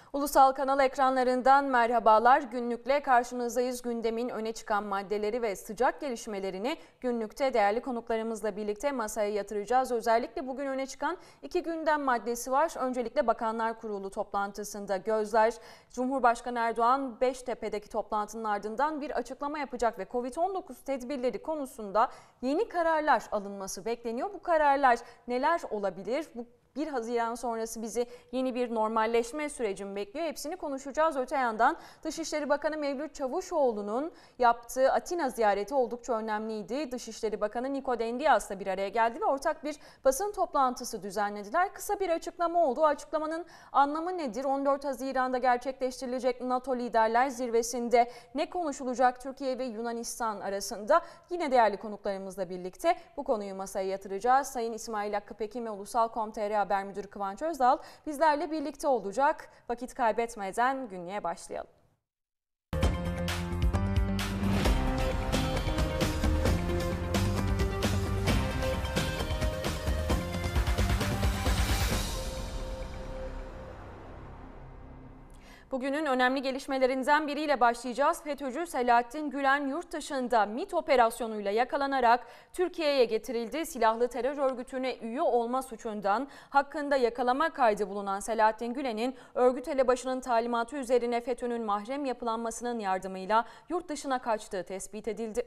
Ulusal Kanal ekranlarından merhabalar. Günlükle karşınızdayız. Gündemin öne çıkan maddeleri ve sıcak gelişmelerini günlükte değerli konuklarımızla birlikte masaya yatıracağız. Özellikle bugün öne çıkan iki gündem maddesi var. Öncelikle Bakanlar Kurulu toplantısında gözler Cumhurbaşkanı Erdoğan Beştepe'deki toplantının ardından bir açıklama yapacak ve Covid-19 tedbirleri konusunda yeni kararlar alınması bekleniyor. Bu kararlar neler olabilir? Bu 1 Haziran sonrası bizi yeni bir normalleşme süreci mi bekliyor? Hepsini konuşacağız. Öte yandan Dışişleri Bakanı Mevlüt Çavuşoğlu'nun yaptığı Atina ziyareti oldukça önemliydi. Dışişleri Bakanı Niko Dendias'la bir araya geldi ve ortak bir basın toplantısı düzenlediler. Kısa bir açıklama oldu. O açıklamanın anlamı nedir? 14 Haziran'da gerçekleştirilecek NATO Liderler Zirvesi'nde ne konuşulacak Türkiye ve Yunanistan arasında? Yine değerli konuklarımızla birlikte bu konuyu masaya yatıracağız. Sayın İsmail Hakkı Pekin ve Ulusal.com.tr Haber Müdürü Kıvanç Özdal bizlerle birlikte olacak. Vakit kaybetmeden günlüğe başlayalım. Bugünün önemli gelişmelerinden biriyle başlayacağız. FETÖ'cü Selahattin Gülen yurt dışında MİT operasyonuyla yakalanarak Türkiye'ye getirildi. Silahlı terör örgütüne üye olma suçundan hakkında yakalama kaydı bulunan Selahattin Gülen'in örgüt elebaşının talimatı üzerine FETÖ'nün mahrem yapılanmasının yardımıyla yurt dışına kaçtığı tespit edildi.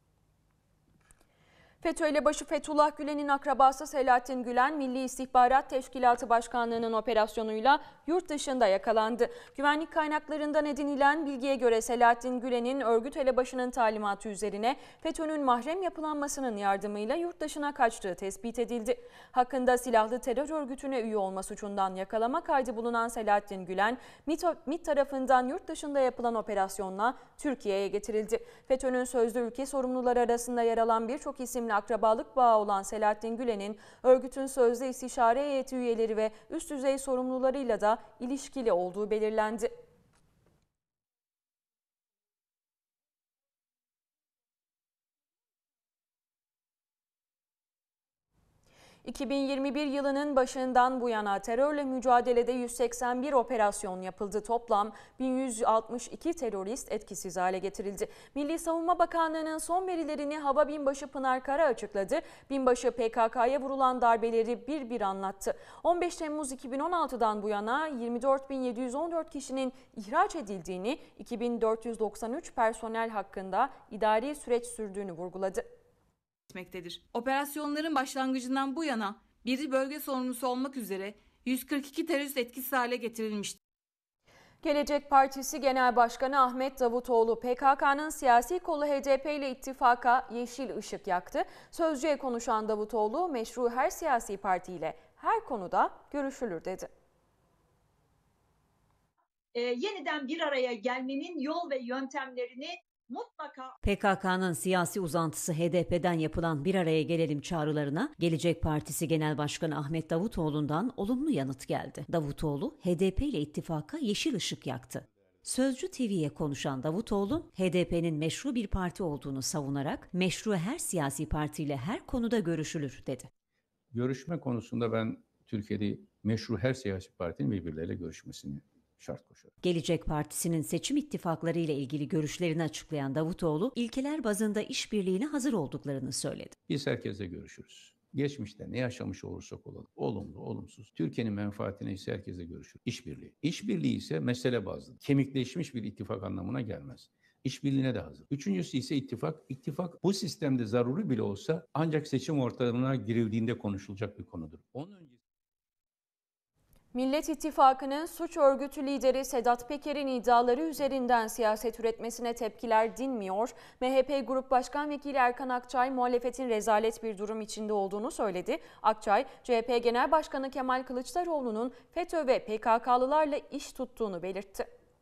FETÖ elebaşı Fethullah Gülen'in akrabası Selahattin Gülen, Milli İstihbarat Teşkilatı Başkanlığı'nın operasyonuyla yurt dışında yakalandı. Güvenlik kaynaklarından edinilen bilgiye göre Selahattin Gülen'in örgüt elebaşının talimatı üzerine FETÖ'nün mahrem yapılanmasının yardımıyla yurt dışına kaçtığı tespit edildi. Hakkında silahlı terör örgütüne üye olma suçundan yakalama kaydı bulunan Selahattin Gülen, MİT tarafından yurt dışında yapılan operasyonla Türkiye'ye getirildi. FETÖ'nün sözde ülke sorumluları arasında yer alan birçok isimle akrabalık bağı olan Selahattin Gülen'in örgütün sözde istişare heyeti üyeleri ve üst düzey sorumlularıyla da ilişkili olduğu belirlendi. 2021 yılının başından bu yana terörle mücadelede 181 operasyon yapıldı. Toplam 1162 terörist etkisiz hale getirildi. Milli Savunma Bakanlığı'nın son verilerini Hava Binbaşı Pınar Kara açıkladı. Binbaşı PKK'ya vurulan darbeleri bir bir anlattı. 15 Temmuz 2016'dan bu yana 24.714 kişinin ihraç edildiğini, 2493 personel hakkında idari süreç sürdüğünü vurguladı. Operasyonların başlangıcından bu yana biri bölge sorumlusu olmak üzere 142 terörist etkisiz hale getirilmiştir. Gelecek Partisi Genel Başkanı Ahmet Davutoğlu, PKK'nın siyasi kolu HDP ile ittifaka yeşil ışık yaktı. Sözcü'ye konuşan Davutoğlu, meşru her siyasi partiyle her konuda görüşülür dedi. Yeniden bir araya gelmenin yol ve yöntemlerini mutlaka... PKK'nın siyasi uzantısı HDP'den yapılan bir araya gelelim çağrılarına Gelecek Partisi Genel Başkanı Ahmet Davutoğlu'ndan olumlu yanıt geldi. Davutoğlu, HDP ile ittifaka yeşil ışık yaktı. Sözcü TV'ye konuşan Davutoğlu, HDP'nin meşru bir parti olduğunu savunarak meşru her siyasi partiyle her konuda görüşülür dedi. Görüşme konusunda ben Türkiye'de meşru her siyasi partinin birbirleriyle görüşmesini şart koşar. Gelecek Partisi'nin seçim ittifakları ile ilgili görüşlerini açıklayan Davutoğlu, ilkeler bazında işbirliğine hazır olduklarını söyledi. Biz herkesle görüşürüz. Geçmişte ne yaşamış olursak olalım, olumlu, olumsuz, Türkiye'nin menfaatine ise herkesle görüşürüz. İşbirliği. İşbirliği ise mesele bazlı. Kemikleşmiş bir ittifak anlamına gelmez. İşbirliğine de hazır. Üçüncüsü ise ittifak. İttifak bu sistemde zaruri bile olsa ancak seçim ortamına girildiğinde konuşulacak bir konudur. Onun öncesi... Millet İttifakı'nın suç örgütü lideri Sedat Peker'in iddiaları üzerinden siyaset üretmesine tepkiler dinmiyor. MHP Grup Başkan Vekili Erkan Akçay muhalefetin rezalet bir durum içinde olduğunu söyledi. Akçay, CHP Genel Başkanı Kemal Kılıçdaroğlu'nun FETÖ ve PKK'lılarla iş tuttuğunu belirtti.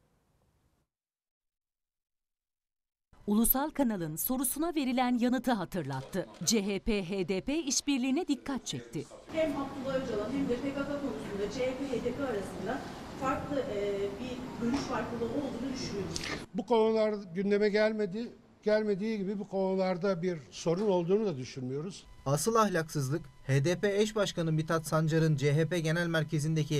Ulusal Kanal'ın sorusuna verilen yanıtı hatırlattı. CHP-HDP işbirliğine dikkat çekti. Hem Abdullah Öcalan hem de PKK konusunda CHP-HDP arasında farklı bir görüş farklılığı olduğunu düşünüyoruz. Bu konular gündeme gelmediği gibi bu konularda bir sorun olduğunu da düşünmüyoruz. Asıl ahlaksızlık HDP eş başkanı Mithat Sancar'ın CHP Genel Merkezi'ndeki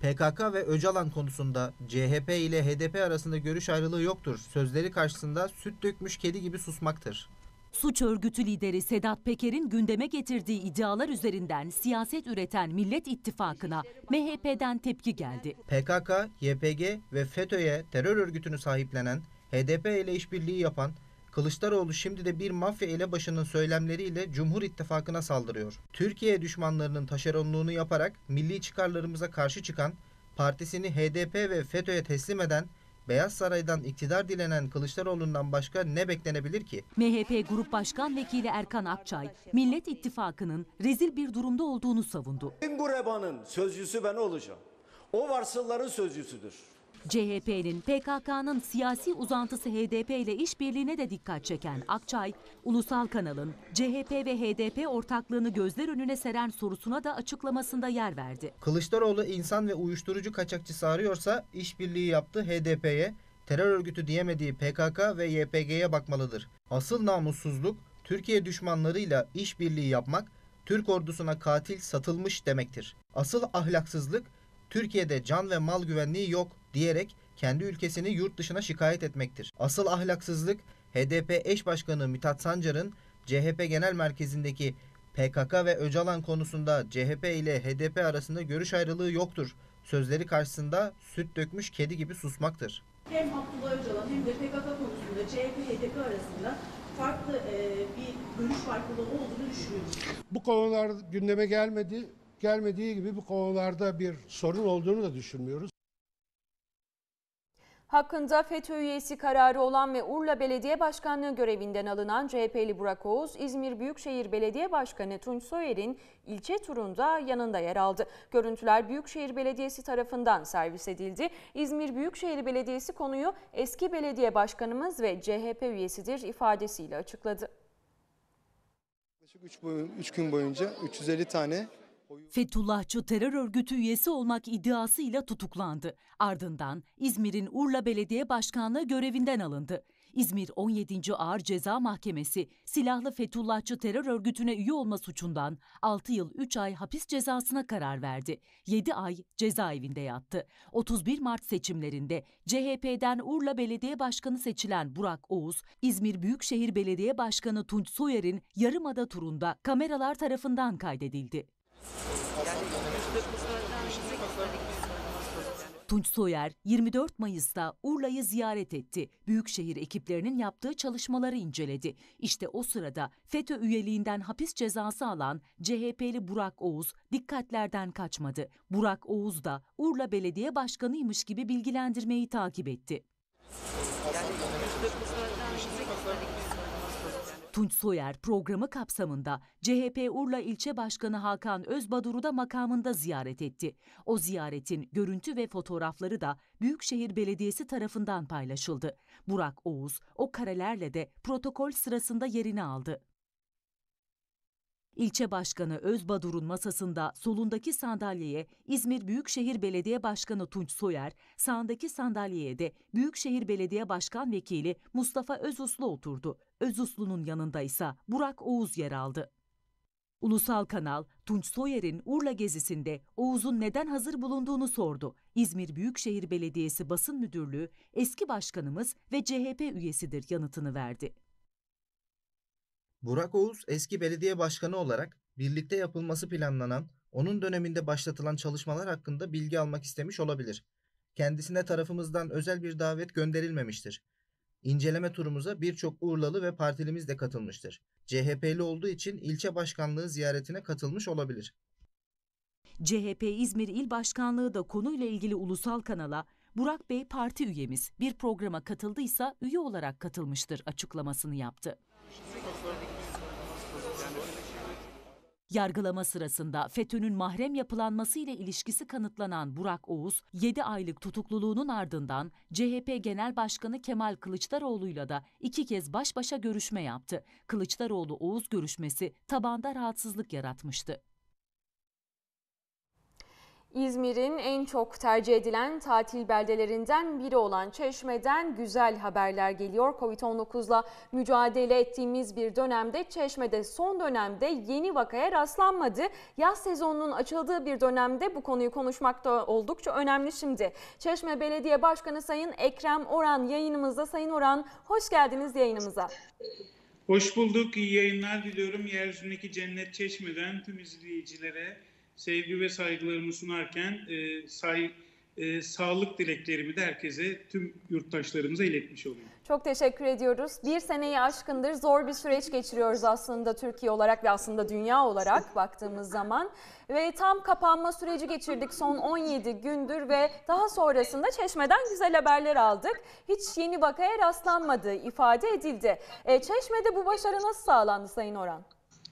PKK ve Öcalan konusunda CHP ile HDP arasında görüş ayrılığı yoktur. Sözleri karşısında süt dökmüş kedi gibi susmaktır. Suç örgütü lideri Sedat Peker'in gündeme getirdiği iddialar üzerinden siyaset üreten Millet İttifakı'na MHP'den tepki geldi. PKK, YPG ve FETÖ'ye terör örgütünü sahiplenen, HDP ile işbirliği yapan, Kılıçdaroğlu şimdi de bir mafya elebaşının söylemleriyle Cumhur İttifakı'na saldırıyor. Türkiye düşmanlarının taşeronluğunu yaparak milli çıkarlarımıza karşı çıkan, partisini HDP ve FETÖ'ye teslim eden, Beyaz Saray'dan iktidar dilenen Kılıçdaroğlu'ndan başka ne beklenebilir ki? MHP Grup Başkan Vekili Erkan Akçay, Millet İttifakı'nın rezil bir durumda olduğunu savundu. Gurebanın sözcüsü ben olacağım. O varsılların sözcüsüdür. CHP'nin PKK'nın siyasi uzantısı HDP ile işbirliğine de dikkat çeken Akçay, Ulusal Kanal'ın CHP ve HDP ortaklığını gözler önüne seren sorusuna da açıklamasında yer verdi. Kılıçdaroğlu insan ve uyuşturucu kaçakçısı arıyorsa işbirliği yaptığı HDP'ye, terör örgütü diyemediği PKK ve YPG'ye bakmalıdır. Asıl namussuzluk Türkiye düşmanlarıyla işbirliği yapmak, Türk ordusuna katil satılmış demektir. Asıl ahlaksızlık Türkiye'de can ve mal güvenliği yok diyerek kendi ülkesini yurt dışına şikayet etmektir. Asıl ahlaksızlık HDP eş başkanı Mithat Sancar'ın CHP Genel Merkezi'ndeki PKK ve Öcalan konusunda CHP ile HDP arasında görüş ayrılığı yoktur sözleri karşısında süt dökmüş kedi gibi susmaktır. Hem Abdullah Öcalan hem de PKK konusunda CHP-HDP arasında farklı bir görüş farklılığı olduğunu düşünüyoruz. Bu konular gündeme gelmediği gibi bu konularda bir sorun olduğunu da düşünmüyoruz. Hakkında FETÖ üyesi kararı olan ve Urla Belediye Başkanlığı görevinden alınan CHP'li Burak Oğuz, İzmir Büyükşehir Belediye Başkanı Tunç Soyer'in ilçe turunda yanında yer aldı. Görüntüler Büyükşehir Belediyesi tarafından servis edildi. İzmir Büyükşehir Belediyesi konuyu eski belediye başkanımız ve CHP üyesidir ifadesiyle açıkladı. Yaklaşık 3 gün boyunca 350 tane Fethullahçı terör örgütü üyesi olmak iddiasıyla tutuklandı. Ardından İzmir'in Urla Belediye Başkanlığı görevinden alındı. İzmir 17. Ağır Ceza Mahkemesi silahlı Fethullahçı terör örgütüne üye olma suçundan 6 yıl 3 ay hapis cezasına karar verdi. 7 ay cezaevinde yattı. 31 Mart seçimlerinde CHP'den Urla Belediye Başkanı seçilen Burak Oğuz, İzmir Büyükşehir Belediye Başkanı Tunç Soyer'in Yarımada turunda kameralar tarafından kaydedildi. Tunç Soyer 24 Mayıs'ta Urla'yı ziyaret etti. Büyükşehir ekiplerinin yaptığı çalışmaları inceledi. İşte o sırada FETÖ üyeliğinden hapis cezası alan CHP'li Burak Oğuz dikkatlerden kaçmadı. Burak Oğuz da Urla Belediye Başkanıymış gibi bilgilendirmeyi takip etti. Tunç Soyer programı kapsamında CHP Urla İlçe Başkanı Hakan Özbadur'u da makamında ziyaret etti. O ziyaretin görüntü ve fotoğrafları da Büyükşehir Belediyesi tarafından paylaşıldı. Burak Oğuz o karelerle de protokol sırasında yerini aldı. İlçe Başkanı Özbadur'un masasında solundaki sandalyeye İzmir Büyükşehir Belediye Başkanı Tunç Soyer, sağındaki sandalyeye de Büyükşehir Belediye Başkan Vekili Mustafa Özuslu oturdu. Özuslu'nun yanında ise Burak Oğuz yer aldı. Ulusal Kanal, Tunç Soyer'in Urla gezisinde Oğuz'un neden hazır bulunduğunu sordu. İzmir Büyükşehir Belediyesi Basın Müdürlüğü, eski başkanımız ve CHP üyesidir yanıtını verdi. Burak Oğuz eski belediye başkanı olarak birlikte yapılması planlanan, onun döneminde başlatılan çalışmalar hakkında bilgi almak istemiş olabilir. Kendisine tarafımızdan özel bir davet gönderilmemiştir. İnceleme turumuza birçok Urlalı ve partilimiz de katılmıştır. CHP'li olduğu için ilçe başkanlığı ziyaretine katılmış olabilir. CHP İzmir İl Başkanlığı da konuyla ilgili Ulusal Kanal'a Burak Bey parti üyemiz, bir programa katıldıysa üye olarak katılmıştır açıklamasını yaptı. Yargılama sırasında FETÖ'nün mahrem yapılanması ile ilişkisi kanıtlanan Burak Oğuz, 7 aylık tutukluluğunun ardından CHP Genel Başkanı Kemal Kılıçdaroğlu'yla da 2 kez baş başa görüşme yaptı. Kılıçdaroğlu-Oğuz görüşmesi tabanda rahatsızlık yaratmıştı. İzmir'in en çok tercih edilen tatil beldelerinden biri olan Çeşme'den güzel haberler geliyor. Covid-19'la mücadele ettiğimiz bir dönemde Çeşme'de son dönemde yeni vakaya rastlanmadı. Yaz sezonunun açıldığı bir dönemde bu konuyu konuşmak da oldukça önemli şimdi. Çeşme Belediye Başkanı Sayın Ekrem Oran yayınımızda. Sayın Oran, hoş geldiniz yayınımıza. Hoş bulduk. İyi yayınlar diliyorum. Yeryüzündeki Cennet Çeşme'den tüm izleyicilere sevgi ve saygılarımı sunarken sağlık dileklerimi de herkese, tüm yurttaşlarımıza iletmiş olayım. Çok teşekkür ediyoruz. Bir seneyi aşkındır zor bir süreç geçiriyoruz aslında Türkiye olarak ve aslında dünya olarak baktığımız zaman. Ve tam kapanma süreci geçirdik son 17 gündür ve daha sonrasında Çeşme'den güzel haberler aldık. Hiç yeni vakaya rastlanmadığı ifade edildi. Çeşme'de bu başarı nasıl sağlandı Sayın Oran?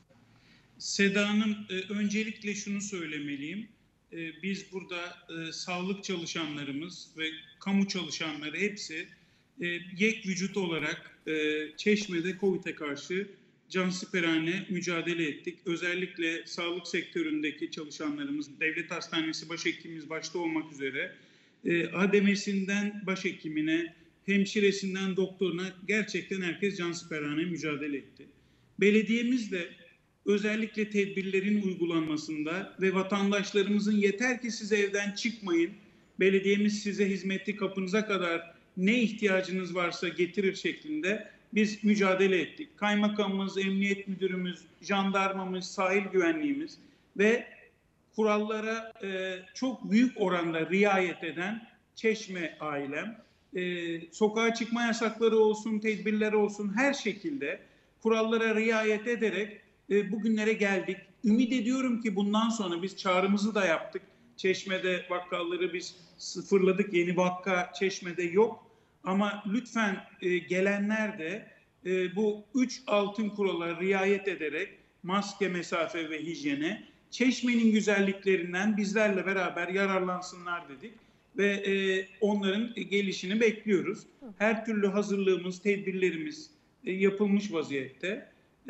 Seda Hanım, öncelikle şunu söylemeliyim. Biz burada sağlık çalışanlarımız ve kamu çalışanları hepsi yek vücut olarak Çeşme'de COVID'e karşı cansiperane mücadele ettik. Özellikle sağlık sektöründeki çalışanlarımız, devlet hastanesi başhekimimiz başta olmak üzere hademesinden başhekimine, hemşiresinden doktoruna gerçekten herkes cansiperane mücadele etti. Belediyemiz de özellikle tedbirlerin uygulanmasında ve vatandaşlarımızın yeter ki siz evden çıkmayın, belediyemiz size hizmeti kapınıza kadar ne ihtiyacınız varsa getirir şeklinde biz mücadele ettik. Kaymakamımız, emniyet müdürümüz, jandarmamız, sahil güvenliğimiz ve kurallara çok büyük oranda riayet eden Çeşme ailem, sokağa çıkma yasakları olsun, tedbirler olsun her şekilde kurallara riayet ederek bugünlere geldik. Ümit ediyorum ki bundan sonra biz çağrımızı da yaptık. Çeşme'de vakkaları biz sıfırladık. Yeni vakka Çeşme'de yok. Ama lütfen gelenler de bu 3 altın kurala riayet ederek maske, mesafe ve hijyene Çeşme'nin güzelliklerinden bizlerle beraber yararlansınlar dedik. Ve onların gelişini bekliyoruz. Her türlü hazırlığımız, tedbirlerimiz yapılmış vaziyette.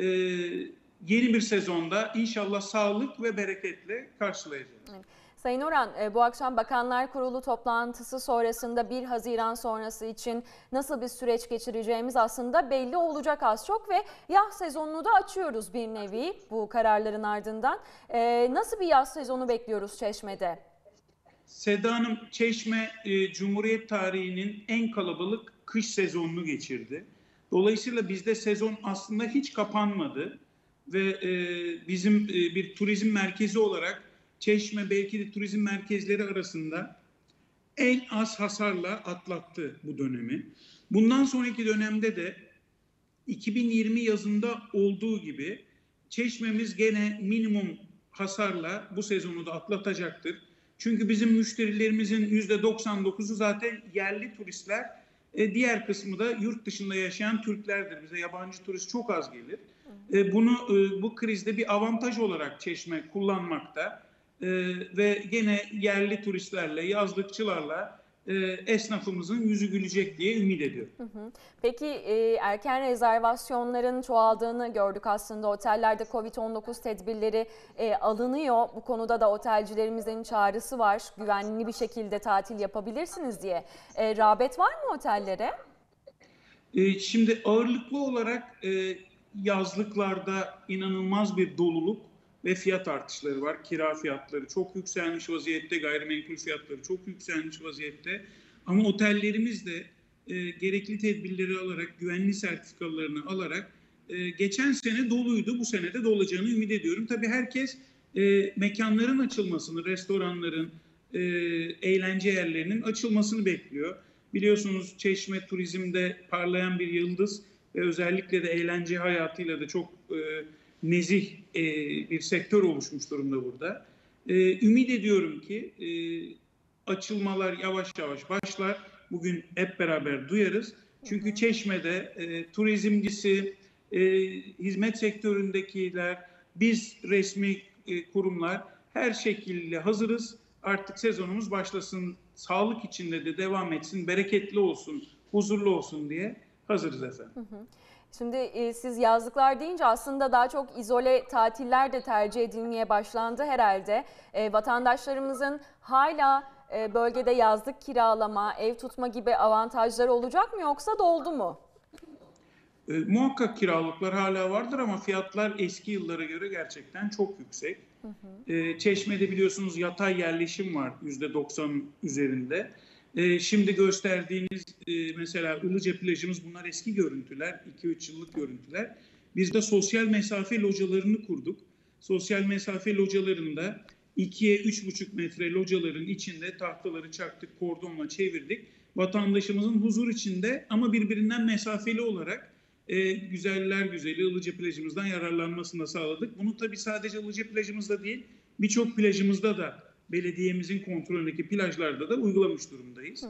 Yeni bir sezonda inşallah sağlık ve bereketle karşılayacağız. Evet. Sayın Oran, bu akşam Bakanlar Kurulu toplantısı sonrasında 1 Haziran sonrası için nasıl bir süreç geçireceğimiz aslında belli olacak az çok ve yaz sezonunu da açıyoruz bir nevi bu kararların ardından. Nasıl bir yaz sezonu bekliyoruz Çeşme'de? Seda Hanım, Çeşme Cumhuriyet tarihinin en kalabalık kış sezonunu geçirdi. Dolayısıyla bizde sezon aslında hiç kapanmadı ve bizim bir turizm merkezi olarak Çeşme belki de turizm merkezleri arasında en az hasarla atlattı bu dönemi. Bundan sonraki dönemde de 2020 yazında olduğu gibi Çeşme'miz gene minimum hasarla bu sezonu da atlatacaktır. Çünkü bizim müşterilerimizin %99'u zaten yerli turistler, diğer kısmı da yurt dışında yaşayan Türklerdir. Bize yabancı turist çok az gelir. Bunu bu krizde bir avantaj olarak Çeşme kullanmakta. Ve gene yerli turistlerle, yazlıkçılarla esnafımızın yüzü gülecek diye ümit ediyorum. Peki erken rezervasyonların çoğaldığını gördük aslında. Otellerde Covid-19 tedbirleri alınıyor. Bu konuda da otelcilerimizin çağrısı var. Güvenli bir şekilde tatil yapabilirsiniz diye. Rağbet var mı otellere? Şimdi ağırlıklı olarak yazlıklarda inanılmaz bir doluluk ve fiyat artışları var. Kira fiyatları çok yükselmiş vaziyette, gayrimenkul fiyatları çok yükselmiş vaziyette. Ama otellerimiz de gerekli tedbirleri alarak, güvenli sertifikalarını alarak geçen sene doluydu, bu sene de dolacağını ümit ediyorum. Tabii herkes mekanların açılmasını, restoranların, eğlence yerlerinin açılmasını bekliyor. Biliyorsunuz Çeşme turizmde parlayan bir yıldız ve özellikle de eğlence hayatıyla da çok nezih bir sektör oluşmuş durumda burada. Ümit ediyorum ki açılmalar yavaş yavaş başlar. Bugün hep beraber duyarız. Çünkü Çeşme'de turizmcisi, hizmet sektöründekiler, biz resmi kurumlar her şekilde hazırız. Artık sezonumuz başlasın, sağlık içinde de devam etsin, bereketli olsun, huzurlu olsun diye hazırız efendim. Şimdi siz yazlıklar deyince aslında daha çok izole tatiller de tercih edilmeye başlandı herhalde. Vatandaşlarımızın hala bölgede yazlık kiralama, ev tutma gibi avantajları olacak mı yoksa doldu mu? Muhakkak kiralıklar hala vardır ama fiyatlar eski yıllara göre gerçekten çok yüksek. Çeşme'de biliyorsunuz yatay yerleşim var %90 üzerinde. Şimdi gösterdiğiniz mesela Ilıca plajımız, bunlar eski görüntüler, 2-3 yıllık görüntüler. Biz de sosyal mesafe localarını kurduk. Sosyal mesafe localarında 2'ye 3,5 metre locaların içinde tahtaları çaktık, kordonla çevirdik. Vatandaşımızın huzur içinde ama birbirinden mesafeli olarak güzeller güzeli Ilıca plajımızdan yararlanmasını sağladık. Bunu tabii sadece Ilıca plajımızda değil, birçok plajımızda da belediyemizin kontrolündeki plajlarda da uygulamış durumdayız.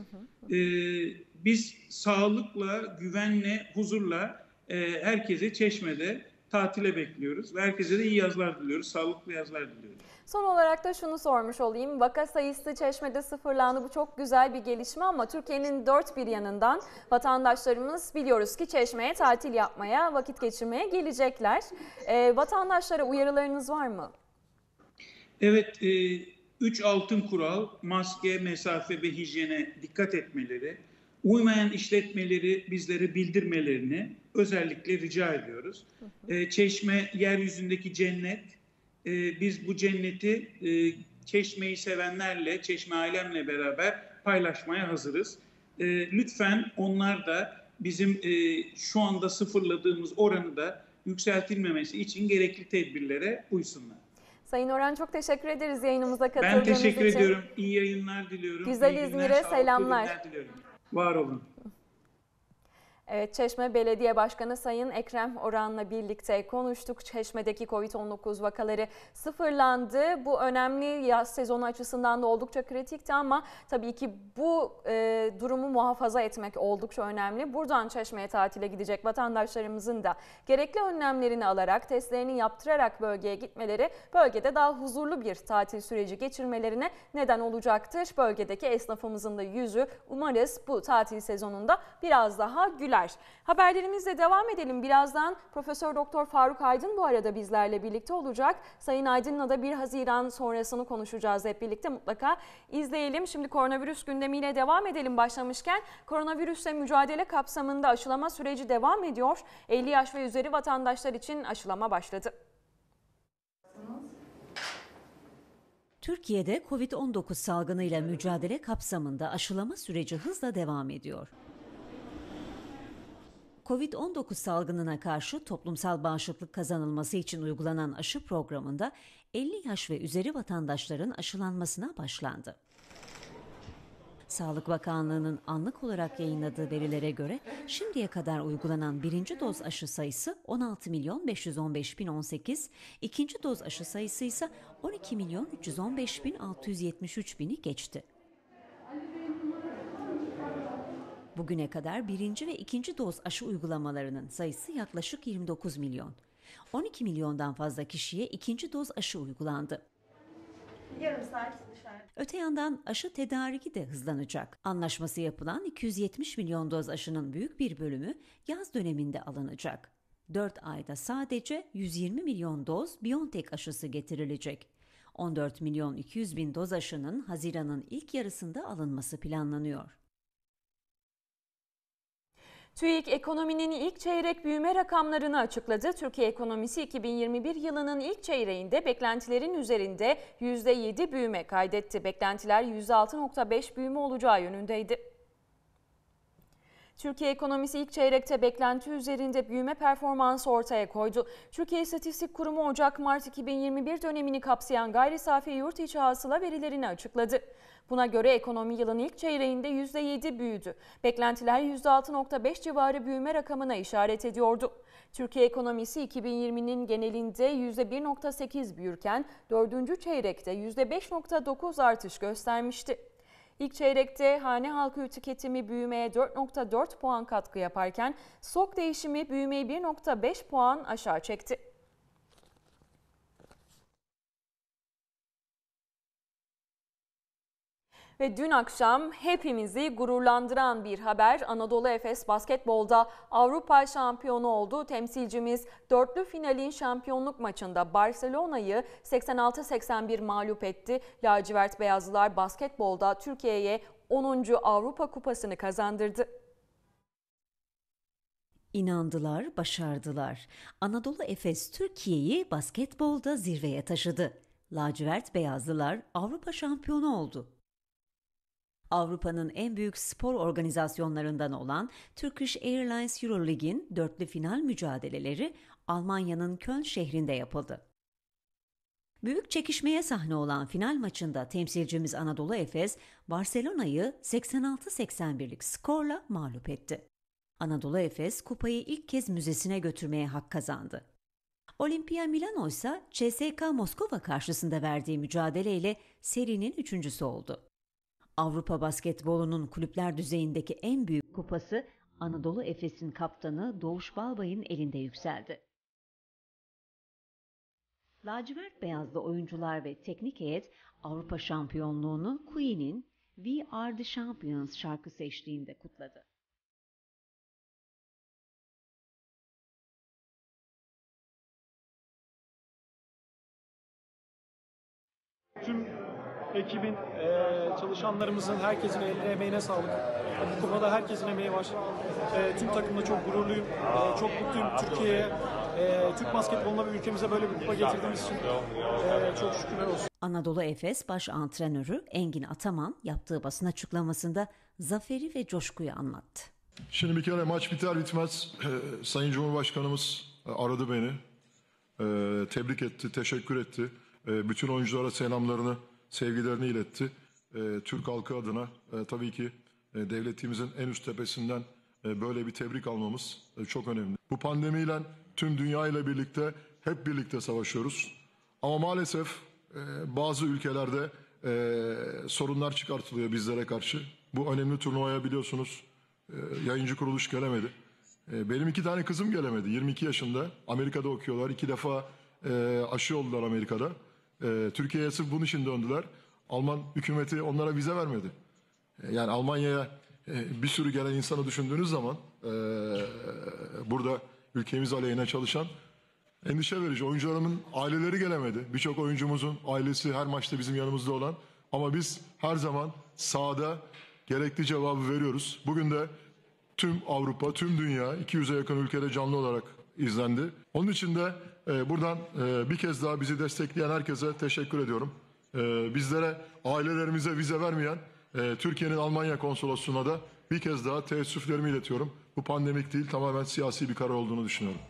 Biz sağlıkla, güvenle, huzurla herkese Çeşme'de tatile bekliyoruz ve herkese de iyi yazlar diliyoruz, sağlıklı yazlar diliyoruz. Son olarak da şunu sormuş olayım. Vaka sayısı Çeşme'de sıfırlandı. Bu çok güzel bir gelişme ama Türkiye'nin dört bir yanından vatandaşlarımız biliyoruz ki Çeşme'ye tatil yapmaya, vakit geçirmeye gelecekler. Vatandaşlara uyarılarınız var mı? Evet, 3 altın kural, maske, mesafe ve hijyene dikkat etmeleri, uymayan işletmeleri bizlere bildirmelerini özellikle rica ediyoruz. Çeşme yeryüzündeki cennet. Biz bu cenneti Çeşme'yi sevenlerle, Çeşme ailemle beraber paylaşmaya hazırız. Lütfen onlar da bizim şu anda sıfırladığımız oranı da yükseltilmemesi için gerekli tedbirlere uysunlar. Sayın Orhan, çok teşekkür ederiz yayınımıza katıldığınız için. Ben teşekkür ediyorum. İyi yayınlar diliyorum. Güzel İzmir'e selamlar. Var olun. Evet, Çeşme Belediye Başkanı Sayın Ekrem Orhan'la birlikte konuştuk. Çeşme'deki Covid-19 vakaları sıfırlandı. Bu önemli, yaz sezonu açısından da oldukça kritikti ama tabii ki bu durumu muhafaza etmek oldukça önemli. Buradan Çeşme'ye tatile gidecek vatandaşlarımızın da gerekli önlemlerini alarak, testlerini yaptırarak bölgeye gitmeleri, bölgede daha huzurlu bir tatil süreci geçirmelerine neden olacaktır. Bölgedeki esnafımızın da yüzü umarız bu tatil sezonunda biraz daha güler. Haberlerimizle devam edelim. Birazdan Profesör Doktor Faruk Aydın bu arada bizlerle birlikte olacak. Sayın Aydın'la da 1 Haziran sonrasını konuşacağız hep birlikte. Mutlaka izleyelim. Şimdi koronavirüs gündemiyle devam edelim başlamışken. Koronavirüsle mücadele kapsamında aşılama süreci devam ediyor. 50 yaş ve üzeri vatandaşlar için aşılama başladı. Türkiye'de Covid-19 salgınıyla mücadele kapsamında aşılama süreci hızla devam ediyor. Covid-19 salgınına karşı toplumsal bağışıklık kazanılması için uygulanan aşı programında 50 yaş ve üzeri vatandaşların aşılanmasına başlandı. Sağlık Bakanlığı'nın anlık olarak yayınladığı verilere göre şimdiye kadar uygulanan birinci doz aşı sayısı 16.515.018, ikinci doz aşı sayısı ise 12.315.673'i geçti. Bugüne kadar birinci ve ikinci doz aşı uygulamalarının sayısı yaklaşık 29 milyon. 12 milyondan fazla kişiye ikinci doz aşı uygulandı. Yarım saat dışarı. Öte yandan aşı tedariki de hızlanacak. Anlaşması yapılan 270 milyon doz aşının büyük bir bölümü yaz döneminde alınacak. 4 ayda sadece 120 milyon doz BioNTech aşısı getirilecek. 14 milyon 200 bin doz aşının Haziran'ın ilk yarısında alınması planlanıyor. TÜİK ekonominin ilk çeyrek büyüme rakamlarını açıkladı. Türkiye ekonomisi 2021 yılının ilk çeyreğinde beklentilerin üzerinde %7 büyüme kaydetti. Beklentiler %6.5 büyüme olacağı yönündeydi. Türkiye ekonomisi ilk çeyrekte beklenti üzerinde büyüme performansı ortaya koydu. Türkiye İstatistik Kurumu Ocak-Mart 2021 dönemini kapsayan gayri safi yurt içi hasıla verilerini açıkladı. Buna göre ekonomi yılın ilk çeyreğinde %7 büyüdü. Beklentiler %6.5 civarı büyüme rakamına işaret ediyordu. Türkiye ekonomisi 2020'nin genelinde %1.8 büyürken 4. çeyrekte %5.9 artış göstermişti. İlk çeyrekte hane halkı tüketimi büyümeye 4.4 puan katkı yaparken stok değişimi büyümeyi 1.5 puan aşağı çekti. Ve dün akşam hepimizi gururlandıran bir haber. Anadolu Efes basketbolda Avrupa şampiyonu oldu. Temsilcimiz dörtlü finalin şampiyonluk maçında Barcelona'yı 86-81 mağlup etti. Lacivert Beyazlılar basketbolda Türkiye'ye 10. Avrupa Kupası'nı kazandırdı. İnandılar, başardılar. Anadolu Efes Türkiye'yi basketbolda zirveye taşıdı. Lacivert Beyazlılar Avrupa şampiyonu oldu. Avrupa'nın en büyük spor organizasyonlarından olan Turkish Airlines Euroleague'in dörtlü final mücadeleleri Almanya'nın Köln şehrinde yapıldı. Büyük çekişmeye sahne olan final maçında temsilcimiz Anadolu Efes, Barcelona'yı 86-81'lik skorla mağlup etti. Anadolu Efes kupayı ilk kez müzesine götürmeye hak kazandı. Olimpia Milano ise CSKA Moskova karşısında verdiği mücadeleyle serinin üçüncüsü oldu. Avrupa basketbolunun kulüpler düzeyindeki en büyük kupası Anadolu Efes'in kaptanı Doğuş Balbay'ın elinde yükseldi. Lacivert beyazlı oyuncular ve teknik heyet Avrupa şampiyonluğunu Queen'in We Are The Champions şarkısı eşliğinde kutladı. Tüm ekibin, çalışanlarımızın, herkesin eline emeğine sağlık. Bu konuda herkesin emeği var. Tüm takımda çok gururluyum. Çok mutluyum Türkiye'ye, Türk basketboluna ve ülkemize böyle bir kupa getirdiğimiz için çok şükürler olsun. Anadolu Efes baş antrenörü Engin Ataman yaptığı basın açıklamasında zaferi ve coşkuyu anlattı. Şimdi bir kere maç biter bitmez Sayın Cumhurbaşkanımız aradı beni. Tebrik etti, teşekkür etti. Bütün oyunculara selamlarını, sevgilerini iletti. Türk halkı adına tabii ki devletimizin en üst tepesinden böyle bir tebrik almamız çok önemli. Bu pandemiyle tüm dünya ile birlikte hep birlikte savaşıyoruz. Ama maalesef bazı ülkelerde sorunlar çıkartılıyor bizlere karşı. Bu önemli turnuvaya biliyorsunuz yayıncı kuruluş gelemedi. Benim 2 tane kızım gelemedi. 22 yaşında. Amerika'da okuyorlar. 2 defa aşı oldular Amerika'da. Türkiye'ye sırf bunun için döndüler. Alman hükümeti onlara vize vermedi. Yani Almanya'ya bir sürü gelen insanı düşündüğünüz zaman burada ülkemiz aleyhine çalışan endişe verici. Oyuncularımın aileleri gelemedi. Birçok oyuncumuzun ailesi her maçta bizim yanımızda olan. Ama biz her zaman sahada gerekli cevabı veriyoruz. Bugün de tüm Avrupa, tüm dünya 200'e yakın ülkede canlı olarak izlendi. Onun için de buradan bir kez daha bizi destekleyen herkese teşekkür ediyorum. Bizlere, ailelerimize vize vermeyen Türkiye'nin Almanya konsolosluğuna da bir kez daha teessüflerimi iletiyorum. Bu pandemik değil, tamamen siyasi bir karar olduğunu düşünüyorum.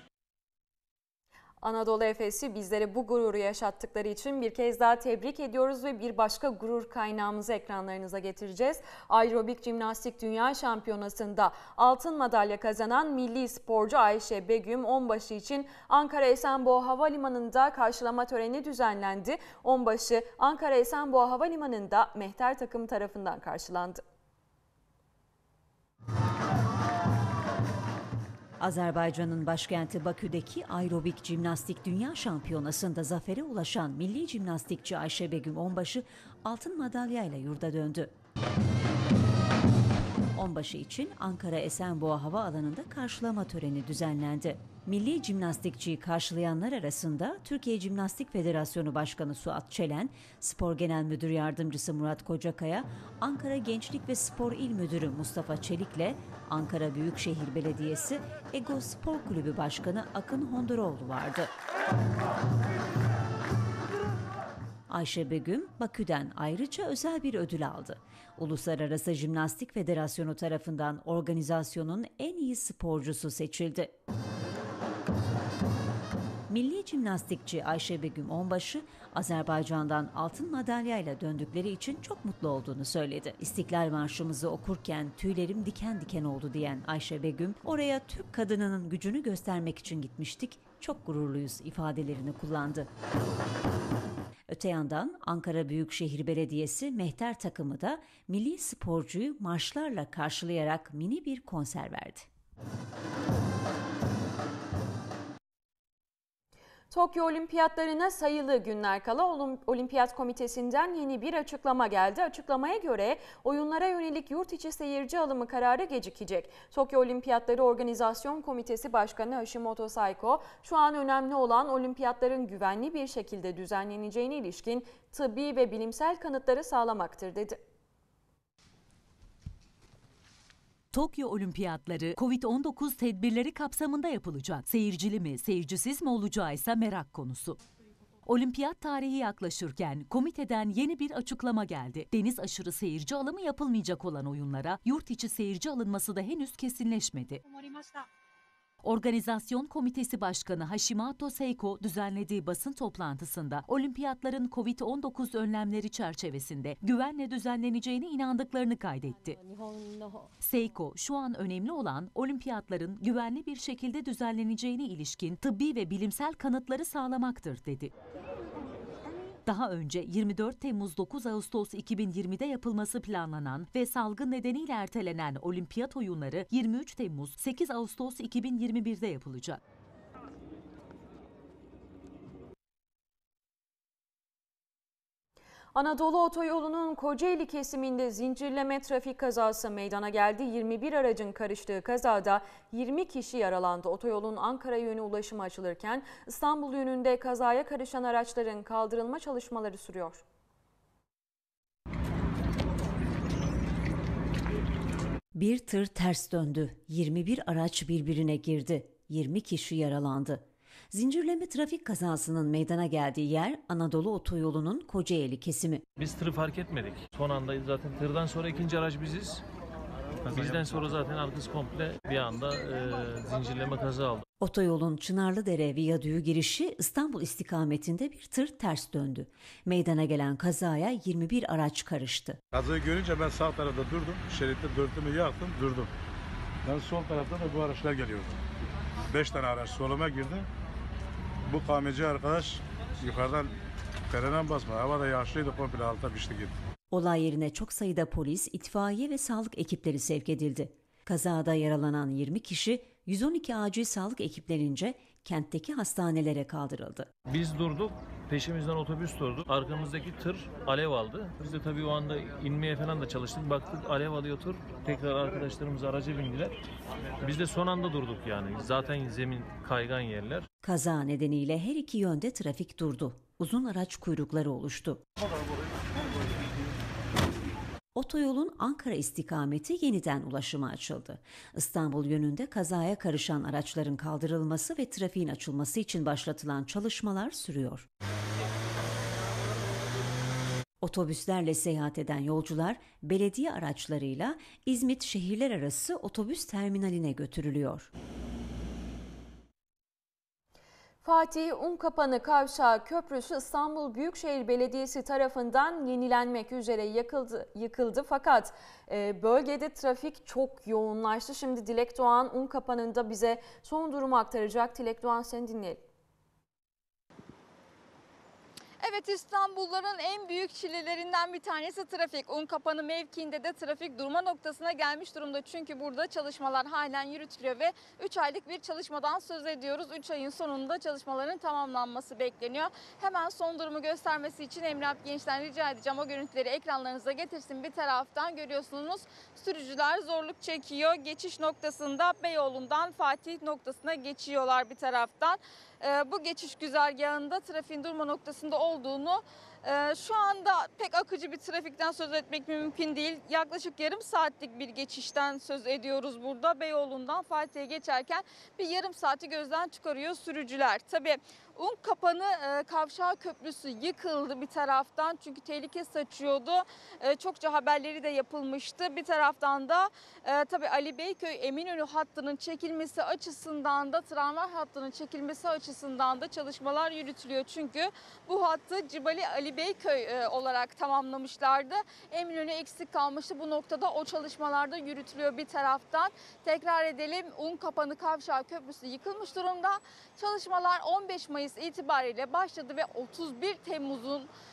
Anadolu Efes'i bizlere bu gururu yaşattıkları için bir kez daha tebrik ediyoruz ve bir başka gurur kaynağımızı ekranlarınıza getireceğiz. Aerobik Jimnastik Dünya Şampiyonası'nda altın madalya kazanan milli sporcu Ayşe Begüm Onbaşı için Ankara Esenboğa Havalimanı'nda karşılama töreni düzenlendi. Onbaşı Ankara Esenboğa Havalimanı'nda Mehter takım tarafından karşılandı. Azerbaycan'ın başkenti Bakü'deki Aerobik Jimnastik Dünya Şampiyonası'nda zafere ulaşan milli jimnastikçi Ayşe Begüm Onbaşı altın madalyayla yurda döndü. Onbaşı için Ankara Esenboğa Havaalanı'nda karşılama töreni düzenlendi. Milli jimnastikçiyi karşılayanlar arasında Türkiye Jimnastik Federasyonu Başkanı Suat Çelen, Spor Genel Müdür Yardımcısı Murat Kocakaya, Ankara Gençlik ve Spor İl Müdürü Mustafa Çelik'le Ankara Büyükşehir Belediyesi Ego Spor Kulübü Başkanı Akın Honduroğlu vardı. Ayşe Begüm, Bakü'den ayrıca özel bir ödül aldı. Uluslararası Jimnastik Federasyonu tarafından organizasyonun en iyi sporcusu seçildi. Milli jimnastikçi Ayşe Begüm Onbaşı, Azerbaycan'dan altın madalyayla döndükleri için çok mutlu olduğunu söyledi. İstiklal Marşımızı okurken tüylerim diken diken oldu diyen Ayşe Begüm, oraya Türk kadınının gücünü göstermek için gitmiştik, çok gururluyuz ifadelerini kullandı. Öte yandan Ankara Büyükşehir Belediyesi Mehter takımı da milli sporcuyu marşlarla karşılayarak mini bir konser verdi. Tokyo Olimpiyatlarına sayılı günler kala Olimpiyat Komitesi'nden yeni bir açıklama geldi. Açıklamaya göre oyunlara yönelik yurt içi seyirci alımı kararı gecikecek. Tokyo Olimpiyatları Organizasyon Komitesi Başkanı Hashimoto Saiko, şu an önemli olan olimpiyatların güvenli bir şekilde düzenleneceğine ilişkin tıbbi ve bilimsel kanıtları sağlamaktır dedi. Tokyo Olimpiyatları Covid-19 tedbirleri kapsamında yapılacak. Seyircili mi, seyircisiz mi olacağı ise merak konusu. Olimpiyat tarihi yaklaşırken komiteden yeni bir açıklama geldi. Deniz aşırı seyirci alımı yapılmayacak olan oyunlara yurt içi seyirci alınması da henüz kesinleşmedi. Organizasyon Komitesi Başkanı Hashimoto Saiko düzenlediği basın toplantısında olimpiyatların Covid-19 önlemleri çerçevesinde güvenle düzenleneceğine inandıklarını kaydetti. Saiko, şu an önemli olan olimpiyatların güvenli bir şekilde düzenleneceğine ilişkin tıbbi ve bilimsel kanıtları sağlamaktır dedi. Daha önce 24 Temmuz-9 Ağustos 2020'de yapılması planlanan ve salgın nedeniyle ertelenen olimpiyat oyunları 23 Temmuz-8 Ağustos 2021'de yapılacak. Anadolu Otoyolu'nun Kocaeli kesiminde zincirleme trafik kazası meydana geldi. 21 aracın karıştığı kazada 20 kişi yaralandı. Otoyolun Ankara yönü ulaşımı açılırken İstanbul yönünde kazaya karışan araçların kaldırılma çalışmaları sürüyor. Bir tır ters döndü. 21 araç birbirine girdi. 20 kişi yaralandı. Zincirleme trafik kazasının meydana geldiği yer Anadolu Otoyolu'nun Kocaeli kesimi. Biz tırı fark etmedik. Son anda zaten tırdan sonra ikinci araç biziz. Bizden sonra zaten arkası komple bir anda zincirleme kaza aldı. Otoyolun Çınarlıdere Viyadüğü girişi İstanbul istikametinde bir tır ters döndü. Meydana gelen kazaya 21 araç karıştı. Kazayı görünce ben sağ tarafta durdum. Şeritte dörtümü yaktım, durdum. Ben sol taraftan da bu araçlar geliyordu. 5 tane araç soluma girdi. Bu kamyoncu arkadaş yukarıdan frenen basma. Hava da yağışlıydı, komple alta pişti gitti. Olay yerine çok sayıda polis, itfaiye ve sağlık ekipleri sevk edildi. Kazada yaralanan 20 kişi 112 acil sağlık ekiplerince kentteki hastanelere kaldırıldı. Biz durduk. Peşimizden otobüs durdu. Arkamızdaki tır alev aldı. Biz de tabii o anda inmeye falan da çalıştık. Baktık alev alıyor tır. Tekrar arkadaşlarımız araca bindiler. Biz de son anda durduk yani. Zaten zemin kaygan yerler. Kaza nedeniyle her iki yönde trafik durdu. Uzun araç kuyrukları oluştu. Otoyolun Ankara istikameti yeniden ulaşıma açıldı. İstanbul yönünde kazaya karışan araçların kaldırılması ve trafiğin açılması için başlatılan çalışmalar sürüyor. Otobüslerle seyahat eden yolcular belediye araçlarıyla İzmit şehirler arası otobüs terminaline götürülüyor. Fatih Unkapanı Kavşağı Köprüsü İstanbul Büyükşehir Belediyesi tarafından yenilenmek üzere yıkıldı. Fakat bölgede trafik çok yoğunlaştı. Şimdi Dilek Doğan Unkapanı'nda bize son durumu aktaracak. Dilek Doğan, seni dinleyelim. Evet, İstanbulluların en büyük çilelerinden bir tanesi trafik. Unkapanı mevkiinde de trafik durma noktasına gelmiş durumda. Çünkü burada çalışmalar halen yürütülüyor ve 3 aylık bir çalışmadan söz ediyoruz. 3 ayın sonunda çalışmaların tamamlanması bekleniyor. Hemen son durumu göstermesi için Emre Alp Genç'ten rica edeceğim. O görüntüleri ekranlarınıza getirsin. Bir taraftan görüyorsunuz sürücüler zorluk çekiyor. Geçiş noktasında Beyoğlu'ndan Fatih noktasına geçiyorlar bir taraftan. Bu geçiş güzergahında trafiğin durma noktasında olduğunu, şu anda pek akıcı bir trafikten söz etmek mümkün değil. Yaklaşık yarım saatlik bir geçişten söz ediyoruz burada. Beyoğlu'ndan Fatih'e geçerken bir yarım saati gözden çıkarıyor sürücüler. Tabii Unkapanı Kavşağı Köprüsü yıkıldı bir taraftan çünkü tehlike saçıyordu. Çokça haberleri de yapılmıştı. Bir taraftan da tabii Ali Beyköy Eminönü hattının çekilmesi açısından da tramvay hattının çekilmesi açısından da çalışmalar yürütülüyor. Çünkü bu hattı Cibali Ali Beyköy olarak tamamlamışlardı. Eminönü eksik kalmıştı. Bu noktada o çalışmalarda yürütülüyor bir taraftan. Tekrar edelim, Unkapanı Kavşağı Köprüsü yıkılmış durumda. Çalışmalar 15 Mayıs itibariyle başladı ve 31 Temmuz'un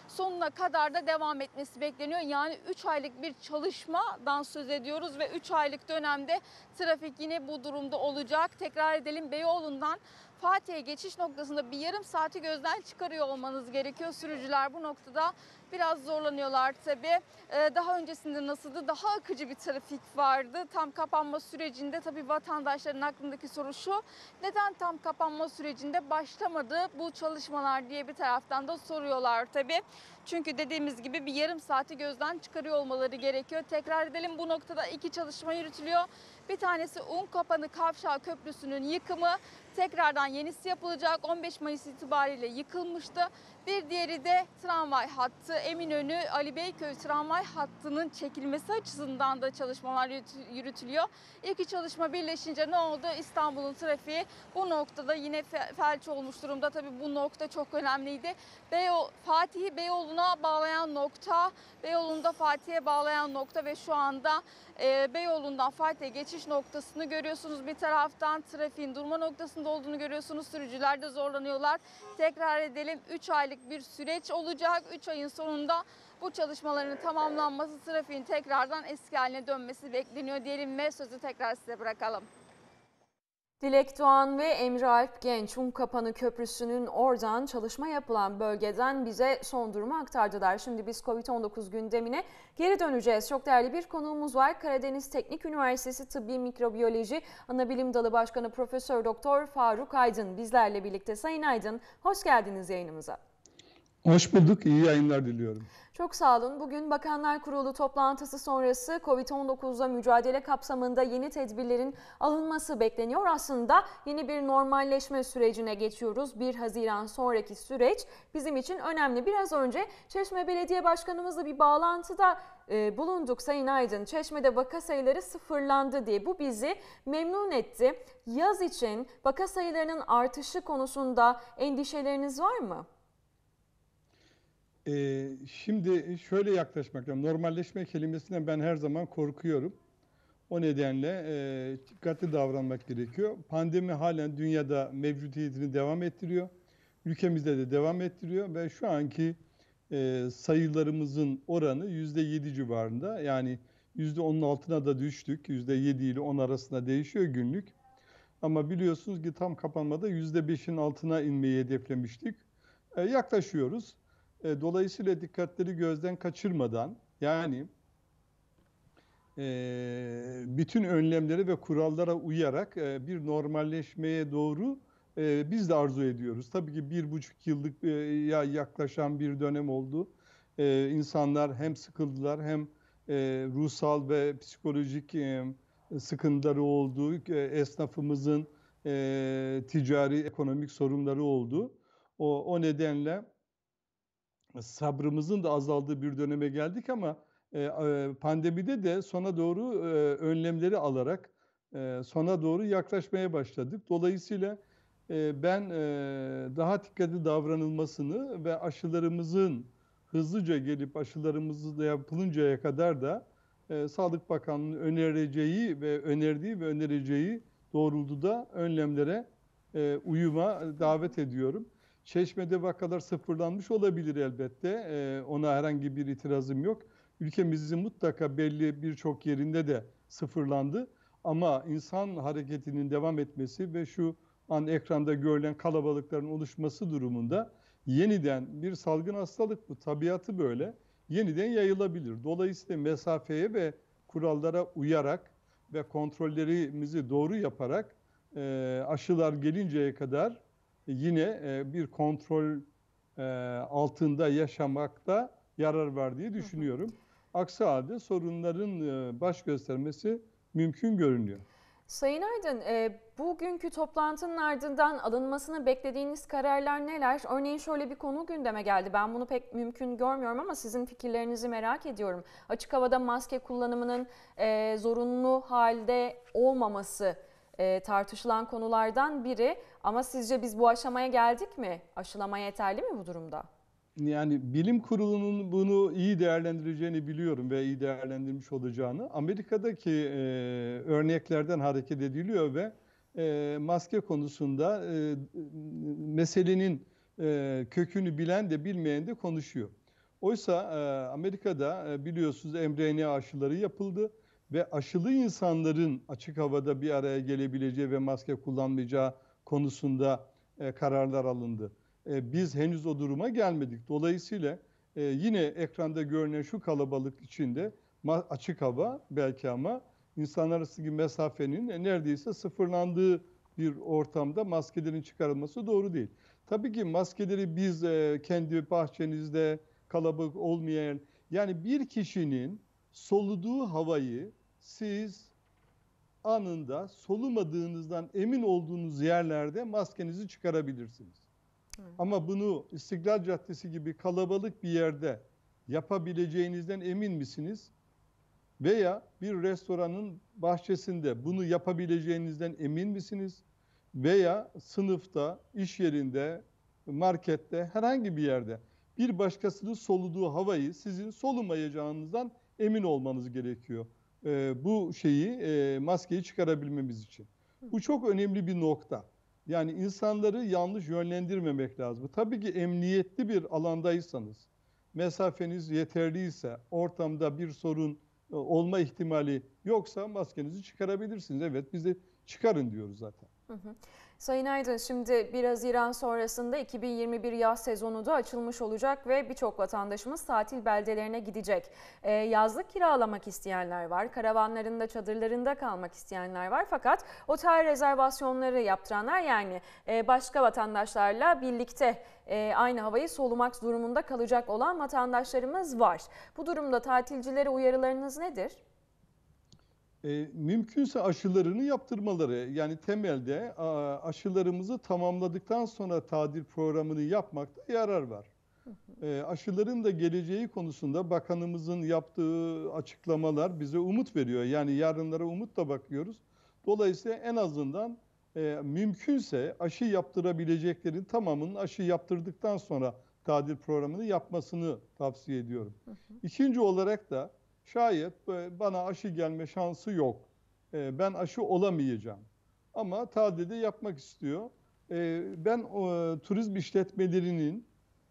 sonuna kadar da devam etmesi bekleniyor. Yani 3 aylık bir çalışmadan söz ediyoruz ve 3 aylık dönemde trafik yine bu durumda olacak. Tekrar edelim, Beyoğlu'ndan Fatih'e geçiş noktasında bir yarım saati gözden çıkarıyor olmanız gerekiyor. Sürücüler bu noktada biraz zorlanıyorlar tabii. Daha öncesinde nasıldı? Daha akıcı bir trafik vardı. Tam kapanma sürecinde tabii vatandaşların aklındaki soru şu: neden tam kapanma sürecinde başlamadı bu çalışmalar diye bir taraftan da soruyorlar tabii. Çünkü dediğimiz gibi bir yarım saati gözden çıkarıyor olmaları gerekiyor. Tekrar edelim, bu noktada 2 çalışma yürütülüyor. Bir tanesi Unkapanı Kavşağı Köprüsü'nün yıkımı. Tekrardan yenisi yapılacak. 15 Mayıs itibariyle yıkılmıştı. Bir diğeri de tramvay hattı. Eminönü Ali Beyköy tramvay hattının çekilmesi açısından da çalışmalar yürütülüyor. İki çalışma birleşince ne oldu? İstanbul'un trafiği bu noktada yine felç olmuş durumda. Tabii bu nokta çok önemliydi. Fatih'i Beyoğlu'na bağlayan nokta, Beyoğlu'nda Fatih'e bağlayan nokta ve şu anda Beyoğlu'ndan Fatih'e geçiş noktasını görüyorsunuz. Bir taraftan trafiğin durma noktasında olduğunu görüyorsunuz. Sürücüler de zorlanıyorlar. Tekrar edelim, 3 aylık bir süreç olacak. 3 ayın sonunda bu çalışmaların tamamlanması, trafiğin tekrardan eski haline dönmesi bekleniyor diyelim ve sözü tekrar size bırakalım. Dilek Doğan ve Emre Alp Genç, Unkapanı Köprüsü'nün oradan çalışma yapılan bölgeden bize son durumu aktardılar. Şimdi biz Covid-19 gündemine geri döneceğiz. Çok değerli bir konuğumuz var. Karadeniz Teknik Üniversitesi Tıbbi Mikrobiyoloji Anabilim Dalı Başkanı Profesör Doktor Faruk Aydın bizlerle birlikte. Sayın Aydın, hoş geldiniz yayınımıza. Hoş bulduk, iyi yayınlar diliyorum. Çok sağ olun. Bugün Bakanlar Kurulu toplantısı sonrası Covid-19'la mücadele kapsamında yeni tedbirlerin alınması bekleniyor. Aslında yeni bir normalleşme sürecine geçiyoruz. 1 Haziran sonraki süreç bizim için önemli. Biraz önce Çeşme Belediye Başkanımızla bir bağlantıda bulunduk Sayın Aydın. Çeşme'de vaka sayıları sıfırlandı diye. Bu bizi memnun etti. Yaz için vaka sayılarının artışı konusunda endişeleriniz var mı? Şimdi şöyle yaklaşmak lazım. Normalleşme kelimesinden ben her zaman korkuyorum. O nedenle dikkatli davranmak gerekiyor. Pandemi halen dünyada mevcudiyetini devam ettiriyor. Ülkemizde de devam ettiriyor ve şu anki sayılarımızın oranı %7 civarında. Yani %10'un altına da düştük. %7 ile 10 arasında değişiyor günlük. Ama biliyorsunuz ki tam kapanmada %5'in altına inmeyi hedeflemiştik. Yaklaşıyoruz. Dolayısıyla dikkatleri gözden kaçırmadan, yani bütün önlemlere ve kurallara uyarak bir normalleşmeye doğru biz de arzu ediyoruz. Tabii ki 1,5 yıllık yaklaşan bir dönem oldu. İnsanlar hem sıkıldılar hem ruhsal ve psikolojik sıkıntıları oldu. Esnafımızın ticari, ekonomik sorunları oldu. O nedenle sabrımızın da azaldığı bir döneme geldik ama pandemide de sona doğru önlemleri alarak sona doğru yaklaşmaya başladık. Dolayısıyla ben daha dikkatli davranılmasını ve aşılarımızın hızlıca gelip aşılarımızı da yapılıncaya kadar da Sağlık Bakanlığı'nın önerdiği ve önereceği doğrultuda önlemlere uyuma davet ediyorum. Çeşme'de vakalar sıfırlanmış olabilir elbette. Ona herhangi bir itirazım yok. Ülkemizin mutlaka belli birçok yerinde de sıfırlandı. Ama insan hareketinin devam etmesi ve şu an ekranda görülen kalabalıkların oluşması durumunda yeniden bir salgın hastalık, bu tabiatı böyle, yeniden yayılabilir. Dolayısıyla mesafeye ve kurallara uyarak ve kontrollerimizi doğru yaparak aşılar gelinceye kadar yine bir kontrol altında yaşamakta yarar var diye düşünüyorum. Aksi halde sorunların baş göstermesi mümkün görünüyor. Sayın Aydın, bugünkü toplantının ardından alınmasını beklediğiniz kararlar neler? Örneğin şöyle bir konu gündeme geldi. Ben bunu pek mümkün görmüyorum ama sizin fikirlerinizi merak ediyorum. Açık havada maske kullanımının zorunlu halde olmaması tartışılan konulardan biri. Ama sizce biz bu aşamaya geldik mi? Aşılama yeterli mi bu durumda? Yani bilim kurulunun bunu iyi değerlendireceğini biliyorum ve iyi değerlendirmiş olacağını. Amerika'daki örneklerden hareket ediliyor ve maske konusunda meselenin kökünü bilen de bilmeyen de konuşuyor. Oysa Amerika'da biliyorsunuz mRNA aşıları yapıldı ve aşılı insanların açık havada bir araya gelebileceği ve maske kullanmayacağı konusunda kararlar alındı. Biz henüz o duruma gelmedik. Dolayısıyla yine ekranda görünen şu kalabalık içinde açık hava belki ama insanlar arasındaki mesafenin neredeyse sıfırlandığı bir ortamda maskelerin çıkarılması doğru değil. Tabii ki maskeleri biz kendi bahçenizde kalabalık olmayan, yani bir kişinin soluduğu havayı siz anında solumadığınızdan emin olduğunuz yerlerde maskenizi çıkarabilirsiniz. Ama bunu İstiklal Caddesi gibi kalabalık bir yerde yapabileceğinizden emin misiniz? Veya bir restoranın bahçesinde bunu yapabileceğinizden emin misiniz? Veya sınıfta, iş yerinde, markette, herhangi bir yerde bir başkasının soluduğu havayı sizin solumayacağınızdan emin olmanız gerekiyor. Bu maskeyi çıkarabilmemiz için. Bu çok önemli bir nokta. Yani insanları yanlış yönlendirmemek lazım. Tabii ki emniyetli bir alandaysanız, mesafeniz yeterliyse, ortamda bir sorun olma ihtimali yoksa maskenizi çıkarabilirsiniz. Evet, biz de çıkarın diyoruz zaten. Sayın Aydın, şimdi 1 Haziran sonrasında 2021 yaz sezonu da açılmış olacak ve birçok vatandaşımız tatil beldelerine gidecek. Yazlık kiralamak isteyenler var, karavanlarında, çadırlarında kalmak isteyenler var. Fakat otel rezervasyonları yaptıranlar, yani başka vatandaşlarla birlikte aynı havayı solumak durumunda kalacak olan vatandaşlarımız var. Bu durumda tatilcilere uyarılarınız nedir? Mümkünse aşılarını yaptırmaları, yani temelde aşılarımızı tamamladıktan sonra tatil programını yapmakta yarar var. Aşıların da geleceği konusunda bakanımızın yaptığı açıklamalar bize umut veriyor. Yani yarınlara umutla bakıyoruz. Dolayısıyla en azından mümkünse aşı yaptırabileceklerin tamamının aşı yaptırdıktan sonra tatil programını yapmasını tavsiye ediyorum. İkinci olarak da şayet bana aşı gelme şansı yok, ben aşı olamayacağım ama tatilde yapmak istiyor. Ben turizm işletmelerinin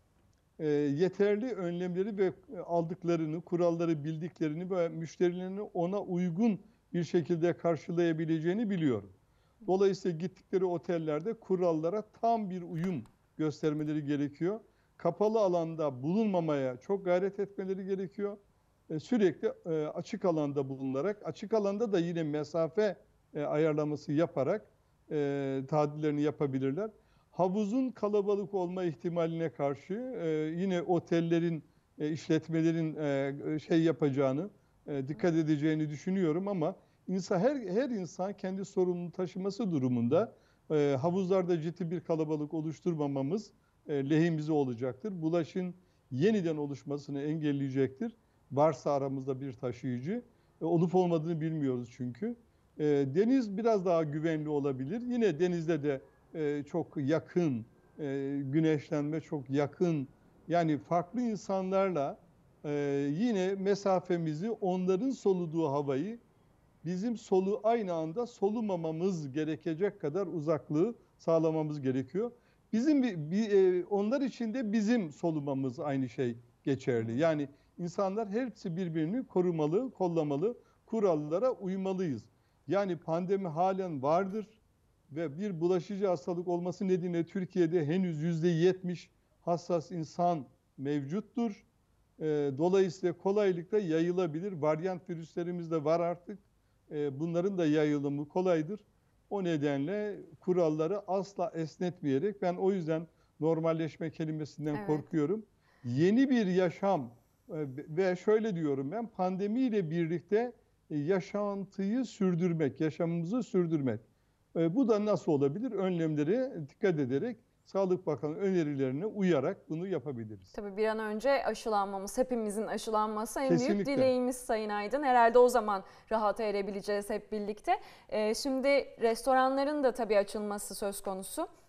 yeterli önlemleri ve aldıklarını, kuralları bildiklerini ve müşterilerini ona uygun bir şekilde karşılayabileceğini biliyorum. Dolayısıyla gittikleri otellerde kurallara tam bir uyum göstermeleri gerekiyor. Kapalı alanda bulunmamaya çok gayret etmeleri gerekiyor. Sürekli açık alanda bulunarak, açık alanda da yine mesafe ayarlaması yaparak tatillerini yapabilirler. Havuzun kalabalık olma ihtimaline karşı yine otellerin, işletmelerin yapacağını, dikkat edeceğini düşünüyorum ama her insan kendi sorumluluğunu taşıması durumunda havuzlarda ciddi bir kalabalık oluşturmamamız lehimize olacaktır. Bulaşın yeniden oluşmasını engelleyecektir. Varsa aramızda bir taşıyıcı, olup olmadığını bilmiyoruz çünkü. Deniz biraz daha güvenli olabilir. Yine denizde de çok yakın, güneşlenme çok yakın. Yani farklı insanlarla yine mesafemizi, onların soluduğu havayı bizim aynı anda solumamamız gerekecek kadar uzaklığı sağlamamız gerekiyor. Onlar için de bizim solumamız aynı şey geçerli. Yani İnsanlar hepsi birbirini korumalı, kollamalı, kurallara uymalıyız. Yani pandemi halen vardır ve bir bulaşıcı hastalık olması nedeniyle Türkiye'de henüz %70 hassas insan mevcuttur. Dolayısıyla kolaylıkla yayılabilir. Varyant virüslerimiz de var artık. Bunların da yayılımı kolaydır. O nedenle kuralları asla esnetmeyerek, ben o yüzden normalleşme kelimesinden korkuyorum. Yeni bir yaşam ve şöyle diyorum, ben pandemiyle birlikte yaşantıyı sürdürmek, yaşamımızı sürdürmek. Bu da nasıl olabilir? Önlemlere dikkat ederek, Sağlık Bakanı önerilerine uyarak bunu yapabiliriz. Tabii bir an önce aşılanmamız, hepimizin aşılanması en Kesinlikle. büyük dileğimiz Sayın Aydın. Herhalde o zaman rahata erebileceğiz hep birlikte. Şimdi restoranların da tabii açılması söz konusu.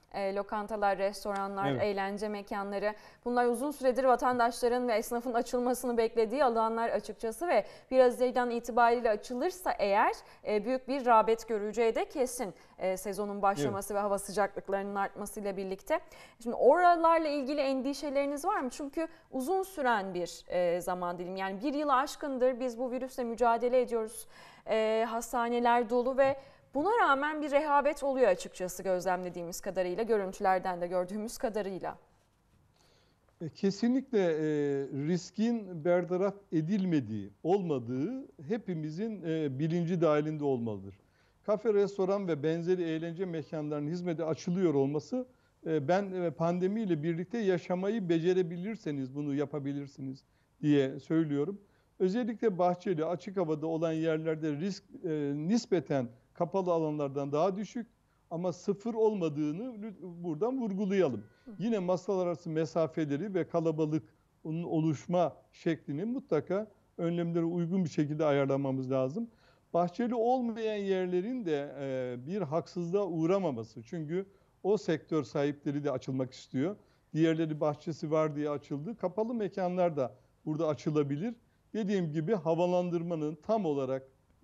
Lokantalar, restoranlar, Evet. eğlence mekanları, bunlar uzun süredir vatandaşların ve esnafın açılmasını beklediği alanlar açıkçası ve 1 Haziran itibariyle açılırsa eğer büyük bir rağbet göreceği de kesin sezonun başlaması ve hava sıcaklıklarının artmasıyla birlikte. Şimdi oralarla ilgili endişeleriniz var mı? Çünkü uzun süren bir zaman dilimi, yani 1 yılı aşkındır biz bu virüsle mücadele ediyoruz. Hastaneler dolu ve buna rağmen bir rehavet oluyor açıkçası gözlemlediğimiz kadarıyla, görüntülerden de gördüğümüz kadarıyla. Kesinlikle riskin bertaraf edilmediği, olmadığı hepimizin bilinci dahilinde olmalıdır. Kafe, restoran ve benzeri eğlence mekanlarının hizmeti açılıyor olması, ben pandemiyle birlikte yaşamayı becerebilirseniz bunu yapabilirsiniz diye söylüyorum. Özellikle bahçeli, açık havada olan yerlerde risk nispeten kapalı alanlardan daha düşük ama sıfır olmadığını buradan vurgulayalım. Yine masalar arası mesafeleri ve kalabalık oluşma şeklini mutlaka önlemlere uygun bir şekilde ayarlamamız lazım. Bahçeli olmayan yerlerin de bir haksızlığa uğramaması. Çünkü o sektör sahipleri de açılmak istiyor. Diğerleri bahçesi var diye açıldı. Kapalı mekanlar da burada açılabilir. Dediğim gibi havalandırmanın tam olarak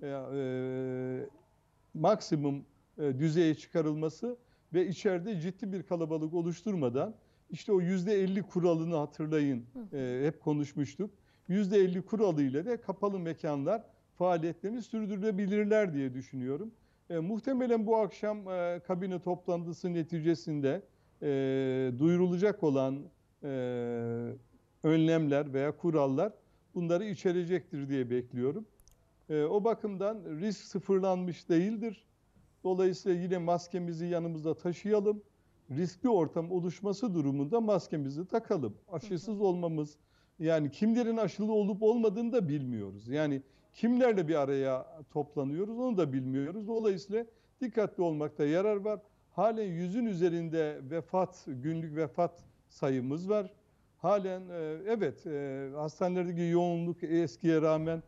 maksimum düzeye çıkarılması ve içeride ciddi bir kalabalık oluşturmadan, işte o %50 kuralını hatırlayın, hep konuşmuştuk. %50 kuralıyla da kapalı mekanlar faaliyetlerini sürdürülebilirler diye düşünüyorum. Muhtemelen bu akşam kabine toplantısı neticesinde duyurulacak olan önlemler veya kurallar bunları içerecektir diye bekliyorum. O bakımdan risk sıfırlanmış değildir. Dolayısıyla yine maskemizi yanımızda taşıyalım. Riskli ortam oluşması durumunda maskemizi takalım. Aşısız olmamız, yani kimlerin aşılı olup olmadığını da bilmiyoruz. Yani kimlerle bir araya toplanıyoruz onu da bilmiyoruz. Dolayısıyla dikkatli olmakta yarar var. Halen 100'ün üzerinde günlük vefat sayımız var. Halen hastanelerdeki yoğunluk eskiye rağmen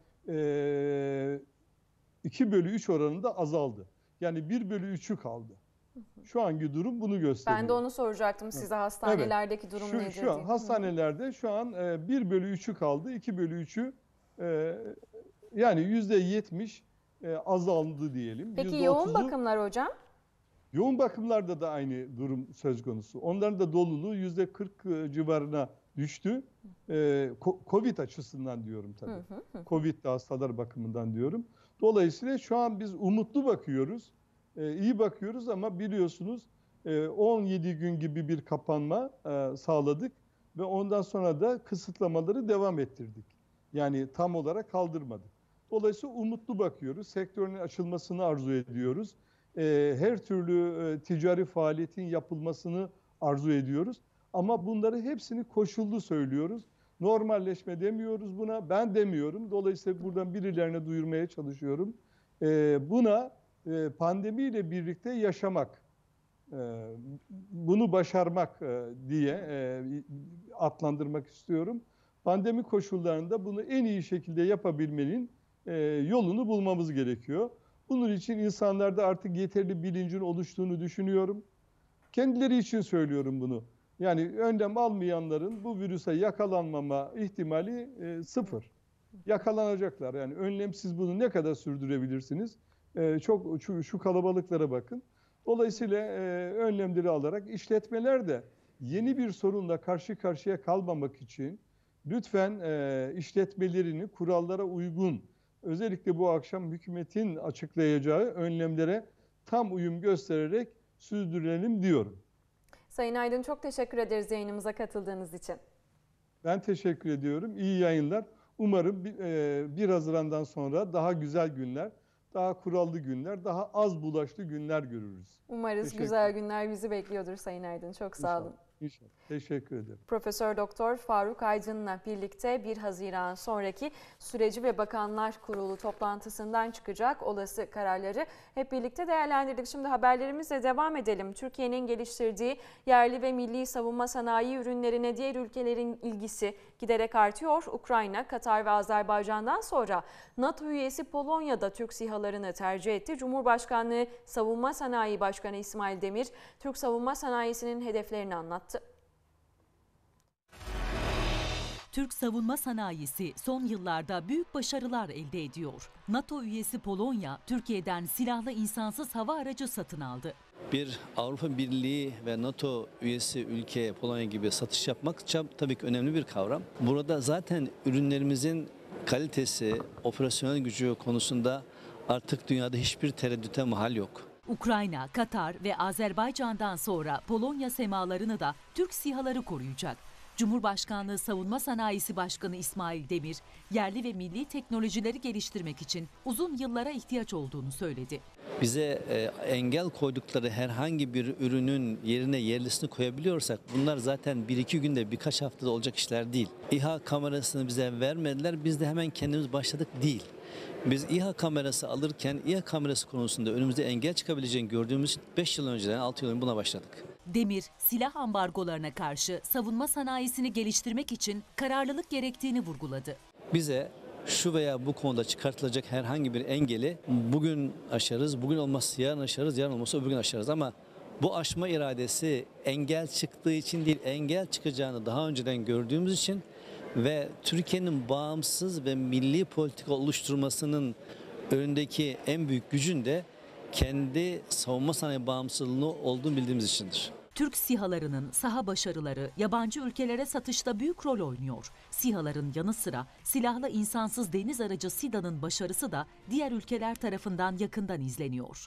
2/3 oranında azaldı. Yani 1/3'ü kaldı. Şu anki durum bunu gösteriyor. Ben de onu soracaktım size, hastanelerdeki durum nedir diye. Şu an hastanelerde şu an 1/3'ü kaldı. 2/3'ü yani %70 azaldı diyelim. Peki %30'u, yoğun bakımlar hocam? Yoğun bakımlarda da aynı durum söz konusu. Onların da doluluğu %40 civarına düştü. Covid açısından diyorum tabii. Covid'li hastalar bakımından diyorum. Dolayısıyla şu an biz umutlu bakıyoruz. İyi bakıyoruz ama biliyorsunuz 17 gün gibi bir kapanma sağladık ve ondan sonra da kısıtlamaları devam ettirdik. Yani tam olarak kaldırmadık. Dolayısıyla umutlu bakıyoruz. Sektörün açılmasını arzu ediyoruz. Her türlü ticari faaliyetin yapılmasını arzu ediyoruz. Ama bunları hepsini koşullu söylüyoruz. Normalleşme demiyoruz buna. Ben demiyorum. Dolayısıyla buradan birilerine duyurmaya çalışıyorum. Buna pandemiyle birlikte yaşamak, bunu başarmak diye adlandırmak istiyorum. Pandemi koşullarında bunu en iyi şekilde yapabilmenin yolunu bulmamız gerekiyor. Bunun için insanlarda artık yeterli bilincin oluştuğunu düşünüyorum. Kendileri için söylüyorum bunu. Yani önlem almayanların bu virüse yakalanmama ihtimali sıfır. Yakalanacaklar. Yani önlemsiz bunu ne kadar sürdürebilirsiniz? Şu kalabalıklara bakın. Dolayısıyla önlemleri alarak işletmeler de yeni bir sorunla karşı karşıya kalmamak için lütfen işletmelerini kurallara uygun, özellikle bu akşam hükümetin açıklayacağı önlemlere tam uyum göstererek sürdürelim diyorum. Sayın Aydın, çok teşekkür ederiz yayınımıza katıldığınız için. Ben teşekkür ediyorum. İyi yayınlar. Umarım 1 Haziran'dan sonra daha güzel günler, daha kurallı günler, daha az bulaşlı günler görürüz. Umarız güzel günler bizi bekliyordur Sayın Aydın. Çok sağ olun. İnşallah. Teşekkür ederim. Profesör Doktor Faruk Aydın'la birlikte 1 Haziran sonraki süreci ve Bakanlar Kurulu toplantısından çıkacak olası kararları hep birlikte değerlendirdik. Şimdi haberlerimizle devam edelim. Türkiye'nin geliştirdiği yerli ve milli savunma sanayi ürünlerine diğer ülkelerin ilgisi giderek artıyor. Ukrayna, Katar ve Azerbaycan'dan sonra NATO üyesi Polonya'da Türk SİHA'larını tercih etti. Cumhurbaşkanlığı Savunma Sanayi Başkanı İsmail Demir, Türk savunma sanayisinin hedeflerini anlattı. Türk savunma sanayisi son yıllarda büyük başarılar elde ediyor. NATO üyesi Polonya, Türkiye'den silahlı insansız hava aracı satın aldı. Bir Avrupa Birliği ve NATO üyesi ülkeye Polonya gibi satış yapmak tabii ki önemli bir kavram. Burada zaten ürünlerimizin kalitesi, operasyonel gücü konusunda artık dünyada hiçbir tereddüte mahal yok. Ukrayna, Katar ve Azerbaycan'dan sonra Polonya semalarını da Türk SİHA'ları koruyacak. Cumhurbaşkanlığı Savunma Sanayisi Başkanı İsmail Demir, yerli ve milli teknolojileri geliştirmek için uzun yıllara ihtiyaç olduğunu söyledi. Bize engel koydukları herhangi bir ürünün yerine yerlisini koyabiliyorsak bunlar zaten 1-2 günde, birkaç haftada olacak işler değil. İHA kamerasını bize vermediler, biz de hemen kendimiz başladık değil. Biz İHA kamerası alırken İHA kamerası konusunda önümüzde engel çıkabileceğini gördüğümüz 5 yıl önceden 6 yıl önce buna başladık. Demir, silah ambargolarına karşı savunma sanayisini geliştirmek için kararlılık gerektiğini vurguladı. Bize şu veya bu konuda çıkartılacak herhangi bir engeli bugün aşarız, bugün olmazsa yarın aşarız, yarın olmazsa öbür gün aşarız ama bu aşma iradesi engel çıktığı için değil, engel çıkacağını daha önceden gördüğümüz için ve Türkiye'nin bağımsız ve milli politika oluşturmasının önündeki en büyük gücün de kendi savunma sanayi bağımsızlığını olduğunu bildiğimiz içindir. Türk SİHA'larının saha başarıları yabancı ülkelere satışta büyük rol oynuyor. SİHA'ların yanı sıra silahlı insansız deniz aracı SİDA'nın başarısı da diğer ülkeler tarafından yakından izleniyor.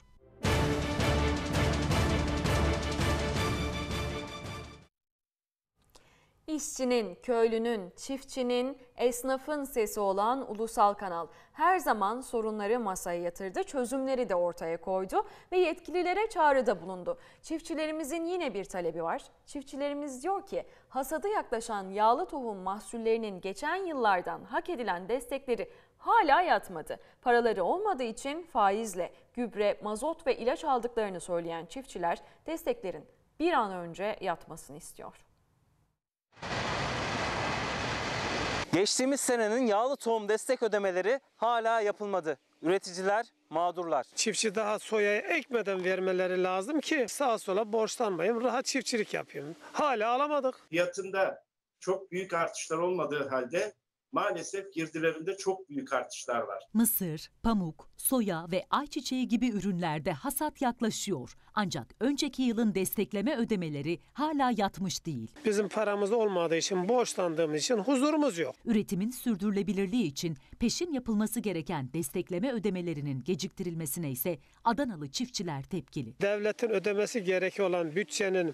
İşçinin, köylünün, çiftçinin, esnafın sesi olan ulusal kanal her zaman sorunları masaya yatırdı, çözümleri de ortaya koydu ve yetkililere çağrıda bulundu. Çiftçilerimizin yine bir talebi var. Çiftçilerimiz diyor ki hasada yaklaşan yağlı tohum mahsullerinin geçen yıllardan hak edilen destekleri hala yatmadı. Paraları olmadığı için faizle gübre, mazot ve ilaç aldıklarını söyleyen çiftçiler desteklerin bir an önce yatmasını istiyor. Geçtiğimiz senenin yağlı tohum destek ödemeleri hala yapılmadı. Üreticiler mağdurlar. Çiftçi daha soyayı ekmeden vermeleri lazım ki sağa sola borçlanmayayım, rahat çiftçilik yapayım. Hala alamadık. Fiyatında çok büyük artışlar olmadığı halde maalesef girdilerinde çok büyük artışlar var. Mısır, pamuk, soya ve ayçiçeği gibi ürünlerde hasat yaklaşıyor. Ancak önceki yılın destekleme ödemeleri hala yatmış değil. Bizim paramız olmadığı için, borçlandığımız için huzurumuz yok. Üretimin sürdürülebilirliği için peşin yapılması gereken destekleme ödemelerinin geciktirilmesine ise Adanalı çiftçiler tepkili. Devletin ödemesi gerek olan bütçenin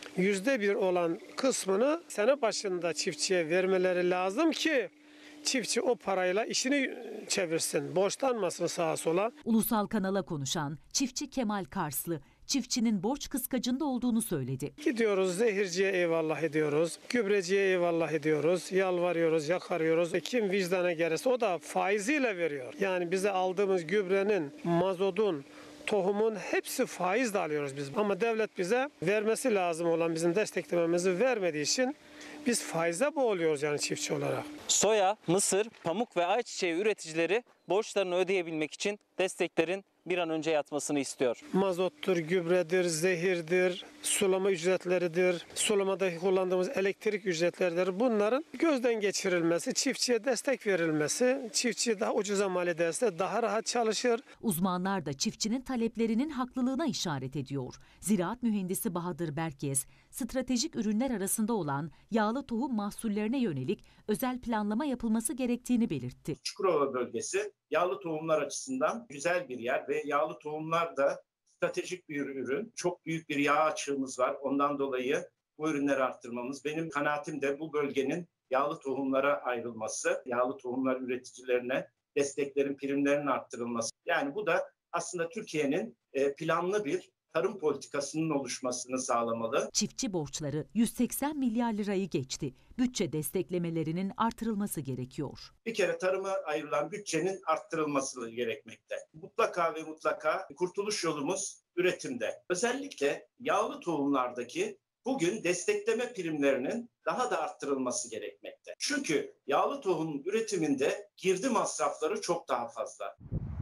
%1 olan kısmını sene başında çiftçiye vermeleri lazım ki çiftçi o parayla işini çevirsin, borçlanmasın sağa sola. Ulusal kanala konuşan çiftçi Kemal Karslı, çiftçinin borç kıskacında olduğunu söyledi. Gidiyoruz zehirciye eyvallah ediyoruz, gübreciye eyvallah ediyoruz, yalvarıyoruz, yakarıyoruz. Kim vicdana gelirse o da faiziyle veriyor. Yani bize aldığımız gübrenin, mazotun, tohumun hepsi faizle alıyoruz biz. Ama devlet bize vermesi lazım olan bizim desteklememizi vermediği için biz faize boğuluyoruz yani çiftçi olarak. Soya, mısır, pamuk ve ayçiçeği üreticileri borçlarını ödeyebilmek için desteklerin bir an önce yatmasını istiyor. Mazottur, gübredir, zehirdir, sulama ücretleridir, sulamada kullandığımız elektrik ücretleridir. Bunların gözden geçirilmesi, çiftçiye destek verilmesi, çiftçi daha ucuza mal ederse daha rahat çalışır. Uzmanlar da çiftçinin taleplerinin haklılığına işaret ediyor. Ziraat mühendisi Bahadır Berkyes, stratejik ürünler arasında olan yağlı tohum mahsullerine yönelik özel planlama yapılması gerektiğini belirtti. Çukurova bölgesi yağlı tohumlar açısından güzel bir yer ve yağlı tohumlar da stratejik bir ürün. Çok büyük bir yağ açığımız var. Ondan dolayı bu ürünleri arttırmamız. Benim kanaatim de bu bölgenin yağlı tohumlara ayrılması, yağlı tohumlar üreticilerine desteklerin, primlerin arttırılması. Yani bu da aslında Türkiye'nin planlı bir tarım politikasının oluşmasını sağlamalı. Çiftçi borçları 180 milyar lirayı geçti. Bütçe desteklemelerinin artırılması gerekiyor. Bir kere tarıma ayrılan bütçenin arttırılması gerekmekte. Mutlaka ve mutlaka kurtuluş yolumuz üretimde. Özellikle yağlı tohumlardaki bugün destekleme primlerinin daha da arttırılması gerekmekte. Çünkü yağlı tohum üretiminde girdi masrafları çok daha fazla.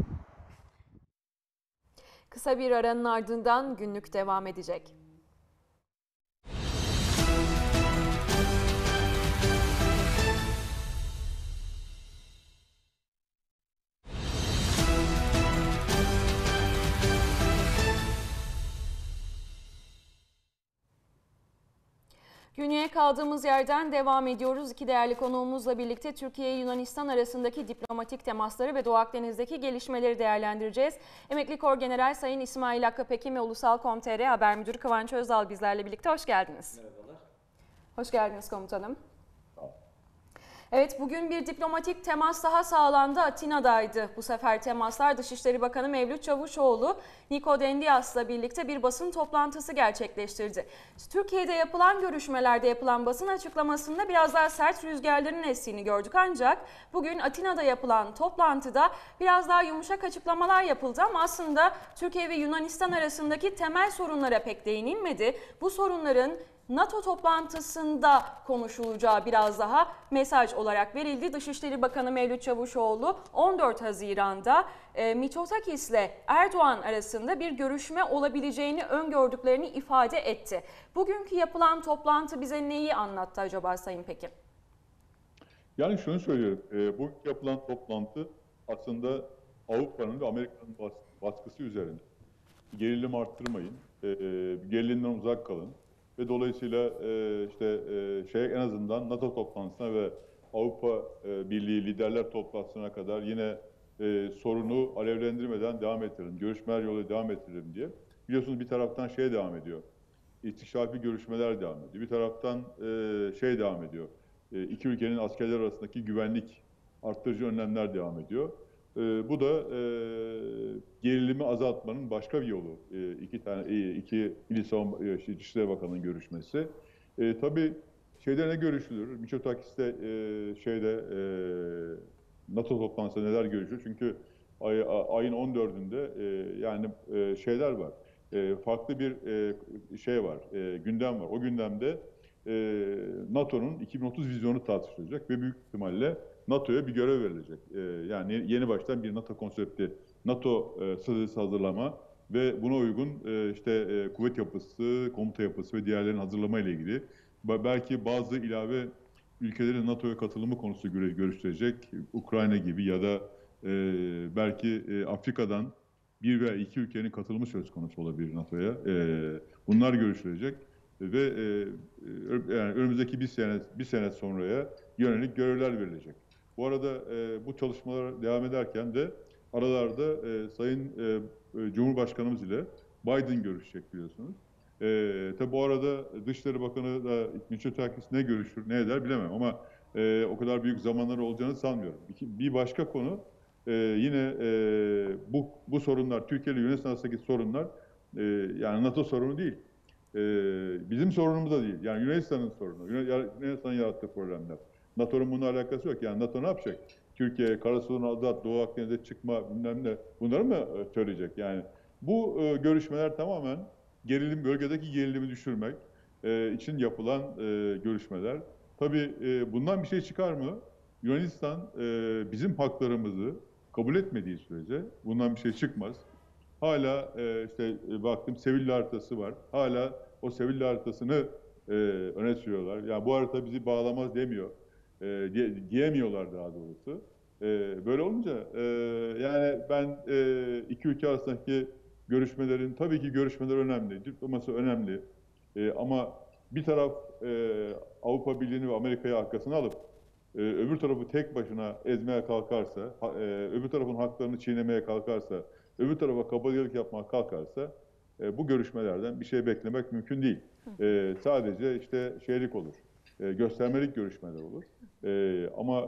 Kısa bir aranın ardından günlük devam edecek. Günlüğe kaldığımız yerden devam ediyoruz. İki değerli konuğumuzla birlikte Türkiye-Yunanistan arasındaki diplomatik temasları ve Doğu Akdeniz'deki gelişmeleri değerlendireceğiz. Emekli Korgeneral Sayın İsmail Hakkı Pekin ve Ulusal.com.tr Haber Müdürü Kıvanç Özdal bizlerle birlikte. Hoş geldiniz. Merhabalar. Hoş geldiniz komutanım. Evet, bugün bir diplomatik temas daha sağlandı. Atina'daydı bu sefer temaslar. Dışişleri Bakanı Mevlüt Çavuşoğlu, Nikodendias'la birlikte bir basın toplantısı gerçekleştirdi. Türkiye'de yapılan görüşmelerde yapılan basın açıklamasında biraz daha sert rüzgarların estiğini gördük. Ancak bugün Atina'da yapılan toplantıda biraz daha yumuşak açıklamalar yapıldı ama aslında Türkiye ve Yunanistan arasındaki temel sorunlara pek değinilmedi. Bu sorunların NATO toplantısında konuşulacağı biraz daha mesaj olarak verildi. Dışişleri Bakanı Mevlüt Çavuşoğlu 14 Haziran'da Mitsotakis ile Erdoğan arasında bir görüşme olabileceğini öngördüklerini ifade etti. Bugünkü yapılan toplantı bize neyi anlattı acaba Sayın Pekin? Yani şunu söylüyorum, bugün yapılan toplantı aslında Avrupa'nın ve Amerika'nın baskısı üzerinde. Gerilim arttırmayın, gerilimden uzak kalın. Ve dolayısıyla en azından NATO toplantısına ve Avrupa Birliği liderler toplantısına kadar yine sorunu alevlendirmeden devam ettirelim, görüşmeler yoluyla devam ettirelim diye. Biliyorsunuz bir taraftan devam ediyor, istişrafi görüşmeler devam ediyor. Bir taraftan devam ediyor, iki ülkenin askerler arasındaki güvenlik arttırıcı önlemler devam ediyor. Bu da gerilimi azaltmanın başka bir yolu. İki Dışişleri Bakanı'nın görüşmesi. Tabii ne görüşülür? Mitsotakis'te NATO toplantısında neler görüşülür? Çünkü ayın 14'ünde şeyler var. Farklı bir var, gündem var. O gündemde NATO'nun 2030 vizyonu tartışılacak ve büyük ihtimalle NATO'ya bir görev verilecek. Yani yeni baştan bir NATO konsepti, NATO stratejisi hazırlama ve buna uygun kuvvet yapısı, komuta yapısı ve diğerlerinin hazırlama ile ilgili belki bazı ilave ülkelerin NATO'ya katılımı konusu görüşülecek. Ukrayna gibi ya da belki Afrika'dan bir veya iki ülkenin katılımı söz konusu olabilir NATO'ya. Bunlar görüşülecek ve önümüzdeki bir sene sonraya yönelik görevler verilecek. Bu arada bu çalışmalar devam ederken de aralarda Sayın Cumhurbaşkanımız ile Biden görüşecek biliyorsunuz. Tabi bu arada Dışişleri Bakanı da Mitsotakis ne görüşür, ne eder bilemem ama o kadar büyük zamanları olacağını sanmıyorum. Bir başka konu yine bu sorunlar, Türkiye ile Yunanistan arasındaki sorunlar yani NATO sorunu değil. Bizim sorunumuz da değil. Yani Yunanistan'ın sorunu. Yunanistan'ın yarattığı problemler. NATO'nun bununla alakası yok. Yani NATO ne yapacak? Türkiye, Karasu'nun azat, Doğu Akdeniz'e çıkma bilmem ne. Bunları mı söyleyecek? Yani bu görüşmeler tamamen bölgedeki gerilimi düşürmek için yapılan görüşmeler. Tabii bundan bir şey çıkar mı? Yunanistan bizim haklarımızı kabul etmediği sürece bundan bir şey çıkmaz. Hala baktım Sevilla haritası var. Hala o Sevilla haritasını öne sürüyorlar. Yani bu harita bizi bağlamaz demiyor. Diyemiyorlar daha doğrusu. Böyle olunca yani ben iki ülke arasındaki görüşmelerin, tabii ki görüşmeler önemli, diplomasi önemli. Ama bir taraf Avrupa Birliği'ni ve Amerika'yı arkasına alıp öbür tarafı tek başına ezmeye kalkarsa, öbür tarafın haklarını çiğnemeye kalkarsa, öbür tarafa kabadayılık yapmaya kalkarsa bu görüşmelerden bir şey beklemek mümkün değil. Sadece şeylik olur, göstermelik görüşmeler olur. Ama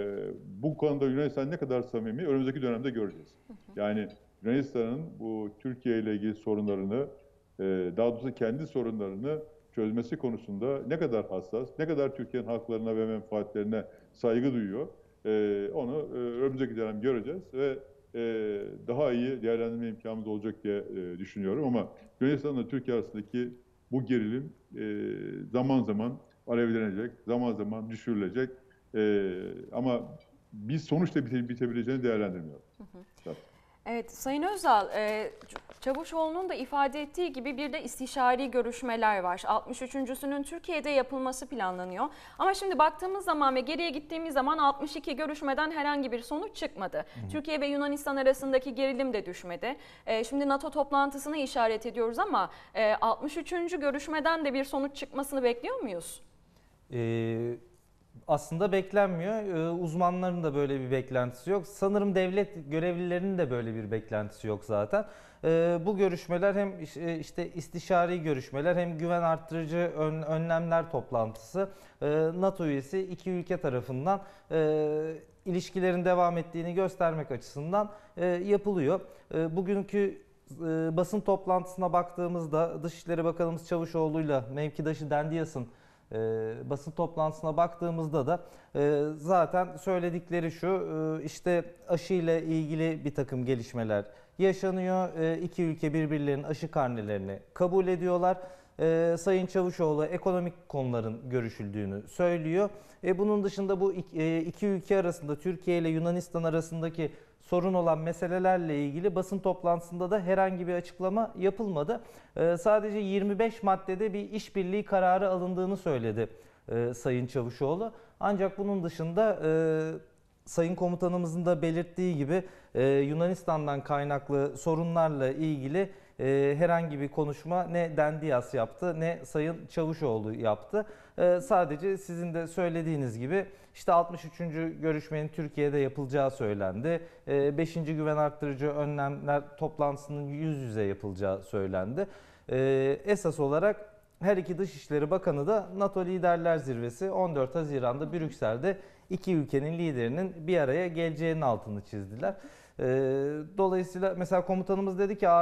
bu konuda Yunanistan ne kadar samimi önümüzdeki dönemde göreceğiz. Yani Yunanistan'ın bu Türkiye ile ilgili sorunlarını daha doğrusu kendi sorunlarını çözmesi konusunda ne kadar hassas, ne kadar Türkiye'nin haklarına ve menfaatlerine saygı duyuyor, onu önümüzdeki dönem göreceğiz ve daha iyi değerlendirme imkanımız olacak diye düşünüyorum. Ama Yunanistan'la Türkiye arasındaki bu gerilim zaman zaman alevlenecek, zaman zaman düşürülecek. Ama bir sonuçta bitebileceğini değerlendirmiyorum. Evet, Sayın Özal, Çavuşoğlu'nun da ifade ettiği gibi bir de istişari görüşmeler var. 63.sünün Türkiye'de yapılması planlanıyor. Ama şimdi baktığımız zaman ve geriye gittiğimiz zaman 62 görüşmeden herhangi bir sonuç çıkmadı. Türkiye ve Yunanistan arasındaki gerilim de düşmedi. Şimdi NATO toplantısını işaret ediyoruz ama 63. görüşmeden de bir sonuç çıkmasını bekliyor muyuz? Aslında beklenmiyor. Uzmanların da böyle bir beklentisi yok. Sanırım devlet görevlilerinin de böyle bir beklentisi yok zaten. Bu görüşmeler hem işte istişari görüşmeler hem güven arttırıcı önlemler toplantısı NATO üyesi iki ülke tarafından ilişkilerin devam ettiğini göstermek açısından yapılıyor. Bugünkü basın toplantısına baktığımızda Dışişleri Bakanımız Çavuşoğlu'yla mevkidaşı Dendias'ın basın toplantısına baktığımızda da zaten söyledikleri şu, işte aşı ile ilgili bir takım gelişmeler yaşanıyor. İki ülke birbirlerinin aşı karnelerini kabul ediyorlar. Sayın Çavuşoğlu ekonomik konuların görüşüldüğünü söylüyor. Bunun dışında bu iki ülke arasında, Türkiye ile Yunanistan arasındaki sorun olan meselelerle ilgili basın toplantısında da herhangi bir açıklama yapılmadı. Sadece 25 maddede bir işbirliği kararı alındığını söyledi Sayın Çavuşoğlu. Ancak bunun dışında Sayın Komutanımızın da belirttiği gibi Yunanistan'dan kaynaklı sorunlarla ilgili herhangi bir konuşma ne Dendias yaptı ne Sayın Çavuşoğlu yaptı. Sadece sizin de söylediğiniz gibi işte 63. görüşmenin Türkiye'de yapılacağı söylendi. 5. güven arttırıcı önlemler toplantısının yüz yüze yapılacağı söylendi. Esas olarak her iki Dışişleri Bakanı da NATO Liderler Zirvesi 14 Haziran'da Brüksel'de iki ülkenin liderinin bir araya geleceğinin altını çizdiler. Dolayısıyla mesela komutanımız dedi ki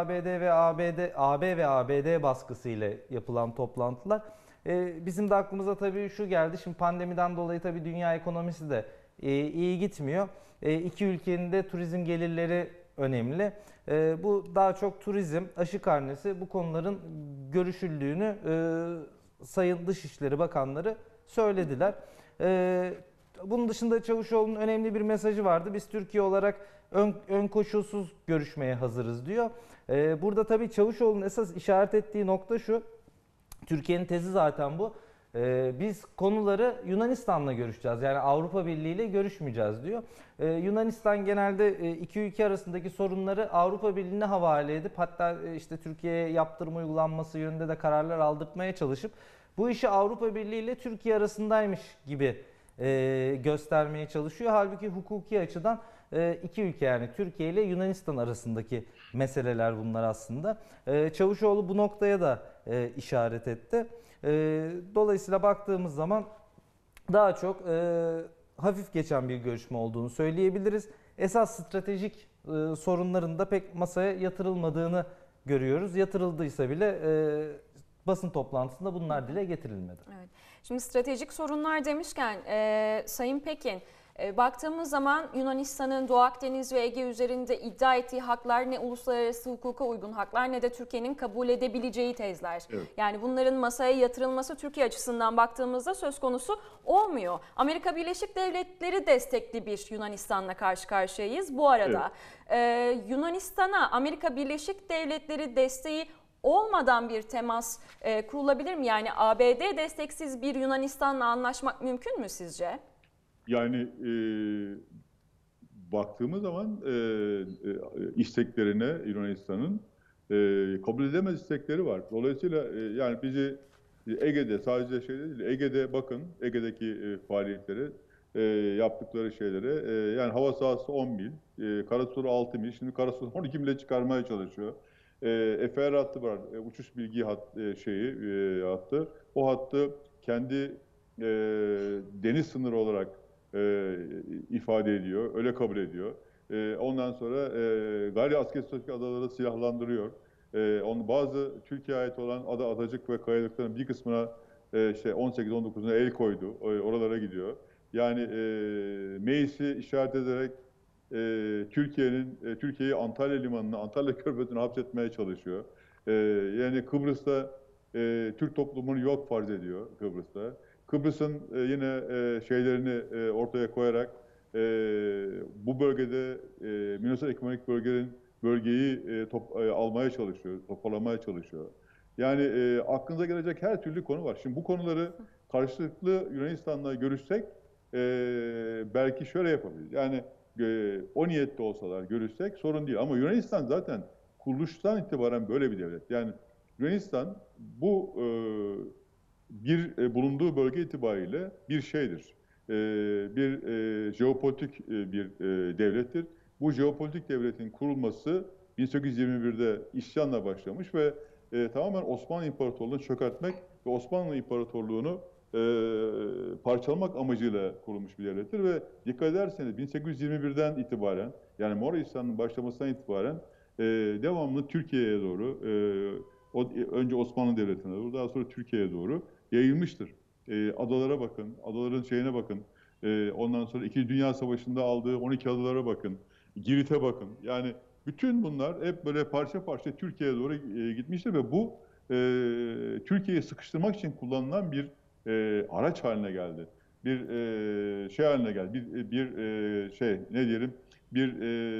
AB ve ABD baskısı ile yapılan toplantılar. Bizim de aklımıza tabii şu geldi. Şimdi pandemiden dolayı tabii dünya ekonomisi de iyi gitmiyor. İki ülkenin de turizm gelirleri önemli. Bu daha çok turizm, aşı karnesi bu konuların görüşüldüğünü Sayın Dışişleri Bakanları söylediler. Bunun dışında Çavuşoğlu'nun önemli bir mesajı vardı. Biz Türkiye olarak ön koşulsuz görüşmeye hazırız diyor. Burada tabii Çavuşoğlu'nun esas işaret ettiği nokta şu. Türkiye'nin tezi zaten bu. Biz konuları Yunanistan'la görüşeceğiz. Yani Avrupa Birliği ile görüşmeyeceğiz diyor. Yunanistan genelde iki ülke arasındaki sorunları Avrupa Birliği'ne havale edip hatta işte Türkiye'ye yaptırım uygulanması yönünde de kararlar aldırtmaya çalışıp bu işi Avrupa Birliği ile Türkiye arasındaymış gibi göstermeye çalışıyor. Halbuki hukuki açıdan iki ülke yani Türkiye ile Yunanistan arasındaki meseleler bunlar aslında. Çavuşoğlu bu noktaya da işaret etti. Dolayısıyla baktığımız zaman daha çok hafif geçen bir görüşme olduğunu söyleyebiliriz. Esas stratejik sorunların da pek masaya yatırılmadığını görüyoruz. Yatırıldıysa bile basın toplantısında bunlar dile getirilmedi. Evet. Şimdi stratejik sorunlar demişken Sayın Pekin, baktığımız zaman Yunanistan'ın Doğu Akdeniz ve Ege üzerinde iddia ettiği haklar ne uluslararası hukuka uygun haklar ne de Türkiye'nin kabul edebileceği tezler. Evet. Yani bunların masaya yatırılması Türkiye açısından baktığımızda söz konusu olmuyor. Amerika Birleşik Devletleri destekli bir Yunanistan'la karşı karşıyayız. Bu arada Yunanistan'a Amerika Birleşik Devletleri desteği olmadan bir temas kurulabilir mi? Yani ABD desteksiz bir Yunanistan'la anlaşmak mümkün mü sizce? Yani baktığımız zaman isteklerine Yunanistan'ın kabul edemez istekleri var. Dolayısıyla yani bizi Ege'de sadece şey değil, Ege'de bakın Ege'deki faaliyetleri yaptıkları şeylere yani hava sahası 10 mil, karasuları 6 mil, şimdi karasuları 12 mile çıkarmaya çalışıyor. FR hattı var, uçuş bilgi hattı. O hattı kendi deniz sınırı olarak ifade ediyor, öyle kabul ediyor. Ondan sonra gayri askeri statük adaları silahlandırıyor. Bazı Türkiye'ye ait olan adacık ve kayalıkların bir kısmına 18-19'una el koydu. Oralara gidiyor. Yani meclisi işaret ederek Türkiye'yi Antalya Limanı'na, Antalya Körfezi'ne hapsetmeye çalışıyor. Yani Kıbrıs'ta Türk toplumunu yok farz ediyor Kıbrıs'ta. Kıbrıs'ın yine şeylerini ortaya koyarak bu bölgede münhasır ekonomik bölgeyi almaya çalışıyor, toparlamaya çalışıyor. Yani aklınıza gelecek her türlü konu var. Şimdi bu konuları karşılıklı Yunanistan'la görüşsek belki şöyle yapabiliriz. Yani o niyette olsalar görüşsek sorun değil. Ama Yunanistan zaten kuruluştan itibaren böyle bir devlet. Yani Yunanistan bu bulunduğu bölge itibariyle bir şeydir. Bir jeopolitik bir devlettir. Bu jeopolitik devletin kurulması 1821'de isyanla başlamış ve tamamen Osmanlı İmparatorluğu'nu çökertmek ve Osmanlı İmparatorluğu'nu parçalamak amacıyla kurulmuş bir devlettir ve dikkat ederseniz 1821'den itibaren, yani Moğolistan'ın başlamasından itibaren devamlı Türkiye'ye doğru, önce Osmanlı Devleti'ne doğru, daha sonra Türkiye'ye doğru yayılmıştır. Adalara bakın, adaların şeyine bakın, ondan sonra İkinci Dünya Savaşı'nda aldığı 12 adalara bakın, Girit'e bakın. Yani bütün bunlar hep böyle parça parça Türkiye'ye doğru gitmiştir ve bu Türkiye'yi sıkıştırmak için kullanılan bir araç haline geldi. Bir şey haline geldi. Ne diyelim, bir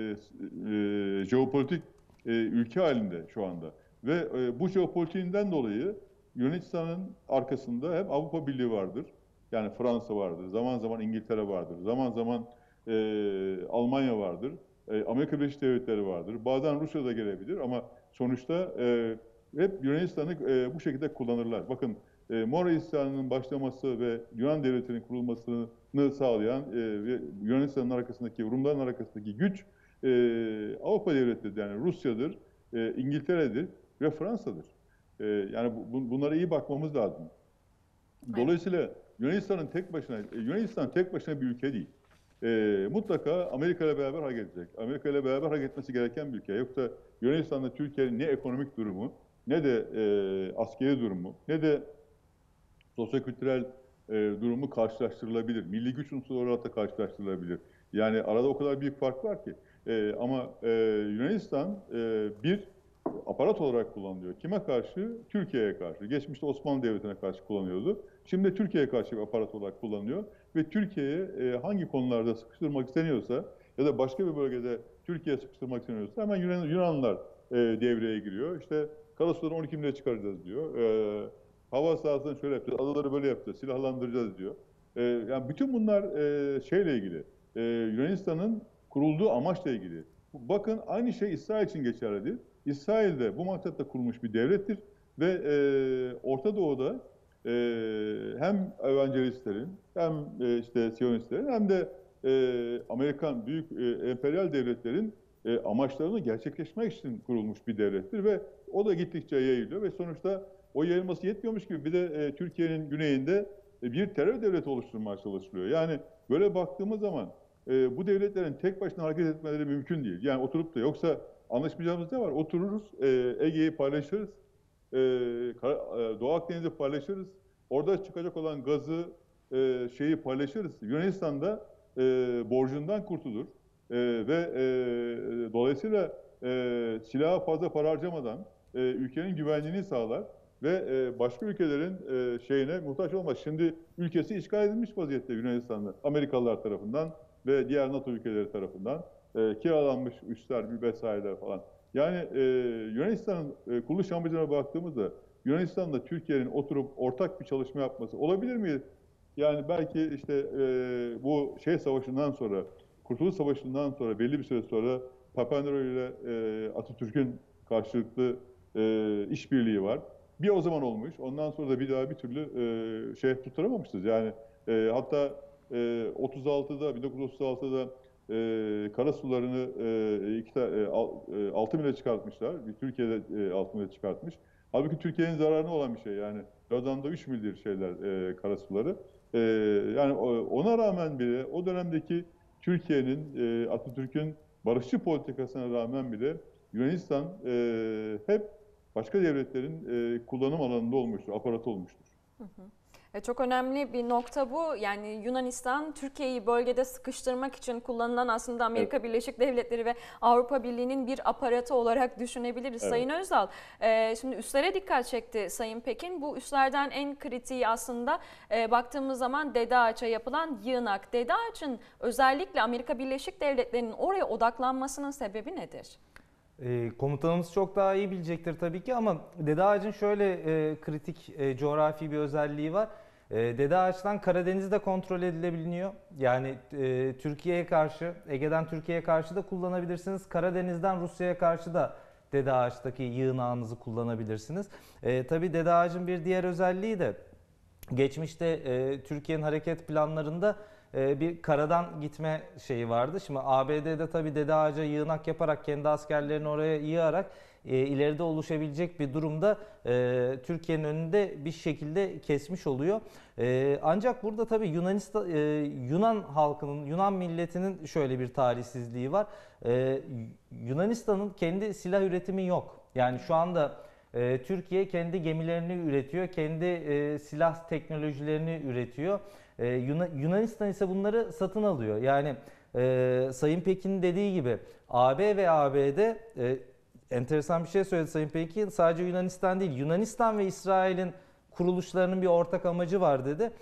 jeopolitik ülke halinde şu anda. Ve bu jeopolitiğinden dolayı Yunanistan'ın arkasında hep Avrupa Birliği vardır. Yani Fransa vardır, zaman zaman İngiltere vardır, zaman zaman Almanya vardır, Amerika Birleşik Devletleri vardır. Bazen Rusya da gelebilir ama sonuçta hep Yunanistan'ı bu şekilde kullanırlar. Bakın Moğolistan'ın başlaması ve Yunan Devleti'nin kurulmasını sağlayan ve Yunanistan'ın arkasındaki, Rumların arkasındaki güç Avrupa devletleri, yani Rusya'dır, İngiltere'dir ve Fransa'dır. Yani bunlara iyi bakmamız lazım. Dolayısıyla Yunanistan tek başına bir ülke değil. Mutlaka Amerika ile beraber hareket edecek. Amerika ile beraber hareket etmesi gereken bir ülke. Yoksa Yunanistan'da Türkiye'nin ne ekonomik durumu, ne de askeri durumu, ne de sosyokültürel durumu karşılaştırılabilir. Milli güç unsuru olarak da karşılaştırılabilir. Yani arada o kadar büyük fark var ki. Ama Yunanistan bir aparat olarak kullanılıyor. Kime karşı? Türkiye'ye karşı. Geçmişte Osmanlı Devleti'ne karşı kullanıyordu. Şimdi Türkiye'ye karşı bir aparat olarak kullanılıyor. Ve Türkiye'ye hangi konularda sıkıştırmak isteniyorsa ya da başka bir bölgede Türkiye'ye sıkıştırmak isteniyorsa hemen Yunanlılar devreye giriyor. İşte Karasuları 12 mile çıkaracağız diyor. Hava sahasını şöyle yapacağız, adaları böyle yapacağız, silahlandıracağız diyor. Yani bütün bunlar şeyle ilgili, Yunanistan'ın kurulduğu amaçla ilgili. Bakın aynı şey İsrail için geçerlidir. İsrail de bu maksatta kurulmuş bir devlettir ve Orta Doğu'da hem evangelistlerin hem işte Siyonistlerin hem de Amerikan büyük emperyal devletlerin amaçlarını gerçekleştirmek için kurulmuş bir devlettir ve o da gittikçe yayılıyor ve sonuçta o yayılması yetmiyormuş gibi bir de Türkiye'nin güneyinde bir terör devleti oluşturmaya çalışılıyor. Yani böyle baktığımız zaman bu devletlerin tek başına hareket etmeleri mümkün değil. Yani oturup da, yoksa anlaşmayacağımız ne var? Otururuz, Ege'yi paylaşırız, Doğu Akdeniz'i paylaşırız, orada çıkacak olan gazı şeyi paylaşırız. Yunanistan'da borcundan kurtulur ve dolayısıyla silaha fazla para harcamadan ülkenin güvenliğini sağlar ve başka ülkelerin şeyine muhtaç olmaz. Şimdi ülkesi işgal edilmiş vaziyette Yunanistan'da Amerikalılar tarafından ve diğer NATO ülkeleri tarafından kiralanmış üsler vesaireler falan. Yani Yunanistan'ın kuruluş amacına baktığımızda Yunanistan'da Türkiye'nin oturup ortak bir çalışma yapması olabilir mi? Yani belki işte bu savaşından sonra, Kurtuluş Savaşı'ndan sonra belli bir süre sonra Papandreou ile Atatürk'ün karşılıklı işbirliği var. Bir o zaman olmuş. Ondan sonra da bir daha bir türlü tutturamamışız. Yani hatta 1936'da karasularını 6 mile çıkartmışlar. Türkiye'de 6 mile çıkartmış. Halbuki Türkiye'nin zararına olan bir şey. Yani Lozan'da 3 mildir karasuları. Yani ona rağmen bile o dönemdeki Türkiye'nin, Atatürk'ün barışçı politikasına rağmen bile Yunanistan hep başka devletlerin kullanım alanında olmuştur, aparatı olmuştur. Hı hı. Çok önemli bir nokta bu. Yani Yunanistan, Türkiye'yi bölgede sıkıştırmak için kullanılan aslında Amerika Birleşik Devletleri ve Avrupa Birliği'nin bir aparatı olarak düşünebiliriz. Evet. Sayın Özdal, şimdi üslere dikkat çekti Sayın Pekin. Bu üslerden en kritiği aslında baktığımız zaman Dede Ağaç'a yapılan yığınak. Dede Ağaç'ın özellikle Amerika Birleşik Devletleri'nin oraya odaklanmasının sebebi nedir? Komutanımız çok daha iyi bilecektir tabii ki ama Dede Ağaç'ın şöyle kritik coğrafi bir özelliği var. Dede Ağaç'tan Karadeniz'de kontrol edilebiliyor. Yani Türkiye'ye karşı, Ege'den Türkiye'ye karşı da kullanabilirsiniz. Karadeniz'den Rusya'ya karşı da Dede Ağaç'taki yığınağınızı kullanabilirsiniz. Tabii Dede Ağaç'ın bir diğer özelliği de geçmişte Türkiye'nin hareket planlarında bir karadan gitme şeyi vardı. Şimdi ABD'de tabii Dede Ağaç'a yığınak yaparak kendi askerlerini oraya yığarak ileride oluşabilecek bir durumda Türkiye'nin önünde bir şekilde kesmiş oluyor. Ancak burada tabii Yunan halkının, Yunan milletinin şöyle bir tarihsizliği var. Yunanistan'ın kendi silah üretimi yok. Yani şu anda Türkiye kendi gemilerini üretiyor, kendi silah teknolojilerini üretiyor. Yunanistan ise bunları satın alıyor. Yani Sayın Pekin'in dediği gibi AB ve ABD enteresan bir şey söyledi Sayın Pekin. Sadece Yunanistan değil, Yunanistan ve İsrail'in kuruluşlarının bir ortak amacı var dedi.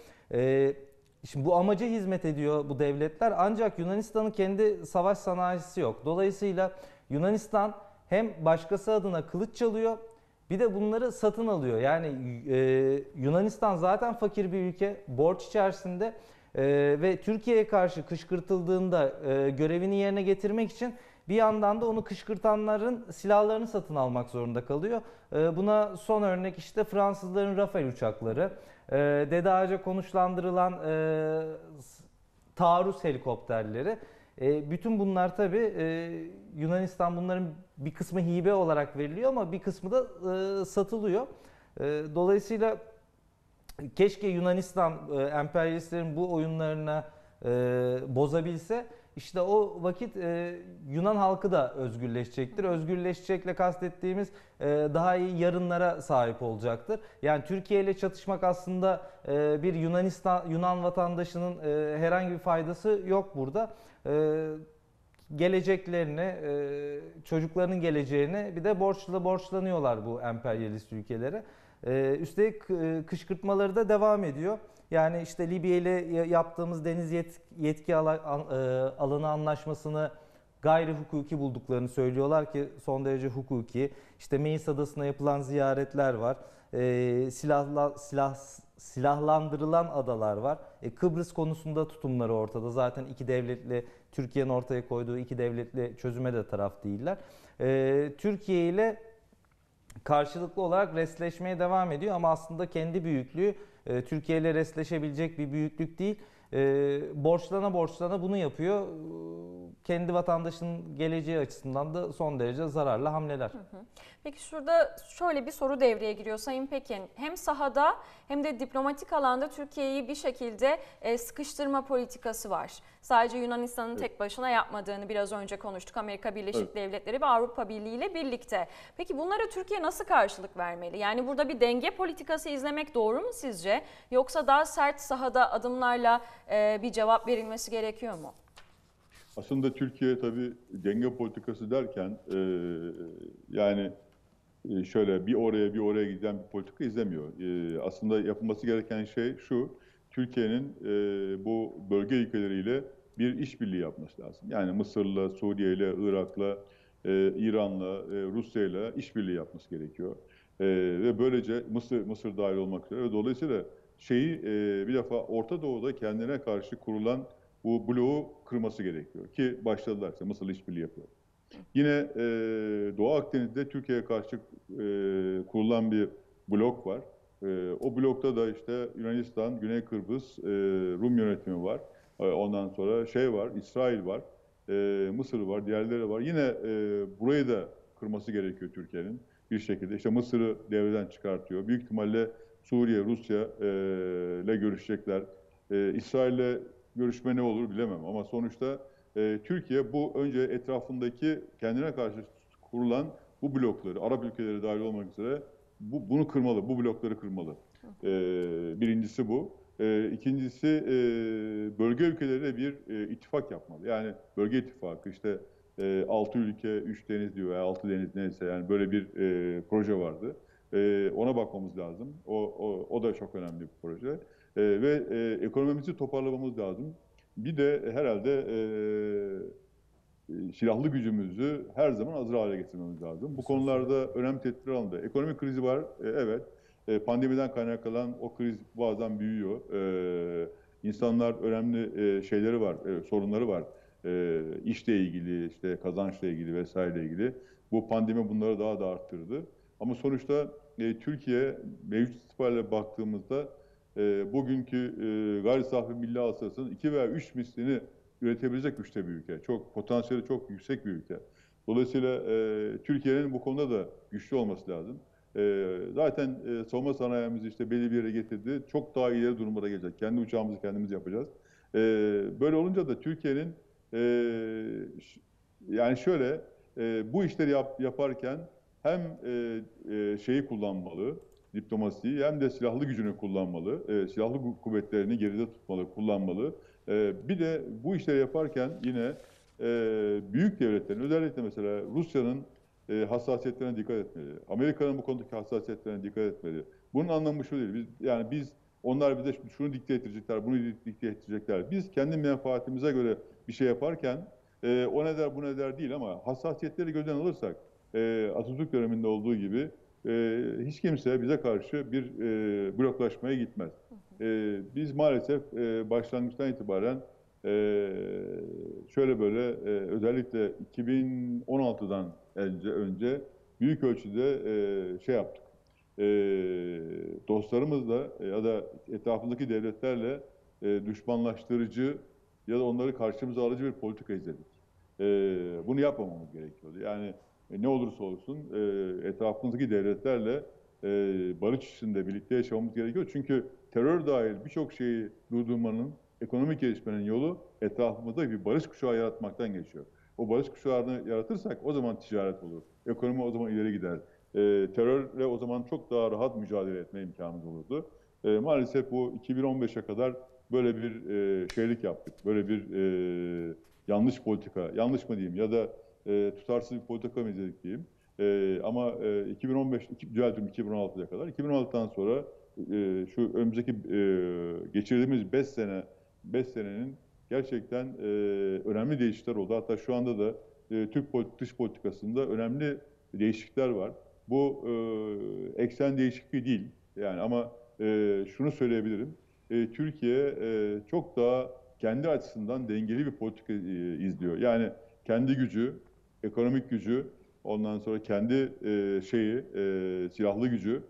Şimdi bu amaca hizmet ediyor bu devletler ancak Yunanistan'ın kendi savaş sanayisi yok. Dolayısıyla Yunanistan hem başkası adına kılıç çalıyor, bir de bunları satın alıyor. Yani Yunanistan zaten fakir bir ülke, borç içerisinde ve Türkiye'ye karşı kışkırtıldığında görevini yerine getirmek için bir yandan da onu kışkırtanların silahlarını satın almak zorunda kalıyor. Buna son örnek işte Fransızların Rafale uçakları, Dede Ağaç'a konuşlandırılan taarruz helikopterleri. Bütün bunlar tabii Yunanistan bunların bir kısmı hibe olarak veriliyor ama bir kısmı da satılıyor. Dolayısıyla keşke Yunanistan emperyalistlerin bu oyunlarına bozabilse. İşte o vakit Yunan halkı da özgürleşecektir. Özgürleşecekle kastettiğimiz daha iyi yarınlara sahip olacaktır. Yani Türkiye ile çatışmak aslında bir Yunan vatandaşının herhangi bir faydası yok burada. Geleceklerini, çocuklarının geleceğini bir de borçlanıyorlar bu emperyalist ülkelere. Üstelik kışkırtmaları da devam ediyor. Yani işte Libya ile yaptığımız deniz yetki alanı anlaşmasını gayri hukuki bulduklarını söylüyorlar ki son derece hukuki. İşte Meis Adası'na yapılan ziyaretler var. Silahlandırılan adalar var. Kıbrıs konusunda tutumları ortada. Zaten iki devletli, Türkiye'nin ortaya koyduğu iki devletli çözüme de taraf değiller. Türkiye ile karşılıklı olarak restleşmeye devam ediyor ama aslında kendi büyüklüğü Türkiye ile restleşebilecek bir büyüklük değil. Borçlana bunu yapıyor. Kendi vatandaşının geleceği açısından da son derece zararlı hamleler. Peki şurada şöyle bir soru devreye giriyor Sayın Pekin. Hem sahada hem de diplomatik alanda Türkiye'yi bir şekilde sıkıştırma politikası var. Sadece Yunanistan'ın tek başına yapmadığını biraz önce konuştuk. Amerika Birleşik Devletleri ve Avrupa Birliği ile birlikte. Peki bunlara Türkiye nasıl karşılık vermeli? Yani burada bir denge politikası izlemek doğru mu sizce? Yoksa daha sert sahada adımlarla bir cevap verilmesi gerekiyor mu? Aslında Türkiye tabii denge politikası derken yani şöyle bir oraya giden bir politika izlemiyor. Aslında yapılması gereken şey şu, Türkiye'nin bu bölge ülkeleriyle bir işbirliği yapması lazım. Yani Mısır'la, Suriye'yle, Irak'la, İran'la, Rusya'yla işbirliği yapması gerekiyor. Ve böylece Mısır dahil olmak üzere. Dolayısıyla bir defa Orta Doğu'da kendine karşı kurulan bu bloğu kırması gerekiyor ki başladılar işte Mısır'la işbirliği yapıyor. Yine Doğu Akdeniz'de Türkiye'ye karşı kurulan bir blok var. O blokta da işte Yunanistan, Güney Kıbrıs, Rum yönetimi var. Ondan sonra var, İsrail var, Mısır var, diğerleri var. Yine burayı da kırması gerekiyor Türkiye'nin bir şekilde. İşte Mısır'ı devreden çıkartıyor. Büyük ihtimalle Suriye, Rusya ile görüşecekler. İsrail'le görüşme ne olur bilemem ama sonuçta Türkiye bu önce etrafındaki kendine karşı kurulan bu blokları, Arap ülkeleri dahil olmak üzere bunu kırmalı, bu blokları kırmalı. Birincisi bu. İkincisi bölge ülkeleriyle bir ittifak yapmalı. Yani bölge ittifakı işte 6 ülke, 3 deniz diyor veya 6 deniz neyse yani böyle bir proje vardı. Ona bakmamız lazım. O da çok önemli bir proje. Ve ekonomimizi toparlamamız lazım. Bir de herhalde silahlı gücümüzü her zaman hazır hale getirmemiz lazım. Bu konularda önemli tedbirler alındı. Ekonomik krizi var, evet. Pandemiden kaynaklanan o kriz bazen büyüyor. İnsanlar önemli şeyleri var, sorunları var. İşle ilgili, işte kazançla ilgili vesaireyle ilgili. Bu pandemi bunları daha da arttırdı. Ama sonuçta Türkiye mevcut itibariyle baktığımızda bugünkü gayri safi milli hasılasının 2 veya 3 mislini üretebilecek güçte bir ülke. Çok potansiyeli çok yüksek bir ülke. Dolayısıyla Türkiye'nin bu konuda da güçlü olması lazım. Zaten savunma sanayimizi işte belli bir yere getirdi. Çok daha ileri durumlara gelecek. Kendi uçağımızı kendimiz yapacağız. Böyle olunca da Türkiye'nin yani şöyle bu işleri yaparken hem şeyi kullanmalı, diplomasiyi hem de silahlı gücünü kullanmalı. Silahlı kuvvetlerini geride tutmalı, kullanmalı. Bir de bu işleri yaparken yine büyük devletlerin özellikle mesela Rusya'nın hassasiyetlerine dikkat etmeli. Amerika'nın bu konudaki hassasiyetlerine dikkat etmeli. Bunun anlamı şu değil. Onlar bize şunu dikte edecekler, bunu dikte edecekler. Biz kendi menfaatimize göre bir şey yaparken o ne der bu ne der değil ama hassasiyetleri gözden alırsak Atatürk döneminde olduğu gibi hiç kimse bize karşı bir bloklaşmaya gitmez. Biz maalesef başlangıçtan itibaren şöyle böyle özellikle 2016'dan önce büyük ölçüde şey yaptık. Dostlarımızla ya da etrafındaki devletlerle düşmanlaştırıcı ya da onları karşımıza alıcı bir politika izledik. Bunu yapmamamız gerekiyordu. Yani ne olursa olsun etrafımızdaki devletlerle barış içinde birlikte yaşamamız gerekiyor. Çünkü terör dahil birçok şeyi durdurmanın, ekonomik gelişmenin yolu etrafımızda bir barış kuşağı yaratmaktan geçiyor. O barış kuşağını yaratırsak o zaman ticaret olur. Ekonomi o zaman ileri gider. Terörle o zaman çok daha rahat mücadele etme imkanımız olurdu. Maalesef bu 2015'e kadar böyle bir şeylik yaptık. Böyle bir yanlış politika, yanlış mı diyeyim ya da tutarsız bir politika mı izledik diyeyim. Ama 2016'ya kadar. 2016'dan sonra şu önümüzdeki geçirdiğimiz 5 senenin gerçekten önemli değişiklikler oldu. Hatta şu anda da Türk dış politikasında önemli değişiklikler var. Bu eksen değişikliği değil. Yani ama şunu söyleyebilirim. Türkiye çok daha kendi açısından dengeli bir politika izliyor. Yani kendi gücü, ekonomik gücü, ondan sonra kendi silahlı gücü,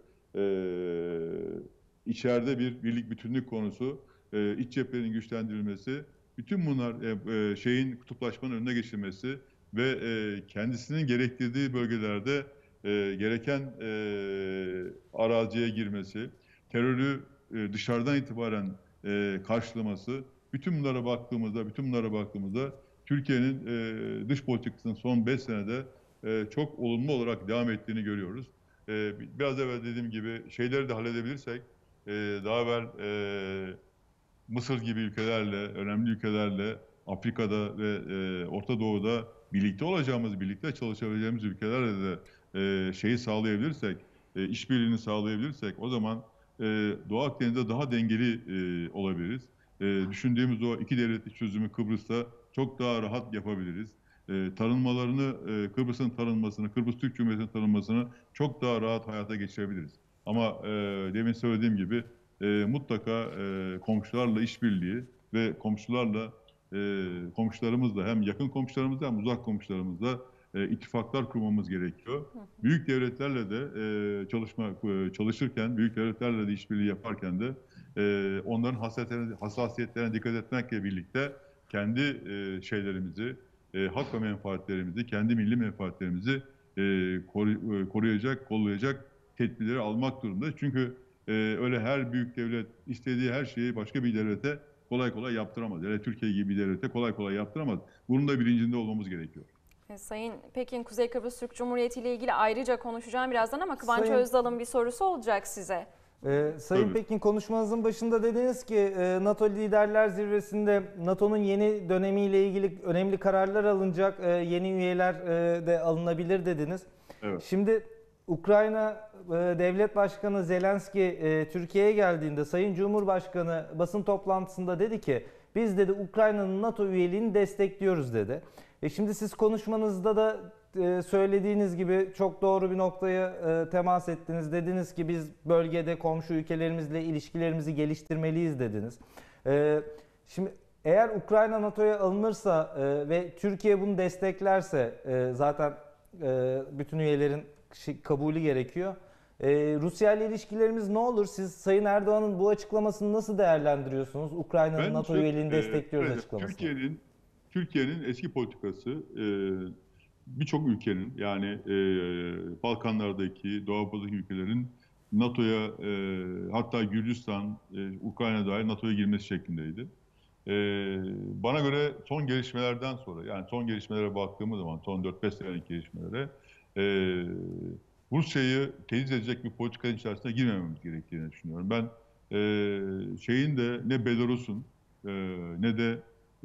içeride bir birlik bütünlük konusu, iç cephenin güçlendirilmesi, bütün bunlar kutuplaşmanın önüne geçilmesi ve kendisinin gerektirdiği bölgelerde gereken araziye girmesi, terörü dışarıdan itibaren karşılaması, bütün bunlara baktığımızda Türkiye'nin dış politikasının son 5 senede çok olumlu olarak devam ettiğini görüyoruz. Biraz evvel dediğim gibi şeyleri de halledebilirsek, daha evvel Mısır gibi ülkelerle, önemli ülkelerle, Afrika'da ve Orta Doğu'da birlikte olacağımız, birlikte çalışabileceğimiz ülkelerle de şeyi sağlayabilirsek, işbirliğini sağlayabilirsek o zaman Doğu Akdeniz'de daha dengeli olabiliriz. Düşündüğümüz o iki devletli çözümü Kıbrıs'ta çok daha rahat yapabiliriz. Kıbrıs'ın tanınmasını, Kıbrıs Türk Cumhuriyeti'nin tanınmasını çok daha rahat hayata geçirebiliriz. Ama demin söylediğim gibi mutlaka komşularla işbirliği ve komşularımızla hem yakın komşularımızla hem uzak komşularımızla ittifaklar kurmamız gerekiyor. Büyük devletlerle de çalışırken, büyük devletlerle de işbirliği yaparken de onların hassasiyetlerine dikkat etmekle birlikte kendi şeylerimizi, hak ve menfaatlerimizi, kendi milli menfaatlerimizi koruyacak, kollayacak tedbirleri almak durumunda. Çünkü öyle her büyük devlet istediği her şeyi başka bir devlete kolay kolay yaptıramaz. Yani Türkiye gibi bir devlete kolay kolay yaptıramaz. Bunun da bilincinde olmamız gerekiyor. Sayın Pekin, Kuzey Kıbrıs Türk Cumhuriyeti ile ilgili ayrıca konuşacağım birazdan ama Kıvanç Sayın- Özdal'ın bir sorusu olacak size. Sayın Tabii. Pekin, konuşmanızın başında dediniz ki NATO Liderler Zirvesi'nde NATO'nun yeni dönemiyle ilgili önemli kararlar alınacak, yeni üyeler de alınabilir dediniz. Evet. Şimdi Ukrayna Devlet Başkanı Zelenski Türkiye'ye geldiğinde Sayın Cumhurbaşkanı basın toplantısında dedi ki biz dedi Ukrayna'nın NATO üyeliğini destekliyoruz dedi. Şimdi siz konuşmanızda da söylediğiniz gibi çok doğru bir noktaya temas ettiniz. Dediniz ki biz bölgede komşu ülkelerimizle ilişkilerimizi geliştirmeliyiz dediniz. Şimdi eğer Ukrayna NATO'ya alınırsa ve Türkiye bunu desteklerse zaten bütün üyelerin kabulü gerekiyor. Rusya ile ilişkilerimiz ne olur? Siz Sayın Erdoğan'ın bu açıklamasını nasıl değerlendiriyorsunuz? Ukrayna'nın NATO üyeliğini destekliyoruz açıklamasını. Türkiye'nin eski politikası birçok ülkenin yani Balkanlardaki, Doğu Avrupa'daki ülkelerin NATO'ya hatta Gürcistan, Ukrayna dahil NATO'ya girmesi şeklindeydi. Bana göre son gelişmelerden sonra yani son gelişmelere baktığımız zaman son 4-5 senelik gelişmelere Rusya'yı tehdit edecek bir politikanın içerisine girmememiz gerektiğini düşünüyorum. Ben şeyin de ne Belarus'un ne de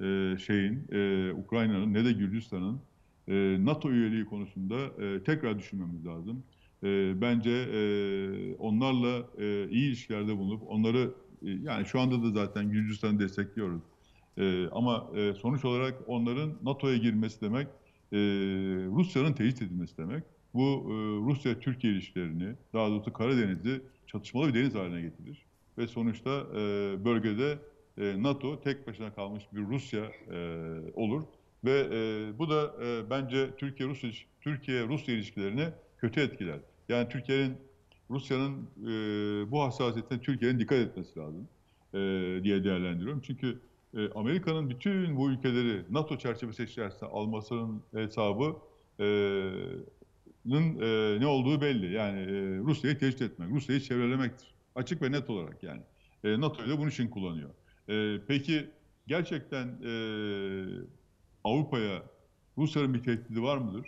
Ukrayna'nın ne de Gürcistan'ın NATO üyeliği konusunda tekrar düşünmemiz lazım. Bence onlarla iyi ilişkilerde bulunup onları yani şu anda da zaten Gürcistan'ı destekliyoruz. Ama sonuç olarak onların NATO'ya girmesi demek Rusya'nın tehdit edilmesi demek. Bu Rusya-Türkiye ilişkilerini, daha doğrusu Karadeniz'i çatışmalı bir deniz haline getirir. Ve sonuçta bölgede NATO tek başına kalmış bir Rusya olur. Ve bu da bence Türkiye-Rusya ilişkilerini kötü etkiler. Yani Rusya'nın bu hassasiyetine Türkiye'nin dikkat etmesi lazım diye değerlendiriyorum. Çünkü Amerika'nın bütün bu ülkeleri NATO çerçevesi içerisinde almasının hesabı ne olduğu belli. Yani Rusya'yı tehdit etmek, Rusya'yı çevrelemektir. Açık ve net olarak yani. NATO'yu da bunun için kullanıyor. Peki gerçekten Avrupa'ya Rusya'nın bir tehdidi var mıdır?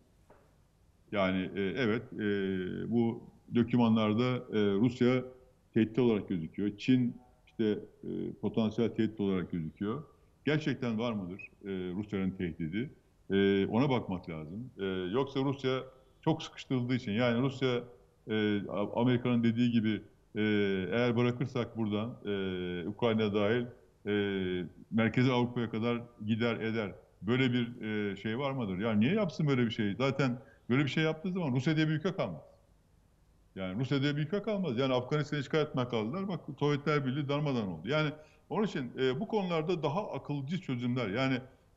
Yani evet bu dokümanlarda Rusya tehdit olarak gözüküyor. Çin işte potansiyel tehdit olarak gözüküyor. Gerçekten var mıdır Rusya'nın tehdidi? Ona bakmak lazım. Yoksa Rusya çok sıkıştırıldığı için yani Rusya Amerika'nın dediği gibi eğer bırakırsak buradan Ukrayna dahil Merkezi Avrupa'ya kadar gider eder. Böyle bir şey var mıdır? Yani niye yapsın böyle bir şey? Zaten böyle bir şey yaptığı zaman Rusya diye bir ülke kalmaz. Yani Rusya diye bir ülke kalmaz. Yani Afganistan'ı işgal etmeye kaldılar. Bak Sovyetler Birliği darmadan oldu. Yani onun için bu konularda daha akılcı çözümler. Yani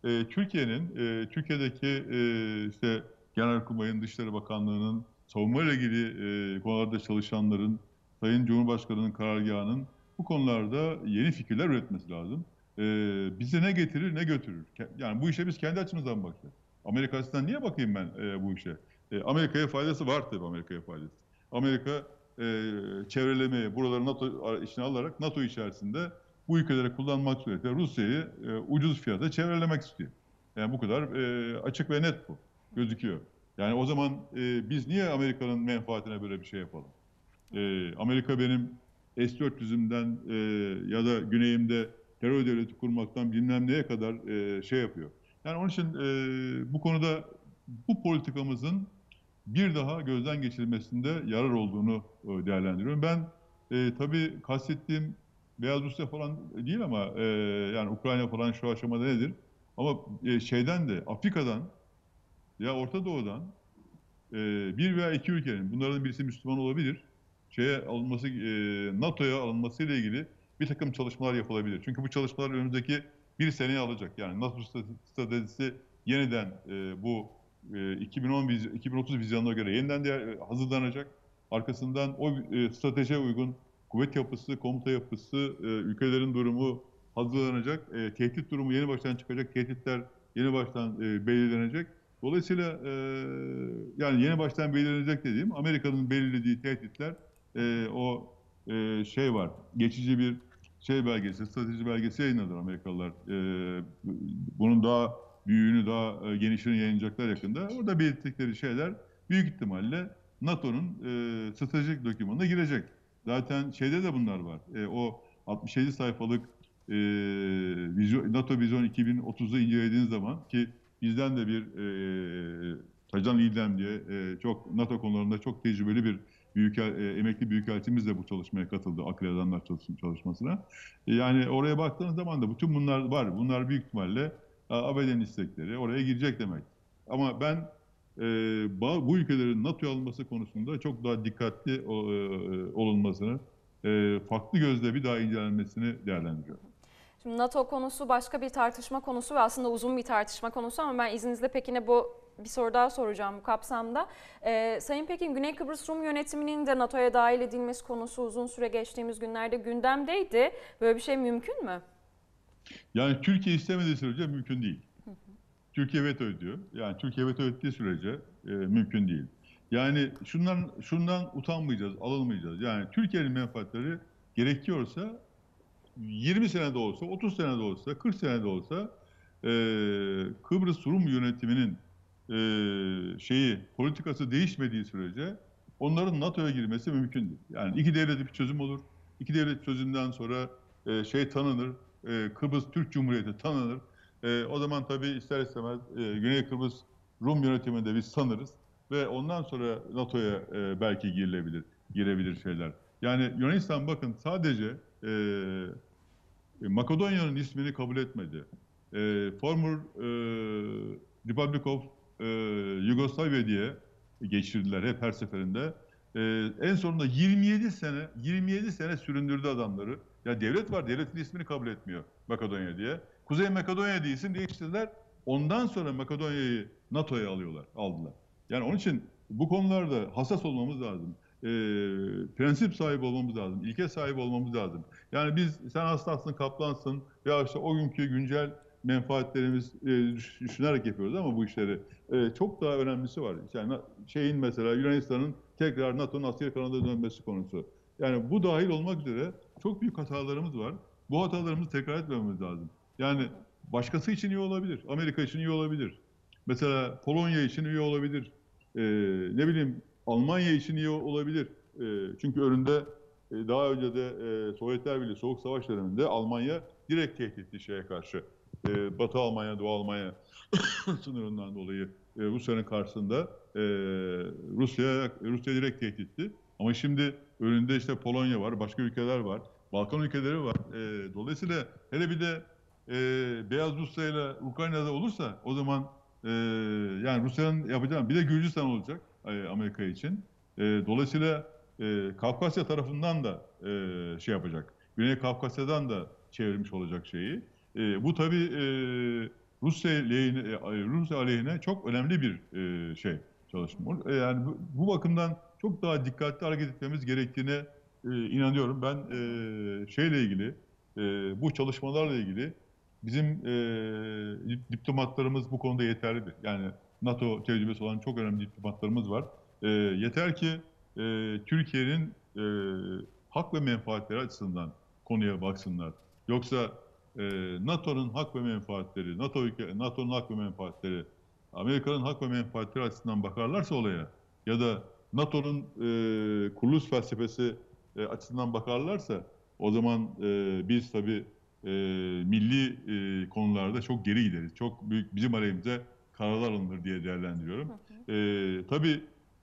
Türkiye'deki işte Genelkurmay'ın, Dışişleri Bakanlığı'nın, savunma ile ilgili konularda çalışanların, Sayın Cumhurbaşkanı'nın karargahının bu konularda yeni fikirler üretmesi lazım. Bize ne getirir ne götürür. Yani bu işe biz kendi açımızdan bakacağız. Amerika açısından niye bakayım ben bu işe? Amerika'ya faydası var tabii Amerika'ya faydası. Amerika çevrelemeye, buraları NATO içine alarak NATO içerisinde bu ülkelere kullanmak suretiyle Rusya'yı ucuz fiyata çevrelemek istiyor. Yani bu kadar açık ve net bu gözüküyor. Yani o zaman biz niye Amerika'nın menfaatine böyle bir şey yapalım? Amerika benim S-400'ümden ya da güneyimde terör devleti kurmaktan bilmem neye kadar şey yapıyor. Yani onun için bu konuda bu politikamızın bir daha gözden geçirilmesinde yarar olduğunu değerlendiriyorum. Ben tabii kastettiğim Beyaz Rusya falan değil ama yani Ukrayna falan şu aşamada nedir? Ama şeyden de Afrika'dan ya Orta Doğu'dan bir veya iki ülkenin bunlardan birisi Müslüman olabilir. NATO'ya alınması ile ilgili bir takım çalışmalar yapılabilir. Çünkü bu çalışmalar önümüzdeki bir seneyi alacak. Yani NATO stratejisi yeniden bu 2030 vizyonuna göre yeniden hazırlanacak. Arkasından o stratejiye uygun kuvvet yapısı, komuta yapısı, ülkelerin durumu hazırlanacak. Tehdit durumu yeni baştan çıkacak. Tehditler yeni baştan belirlenecek. Dolayısıyla yani yeni baştan belirlenecek dediğim Amerika'nın belirlediği tehditler şey var. Geçici bir şey belgesi, strateji belgesi yayınladılar Amerikalılar. Bunun daha büyüğünü, daha genişini yayınlayacaklar yakında. Orada belirttikleri şeyler büyük ihtimalle NATO'nun stratejik dokümanına girecek. Zaten şeyde de bunlar var. O 67 sayfalık NATO Vizyon 2030'u incelediğiniz zaman, ki bizden de bir Tacan İldem diye çok NATO konularında çok tecrübeli bir emekli büyükelçimiz de bu çalışmaya katıldı. Akıl Adamlar çalışmasına. Yani oraya baktığınız zaman da bütün bunlar var. Bunlar büyük ihtimalle ABD'nin istekleri oraya girecek demek. Ama ben bu ülkelerin NATO'ya alınması konusunda çok daha dikkatli olunmasını, farklı gözle bir daha incelenmesini değerlendiriyorum. Şimdi NATO konusu başka bir tartışma konusu ve aslında uzun bir tartışma konusu, ama ben izninizle Pekin'e bir soru daha soracağım bu kapsamda. Sayın Pekin, Güney Kıbrıs Rum yönetiminin de NATO'ya dahil edilmesi konusu uzun süre geçtiğimiz günlerde gündemdeydi. Böyle bir şey mümkün mü? Yani Türkiye istemediği sürece mümkün değil. Türkiye veto ediyor. Yani Türkiye veto ettiği sürece mümkün değil. Yani şundan utanmayacağız, alınmayacağız. Yani Türkiye'nin menfaatleri gerekiyorsa 20 senede olsa, 30 senede olsa, 40 senede olsa Kıbrıs Rum yönetiminin politikası değişmediği sürece onların NATO'ya girmesi mümkün değil. Yani iki devletli bir çözüm olur. İki devlet çözümden sonra tanınır. Kıbrıs Türk Cumhuriyeti tanınır. O zaman tabii ister istemez Güney Kıbrıs Rum yönetiminde biz tanırız ve ondan sonra NATO'ya belki girebilir şeyler. Yani Yunanistan bakın sadece Makedonya'nın ismini kabul etmedi. Former Republic of Yugoslavia diye geçirdiler hep her seferinde. En sonunda 27 sene süründürdü adamları. Ya devlet var, devletin ismini kabul etmiyor Makedonya diye. Kuzey Makedonya diye isim değiştirdiler. Ondan sonra Makedonya'yı NATO'ya aldılar. Yani onun için bu konularda hassas olmamız lazım. Prensip sahibi olmamız lazım. İlke sahibi olmamız lazım. Yani sen aslansın, kaplansın veya işte o günkü güncel menfaatlerimiz düşünerek yapıyoruz ama bu işleri çok daha önemlisi var. Yani mesela Yunanistan'ın tekrar NATO'nun asker kanadına dönmesi konusu. Yani bu dahil olmak üzere çok büyük hatalarımız var. Bu hatalarımızı tekrar etmememiz lazım. Yani başkası için iyi olabilir. Amerika için iyi olabilir. Mesela Polonya için iyi olabilir. Almanya için iyi olabilir. Çünkü önünde daha önce de Sovyetler Birliği Soğuk Savaş döneminde Almanya direkt tehditti şeye karşı. Batı Almanya, Doğu Almanya sınırından dolayı Rusya'nın karşısında Rusya direkt tehditti. Ama şimdi önünde işte Polonya var, başka ülkeler var, Balkan ülkeleri var. Dolayısıyla hele bir de Beyaz Rusya ile Ukrayna'da olursa o zaman yani Rusya'nın yapacağı bir de Gürcistan olacak Amerika için. Dolayısıyla Kafkasya tarafından da yapacak. Güney Kafkasya'dan da çevirmiş olacak şeyi. Bu tabii Rusya aleyhine çok önemli bir çalışma. Yani bu bakımdan çok daha dikkatli hareket etmemiz gerektiğine inanıyorum. Ben ilgili, bu çalışmalarla ilgili bizim diplomatlarımız bu konuda yeterlidir. Yani NATO tecrübesi olan çok önemli diplomatlarımız var. Yeter ki Türkiye'nin hak ve menfaatleri açısından konuya baksınlar. Yoksa NATO'nun hak ve menfaatleri, NATO'nun hak ve menfaatleri, Amerika'nın hak ve menfaatleri açısından bakarlarsa olaya ya da NATO'nun kuruluş felsefesi açısından bakarlarsa o zaman biz tabii milli konularda çok geri gideriz. Çok büyük bizim aleyhimize kararlar alınır diye değerlendiriyorum. Tabii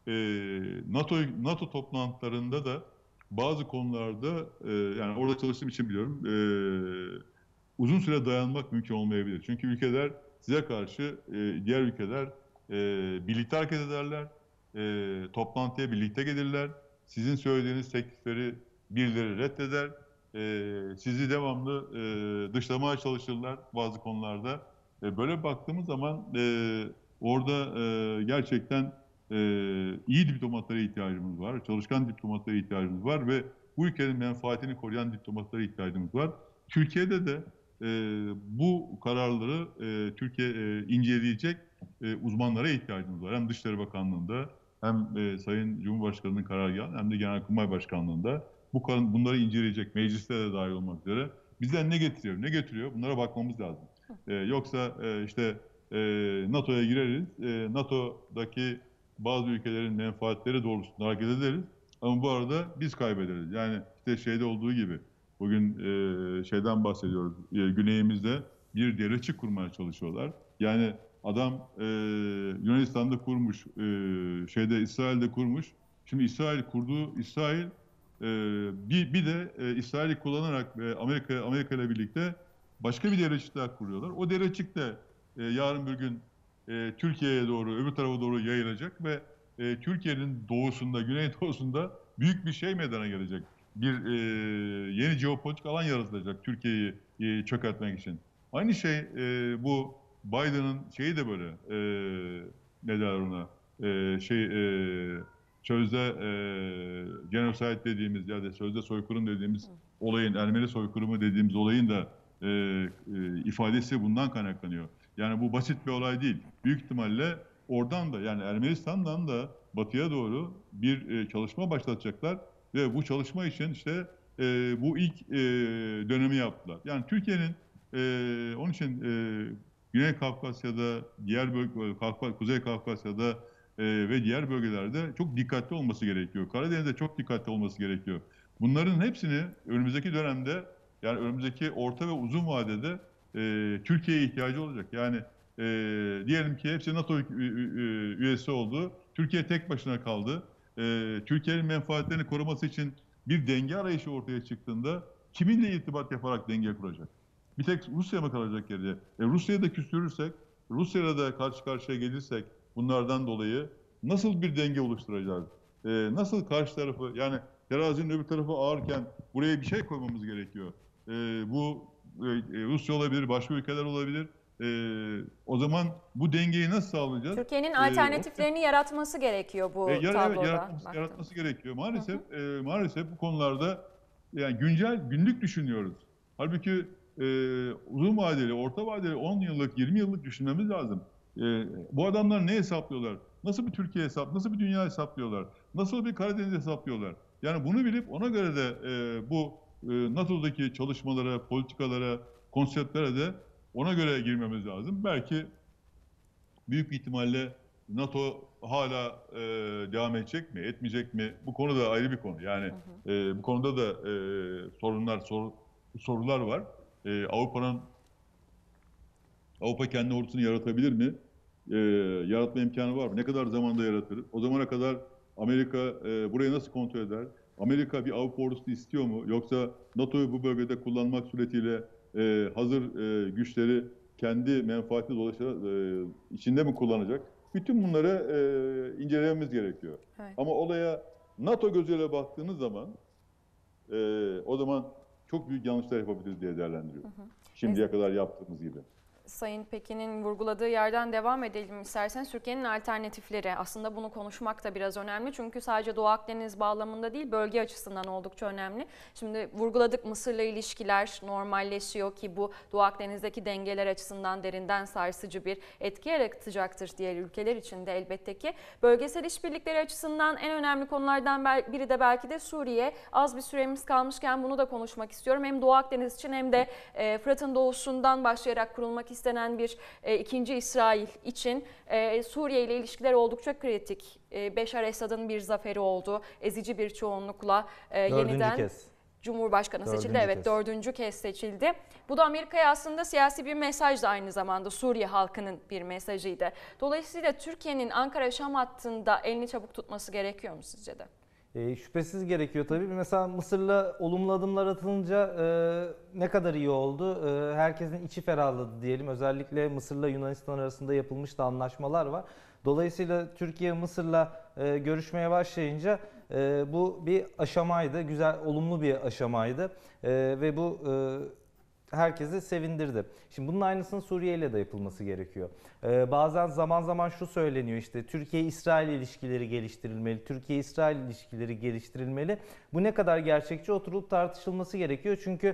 NATO toplantılarında da bazı konularda yani orada çalıştığım için biliyorum uzun süre dayanmak mümkün olmayabilir. Çünkü ülkeler size karşı diğer ülkeler birlikte hareket ederler, toplantıya birlikte gelirler. Sizin söylediğiniz teklifleri birileri reddeder. Sizi devamlı dışlamaya çalışırlar bazı konularda. Böyle baktığımız zaman orada gerçekten iyi diplomatlara ihtiyacımız var, çalışkan diplomatlara ihtiyacımız var ve bu ülkenin menfaatini koruyan diplomatlara ihtiyacımız var. Türkiye'de de bu kararları Türkiye inceleyecek uzmanlara ihtiyacımız var. Hem Dışişleri Bakanlığı'nda hem Sayın Cumhurbaşkanı'nın karargahı hem de Genelkurmay Başkanlığı'nda bunları inceleyecek, mecliste de dahil olmak üzere bizden ne getiriyor? Bunlara bakmamız lazım. Yoksa işte NATO'ya gireriz. NATO'daki bazı ülkelerin menfaatleri doğrultusunda hareket ederiz. Ama bu arada biz kaybederiz. Yani işte şeyde olduğu gibi bugün şeyden bahsediyoruz. Güneyimizde bir devletçik kurmaya çalışıyorlar. Yani adam Yunanistan'da kurmuş, İsrail'de kurmuş. Şimdi İsrail bir de İsrail'i kullanarak Amerika ile birlikte başka bir devletçik daha kuruyorlar. O devletçik de yarın bir gün Türkiye'ye doğru, öbür tarafa doğru yayılacak ve Türkiye'nin doğusunda, güneydoğusunda büyük bir şey meydana gelecek. Bir yeni jeopolitik alan yaratılacak Türkiye'yi çökertmek için. Aynı şey bu Biden'ın şeyi de böyle ne derler ona sözde genocide dediğimiz ya da sözde soykırım dediğimiz olayın, Ermeni soykırımı dediğimiz olayın da ifadesi bundan kaynaklanıyor. Yani bu basit bir olay değil. Büyük ihtimalle oradan da yani Ermenistan'dan da batıya doğru bir çalışma başlatacaklar ve bu çalışma için işte bu ilk dönemi yaptılar. Yani Türkiye'nin onun için Güney Kafkasya'da, Kuzey Kafkasya'da ve diğer bölgelerde çok dikkatli olması gerekiyor. Karadeniz'de çok dikkatli olması gerekiyor. Bunların hepsini önümüzdeki dönemde, yani önümüzdeki orta ve uzun vadede Türkiye'ye ihtiyacı olacak. Yani diyelim ki hepsi NATO üyesi oldu. Türkiye tek başına kaldı. Türkiye'nin menfaatlerini koruması için bir denge arayışı ortaya çıktığında kiminle irtibat yaparak denge kuracak? Bir tek Rusya mı kalacak geride? Rusya'yı da küstürürsek, Rusya'yla da karşı karşıya gelirsek bunlardan dolayı nasıl bir denge oluşturacağız? Nasıl karşı tarafı, yani terazinin öbür tarafı ağırken buraya bir şey koymamız gerekiyor. Bu Rusya olabilir, başka ülkeler olabilir. O zaman bu dengeyi nasıl sağlayacağız? Türkiye'nin alternatiflerini yaratması gerekiyor bu tabloda. Yaratması gerekiyor. Maalesef bu konularda yani günlük düşünüyoruz. Halbuki uzun vadeli, orta vadeli 10 yıllık, 20 yıllık düşünmemiz lazım. Bu adamlar ne hesaplıyorlar? Nasıl bir Türkiye nasıl bir dünya hesaplıyorlar? Nasıl bir Karadeniz hesaplıyorlar? Yani bunu bilip ona göre de bu NATO'daki çalışmalara, politikalara, konseptlere de ona göre girmemiz lazım. Belki büyük bir ihtimalle NATO hala devam edecek mi, etmeyecek mi? Bu konu da ayrı bir konu. Yani bu konuda da sorular var. Avrupa kendi ordusunu yaratabilir mi? Yaratma imkanı var mı? Ne kadar zamanda yaratır? O zamana kadar Amerika burayı nasıl kontrol eder? Amerika bir Avrupa ordusu istiyor mu? Yoksa NATO'yu bu bölgede kullanmak suretiyle hazır güçleri kendi menfaati dolayısıyla içinde mi kullanacak? Bütün bunları incelememiz gerekiyor. Evet. Ama olaya NATO gözüyle baktığınız zaman o zaman çok büyük yanlışlar yapabiliriz diye değerlendiriyorum. Şimdiye kadar yaptığımız gibi. Sayın Pekin'in vurguladığı yerden devam edelim isterseniz. Türkiye'nin alternatifleri, aslında bunu konuşmak da biraz önemli. Çünkü sadece Doğu Akdeniz bağlamında değil, bölge açısından oldukça önemli. Şimdi vurguladık, Mısır'la ilişkiler normalleşiyor ki bu Doğu Akdeniz'deki dengeler açısından derinden sarsıcı bir etki yaratacaktır diğer ülkeler için de elbette ki. Bölgesel işbirlikleri açısından en önemli konulardan biri de belki de Suriye. Az bir süremiz kalmışken bunu da konuşmak istiyorum. Hem Doğu Akdeniz için hem de Fırat'ın doğusundan başlayarak kurulmak istenen bir ikinci İsrail için Suriye ile ilişkiler oldukça kritik. Beşar Esad'ın bir zaferi oldu. Ezici bir çoğunlukla yeniden Cumhurbaşkanı seçildi. Evet, dördüncü kez seçildi. Bu da Amerika'ya aslında siyasi bir mesaj da aynı zamanda Suriye halkının bir mesajıydı. Dolayısıyla Türkiye'nin Ankara-Şam hattında elini çabuk tutması gerekiyor mu sizce de? Şüphesiz gerekiyor tabii. Mesela Mısır'la olumlu adımlar atılınca ne kadar iyi oldu. Herkesin içi ferahladı diyelim. Özellikle Mısır'la Yunanistan arasında yapılmış da anlaşmalar var. Dolayısıyla Türkiye Mısır'la görüşmeye başlayınca bu bir aşamaydı. Güzel, olumlu bir aşamaydı. Ve bu herkesi sevindirdi. Şimdi bunun aynısının Suriye ile de yapılması gerekiyor. Bazen zaman zaman şu söyleniyor, işte Türkiye-İsrail ilişkileri geliştirilmeli, Türkiye-İsrail ilişkileri geliştirilmeli. Bu ne kadar gerçekçi, oturup tartışılması gerekiyor. Çünkü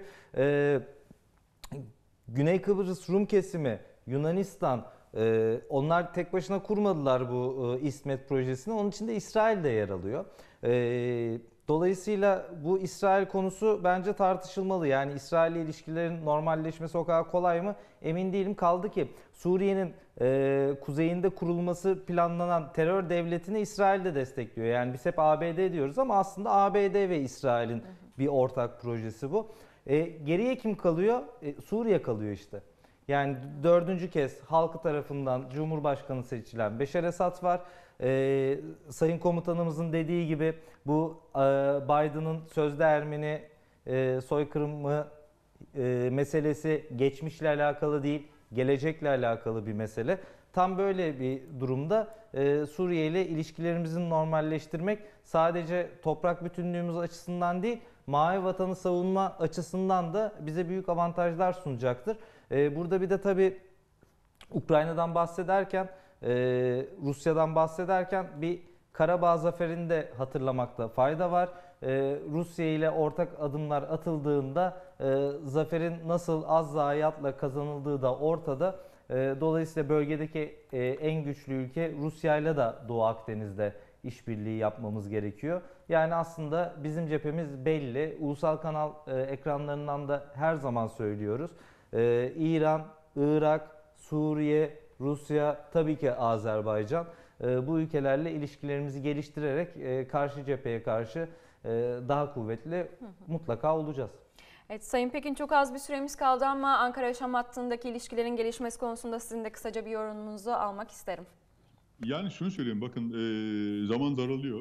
Güney Kıbrıs Rum kesimi, Yunanistan, onlar tek başına kurmadılar bu İSMET projesini. Onun içinde İsrail de yer alıyor. Dolayısıyla bu İsrail konusu bence tartışılmalı. Yani İsrail ile ilişkilerin normalleşmesi o kadar kolay mı? Emin değilim. Kaldı ki Suriye'nin kuzeyinde kurulması planlanan terör devletini İsrail de destekliyor. Yani biz hep ABD diyoruz ama aslında ABD ve İsrail'in bir ortak projesi bu. Geriye kim kalıyor? Suriye kalıyor işte. Yani 4. kez halkı tarafından Cumhurbaşkanı seçilen Beşar Esad var. Sayın komutanımızın dediği gibi bu Biden'ın sözde Ermeni soykırımı meselesi geçmişle alakalı değil, gelecekle alakalı bir mesele. Tam böyle bir durumda Suriye ile ilişkilerimizin normalleştirmek sadece toprak bütünlüğümüz açısından değil, mavi vatanı savunma açısından da bize büyük avantajlar sunacaktır. Burada bir de tabii Ukrayna'dan bahsederken, Rusya'dan bahsederken bir Karabağ zaferini de hatırlamakta fayda var. Rusya ile ortak adımlar atıldığında zaferin nasıl az zayiatla kazanıldığı da ortada. Dolayısıyla bölgedeki en güçlü ülke Rusya ile de Doğu Akdeniz'de işbirliği yapmamız gerekiyor. Yani aslında bizim cephemiz belli. Ulusal kanal ekranlarından da her zaman söylüyoruz. İran, Irak, Suriye, Rusya, tabii ki Azerbaycan. Bu ülkelerle ilişkilerimizi geliştirerek karşı cepheye karşı daha kuvvetli mutlaka olacağız. Evet Sayın Pekin, çok az bir süremiz kaldı ama Ankara-Şam hattındaki ilişkilerin gelişmesi konusunda sizin de kısaca bir yorumunuzu almak isterim. Yani şunu söyleyeyim, bakın zaman daralıyor.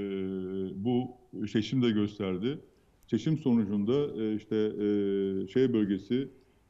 Bu seçim de gösterdi. Seçim sonucunda işte şey bölgesi,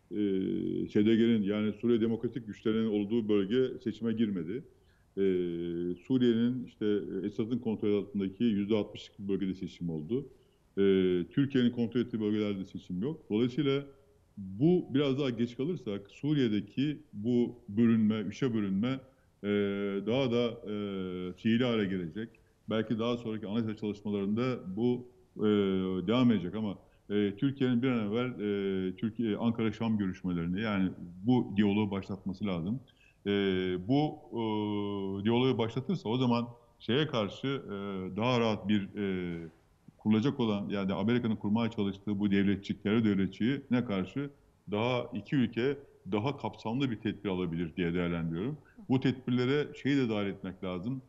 SDG'nin yani Suriye Demokratik Güçlerinin olduğu bölge seçime girmedi. Suriye'nin işte Esad'ın kontrol altındaki %60'lık bir bölgede seçim oldu. Türkiye'nin kontrol ettiği bölgelerde seçim yok. Dolayısıyla bu biraz daha geç kalırsak Suriye'deki bu bölünme, üçe bölünme daha da fiili hale gelecek. Belki daha sonraki anayasa çalışmalarında bu devam edecek ama Türkiye'nin bir an evvel Türkiye Ankara-Şam görüşmelerini, yani bu diyaloğu başlatması lazım. Bu diyaloğu başlatırsa o zaman şeye karşı daha rahat bir kurulacak olan, yani Amerika'nın kurmaya çalıştığı bu devletçik, terör devletçiğine karşı daha iki ülke daha kapsamlı bir tedbir alabilir diye değerlendiriyorum. Bu tedbirlere şeyi de dahil etmek lazım.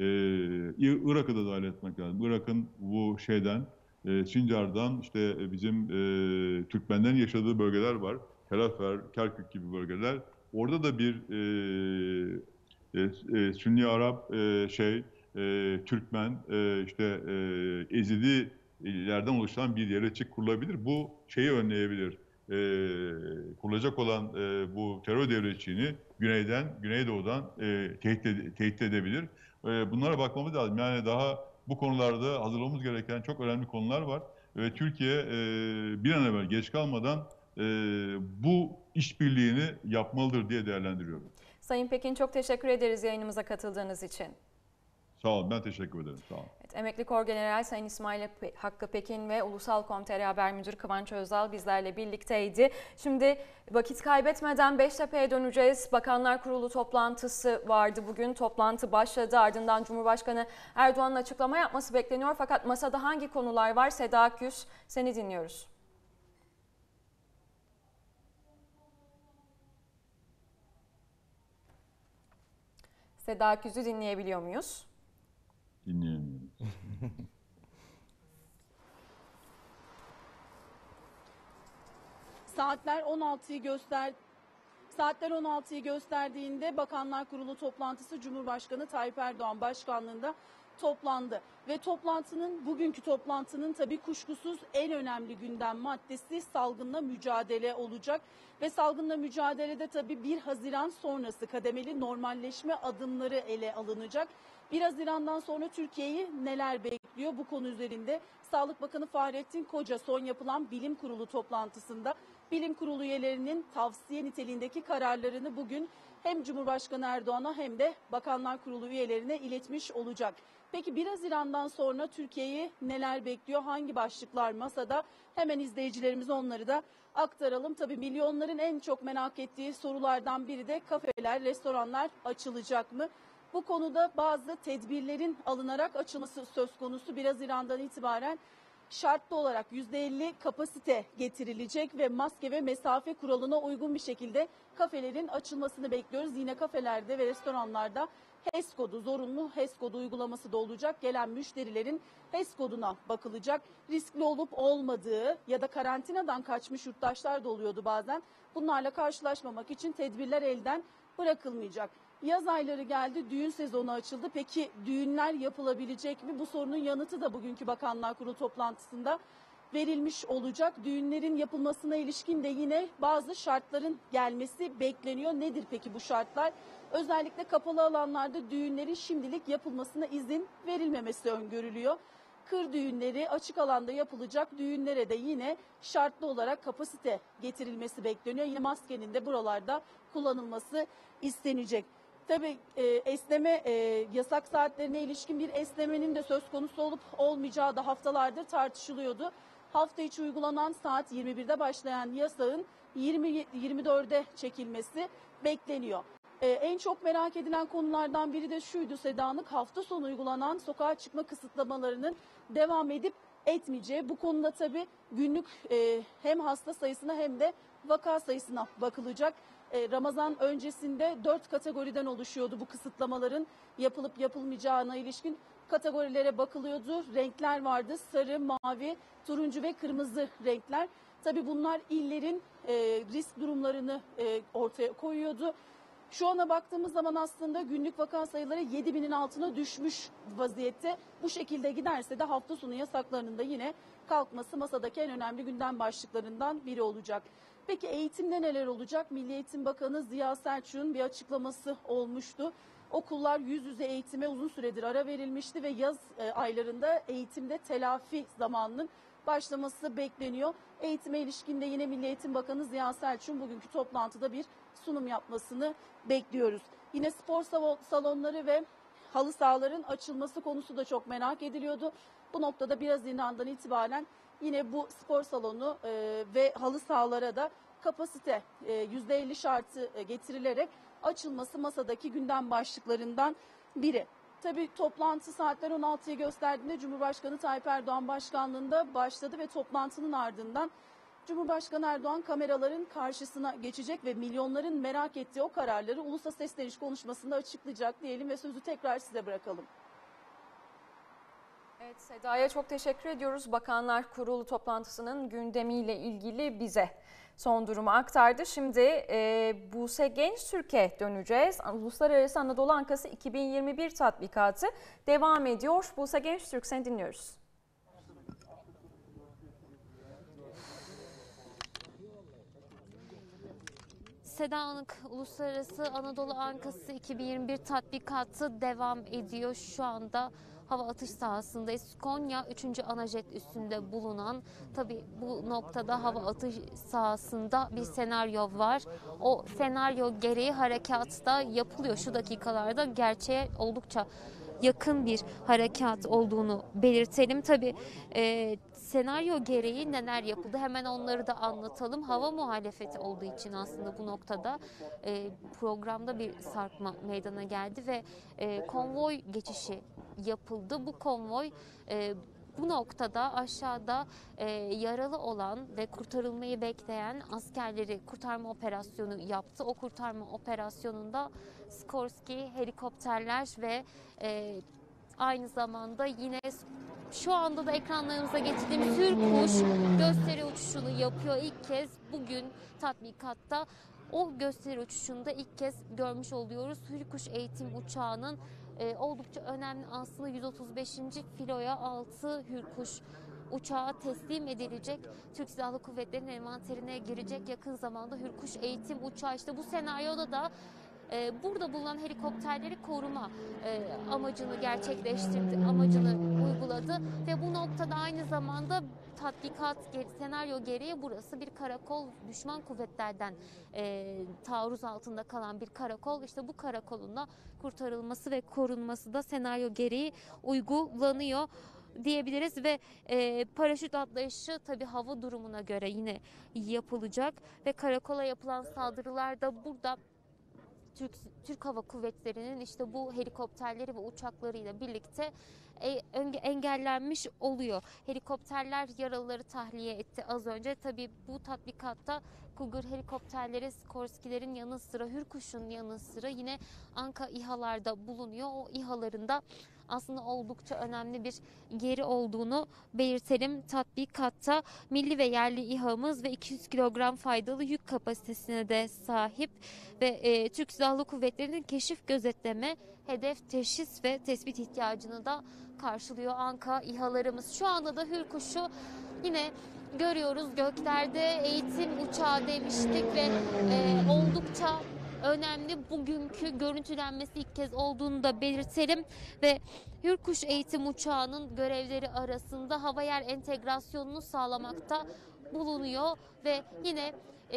Irak'ı da dahil etmek lazım. Irak'ın bu şeyden, Sincar'dan işte bizim Türkmenlerin yaşadığı bölgeler var. Kelafer, Kerkük gibi bölgeler. Orada da bir Sünni Arap Türkmen, işte Ezidilerden oluşan bir devletçik kurulabilir. Bu şeyi önleyebilir. Kurulacak olan bu terör devletçiğini Güneydoğu'dan tehdit edebilir. Bunlara bakmamız lazım. Yani daha bu konularda hazırlamamız gereken çok önemli konular var. Ve Türkiye bir an evvel geç kalmadan bu işbirliğini yapmalıdır diye değerlendiriyorum. Sayın Pekin, çok teşekkür ederiz yayınımıza katıldığınız için. Sağ olun, ben teşekkür ederim. Sağ olun. Evet, Emekli Korgeneral Sayın İsmail Hakkı Pekin ve Ulusal.com.tr Haber Müdürü Kıvanç Özdal bizlerle birlikteydi. Şimdi vakit kaybetmeden Beştepe'ye döneceğiz. Bakanlar Kurulu toplantısı vardı bugün. Toplantı başladı. Ardından Cumhurbaşkanı Erdoğan'ın açıklama yapması bekleniyor. Fakat masada hangi konular var? Seda Küs, seni dinliyoruz. Seda Küs'ü dinleyebiliyor muyuz? Dinleyemiyorum. Saatler 16'yı gösterdiğinde Bakanlar Kurulu toplantısı Cumhurbaşkanı Tayyip Erdoğan başkanlığında toplandı. Ve bugünkü toplantının tabii kuşkusuz en önemli gündem maddesi salgınla mücadele olacak. Ve salgınla mücadelede tabii 1 Haziran sonrası kademeli normalleşme adımları ele alınacak. 1 Haziran'dan sonra Türkiye'yi neler bekliyor? Bu konu üzerinde Sağlık Bakanı Fahrettin Koca son yapılan Bilim Kurulu toplantısında Bilim Kurulu üyelerinin tavsiye niteliğindeki kararlarını bugün hem Cumhurbaşkanı Erdoğan'a hem de Bakanlar Kurulu üyelerine iletmiş olacak. Peki 1 Haziran'dan sonra Türkiye'yi neler bekliyor? Hangi başlıklar masada? Hemen izleyicilerimize onları da aktaralım. Tabii milyonların en çok merak ettiği sorulardan biri de kafeler, restoranlar açılacak mı? Bu konuda bazı tedbirlerin alınarak açılması söz konusu. 1 Haziran'dan itibaren şartlı olarak %50 kapasite getirilecek ve maske ve mesafe kuralına uygun bir şekilde kafelerin açılmasını bekliyoruz. Yine kafelerde ve restoranlarda HES kodu, zorunlu HES kodu uygulaması da olacak. Gelen müşterilerin HES koduna bakılacak. Riskli olup olmadığı ya da karantinadan kaçmış yurttaşlar da oluyordu bazen. Bunlarla karşılaşmamak için tedbirler elden bırakılmayacak. Yaz ayları geldi, düğün sezonu açıldı. Peki düğünler yapılabilecek mi? Bu sorunun yanıtı da bugünkü Bakanlar Kurulu toplantısında verilmiş olacak. Düğünlerin yapılmasına ilişkin de yine bazı şartların gelmesi bekleniyor. Nedir peki bu şartlar? Özellikle kapalı alanlarda düğünlerin şimdilik yapılmasına izin verilmemesi öngörülüyor. Kır düğünleri açık alanda yapılacak düğünlere de yine şartlı olarak kapasite getirilmesi bekleniyor. Yine maskenin de buralarda kullanılması istenecek. Tabii esneme yasak saatlerine ilişkin bir esnemenin de söz konusu olup olmayacağı da haftalardır tartışılıyordu. Hafta içi uygulanan saat 21'de başlayan yasağın 24'e çekilmesi bekleniyor. En çok merak edilen konulardan biri de şuydu Seda Hanım, hafta sonu uygulanan sokağa çıkma kısıtlamalarının devam edip etmeyeceği. Bu konuda tabii günlük hem hasta sayısına hem de vaka sayısına bakılacak. Ramazan öncesinde 4 kategoriden oluşuyordu bu kısıtlamaların yapılıp yapılmayacağına ilişkin kategorilere bakılıyordu. Renkler vardı: sarı, mavi, turuncu ve kırmızı renkler. Tabii bunlar illerin risk durumlarını ortaya koyuyordu. Şu ana baktığımız zaman aslında günlük vaka sayıları 7.000'in altına düşmüş vaziyette. Bu şekilde giderse de hafta sonu yasaklarının da yine kalkması masadaki en önemli gündem başlıklarından biri olacak. Peki eğitimde neler olacak? Milli Eğitim Bakanı Ziya Selçuk'un bir açıklaması olmuştu. Okullar yüz yüze eğitime uzun süredir ara verilmişti ve yaz aylarında eğitimde telafi zamanının başlaması bekleniyor. Eğitime ilişkinde yine Milli Eğitim Bakanı Ziya Selçuk'un bugünkü toplantıda bir sunum yapmasını bekliyoruz. Yine spor salonları ve halı sahaların açılması konusu da çok merak ediliyordu. Bu noktada 1 Haziran'dan itibaren yine bu spor salonu ve halı sahalara da kapasite %50 şartı getirilerek açılması masadaki gündem başlıklarından biri. Tabii toplantı saatler 16'yı gösterdiğinde Cumhurbaşkanı Tayyip Erdoğan başkanlığında başladı ve toplantının ardından Cumhurbaşkanı Erdoğan kameraların karşısına geçecek ve milyonların merak ettiği o kararları ulusa sesleniş konuşmasında açıklayacak diyelim ve sözü tekrar size bırakalım. Evet, Seda'ya çok teşekkür ediyoruz. Bakanlar Kurulu toplantısının gündemiyle ilgili bize son durumu aktardı. Şimdi Buse Gençtürk'e döneceğiz. Uluslararası Anadolu Ankası 2021 tatbikatı devam ediyor. Buse Gençtürk, seni dinliyoruz. Seda Hanım, Uluslararası Anadolu Ankası 2021 tatbikatı devam ediyor. Şu anda hava atış sahasındayız. Konya 3. Anajet üstünde bulunan, tabii bu noktada hava atış sahasında bir senaryo var. O senaryo gereği harekat da yapılıyor. Şu dakikalarda gerçeğe oldukça yakın bir harekat olduğunu belirtelim. Tabii senaryo gereği neler yapıldı hemen onları da anlatalım. Hava muhalefeti olduğu için aslında bu noktada programda bir sarkma meydana geldi ve konvoy geçişi yapıldı. Bu konvoy bu noktada aşağıda yaralı olan ve kurtarılmayı bekleyen askerleri kurtarma operasyonu yaptı. O kurtarma operasyonunda Skorsky helikopterler ve aynı zamanda yine şu anda da ekranlarımıza getirdiğimiz Hürkuş gösteri uçuşunu yapıyor. İlk kez bugün tatbikatta o gösteri uçuşunu da ilk kez görmüş oluyoruz. Hürkuş eğitim uçağının oldukça önemli aslında 135. filoya 6 Hürkuş uçağı teslim edilecek. Türk Silahlı Kuvvetleri'nin envanterine girecek yakın zamanda Hürkuş eğitim uçağı. İşte bu senaryoda da burada bulunan helikopterleri koruma amacını gerçekleştirdi, amacını uyguladı ve bu noktada aynı zamanda tatbikat senaryo gereği burası bir karakol, düşman kuvvetlerden taarruz altında kalan bir karakol. İşte bu karakolun da kurtarılması ve korunması da senaryo gereği uygulanıyor diyebiliriz ve paraşüt atlayışı tabii hava durumuna göre yine yapılacak ve karakola yapılan saldırılar da burada Türk Türk Hava Kuvvetleri'nin işte bu helikopterleri ve uçaklarıyla birlikte engellenmiş oluyor. Helikopterler yaralıları tahliye etti az önce. Tabii bu tatbikatta Cougar helikopterleri, Sikorsky'lerin yanı sıra, Hürkuş'un yanı sıra yine Anka İHA'lar da bulunuyor. O İHA'ların da aslında oldukça önemli bir yeri olduğunu belirtelim. Tatbikatta milli ve yerli İHA'mız ve 200 kilogram faydalı yük kapasitesine de sahip ve Türk Silahlı Kuvvetleri'nin keşif, gözetleme, hedef teşhis ve tespit ihtiyacını da karşılıyor Anka İHA'larımız. Şu anda da Hürkuş'u yine görüyoruz göklerde, eğitim uçağı demiştik ve oldukça önemli bugünkü görüntülenmesi ilk kez olduğunu da belirtelim ve Hürkuş eğitim uçağının görevleri arasında hava yer entegrasyonunu sağlamakta bulunuyor ve yine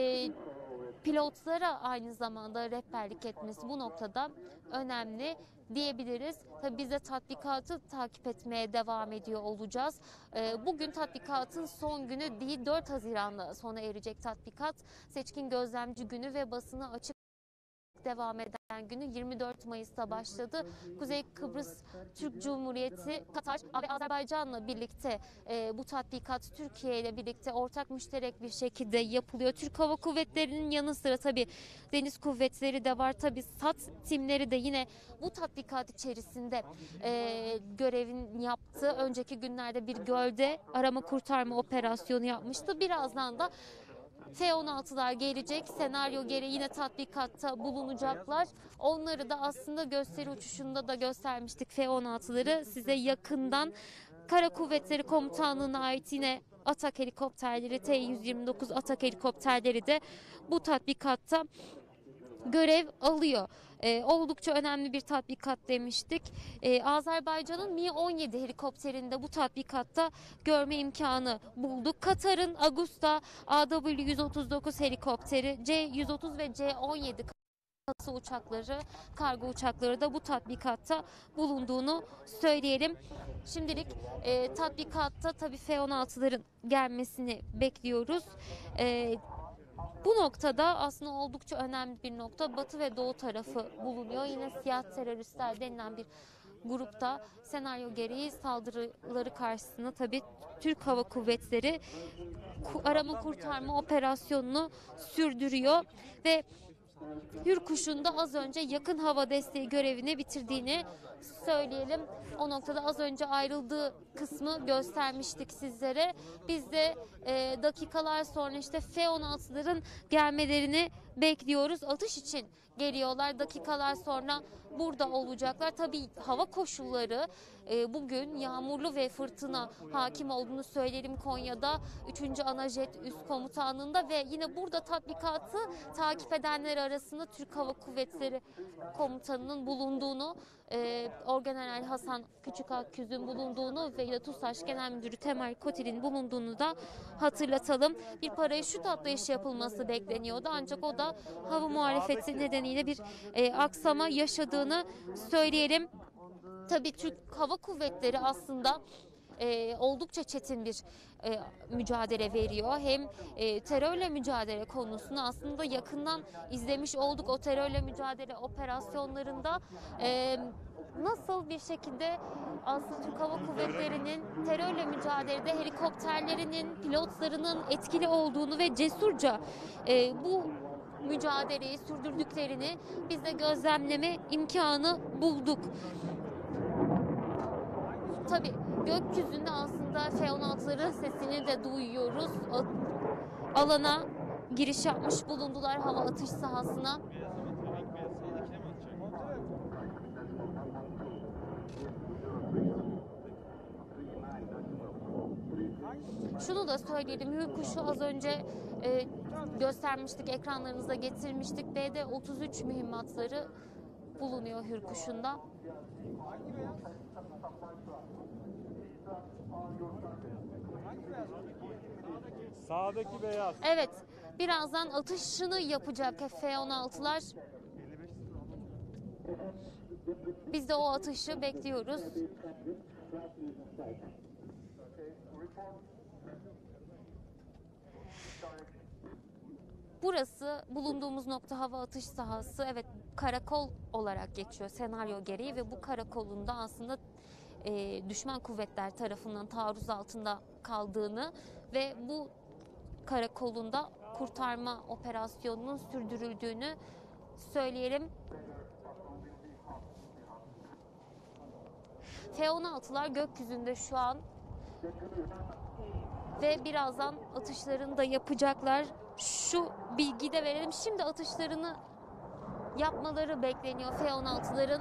pilotlara aynı zamanda rehberlik etmesi bu noktada önemli diyebiliriz. Tabii biz de tatbikatı takip etmeye devam ediyor olacağız. Bugün tatbikatın son günü değil, 4 Haziran'da sona erecek tatbikat. Seçkin gözlemci günü ve basına açık devam eden günü 24 Mayıs'ta başladı. Kuzey Kıbrıs Türk Cumhuriyeti, Katar ve Azerbaycan'la birlikte bu tatbikat Türkiye ile birlikte ortak müşterek bir şekilde yapılıyor. Türk Hava Kuvvetleri'nin yanı sıra tabii Deniz Kuvvetleri de var. Tabii SAT timleri de yine bu tatbikat içerisinde görevini yaptı. Önceki günlerde bir gölde arama kurtarma operasyonu yapmıştı. Birazdan da F-16'lar gelecek. Senaryo gereği yine tatbikatta bulunacaklar. Onları da aslında gösteri uçuşunda da göstermiştik F-16'ları size yakından. Kara Kuvvetleri Komutanlığı'na ait yine Atak helikopterleri, T-129 Atak helikopterleri de bu tatbikatta görev alıyor. Oldukça önemli bir tatbikat demiştik. Azerbaycan'ın Mi-17 helikopterinde bu tatbikatta görme imkanı bulduk. Katar'ın Agusta AW-139 helikopteri, C-130 ve C-17 kasa uçakları, kargo uçakları da bu tatbikatta bulunduğunu söyleyelim. Şimdilik tatbikatta tabii F-16'ların gelmesini bekliyoruz. Bu noktada aslında oldukça önemli bir nokta. Batı ve Doğu tarafı bulunuyor. Yine siyah teröristler denilen bir grupta senaryo gereği saldırıları karşısında tabii Türk Hava Kuvvetleri arama kurtarma operasyonunu sürdürüyor ve Hürkuş'un da az önce yakın hava desteği görevini bitirdiğini söyleyelim. O noktada az önce ayrıldığı kısmı göstermiştik sizlere. Biz de dakikalar sonra işte F-16'ların gelmelerini bekliyoruz. Atış için geliyorlar. Dakikalar sonra burada olacaklar. Tabii hava koşulları bugün yağmurlu ve fırtına hakim olduğunu söyleyelim Konya'da 3. Anajet Üst Komutanlığı'nda ve yine burada tatbikatı takip edenler arasında Türk Hava Kuvvetleri Komutanı'nın bulunduğunu, Orgeneral Hasan Küçükakküz'ün bulunduğunu ve yine TUSAŞ Genel Müdürü Temel Kotil'in bulunduğunu da hatırlatalım. Bir paraşüt atlayışı yapılması bekleniyordu ancak o da hava muhalefeti nedeniyle bir aksama yaşadığını söyleyelim. Tabii Türk Hava Kuvvetleri aslında oldukça çetin bir mücadele veriyor. Hem terörle mücadele konusunu aslında yakından izlemiş olduk. O terörle mücadele operasyonlarında nasıl bir şekilde aslında Türk Hava Kuvvetleri'nin terörle mücadelede helikopterlerinin, pilotlarının etkili olduğunu ve cesurca bu mücadeleyi sürdürdüklerini biz de gözlemleme imkanı bulduk. Tabii gökyüzünde aslında F-16'ların sesini de duyuyoruz. Alana giriş yapmış bulundular hava atış sahasına. Şunu da söyleyelim, Hürkuş'u az önce göstermiştik, ekranlarınıza getirmiştik. BD-33 mühimmatları bulunuyor Hürkuş'unda. Sağdaki beyaz. Evet, birazdan atışını yapacak F-16'lar. Biz de o atışı bekliyoruz. Burası bulunduğumuz nokta hava atış sahası. Evet, karakol olarak geçiyor senaryo gereği ve bu karakolunda aslında düşman kuvvetler tarafından taarruz altında kaldığını ve bu karakolunda kurtarma operasyonunun sürdürüldüğünü söyleyelim. F-16'lar gökyüzünde şu an ve birazdan atışlarını da yapacaklar. Şu bilgiyi de verelim. Şimdi atışlarını yapmaları bekleniyor F-16'ların.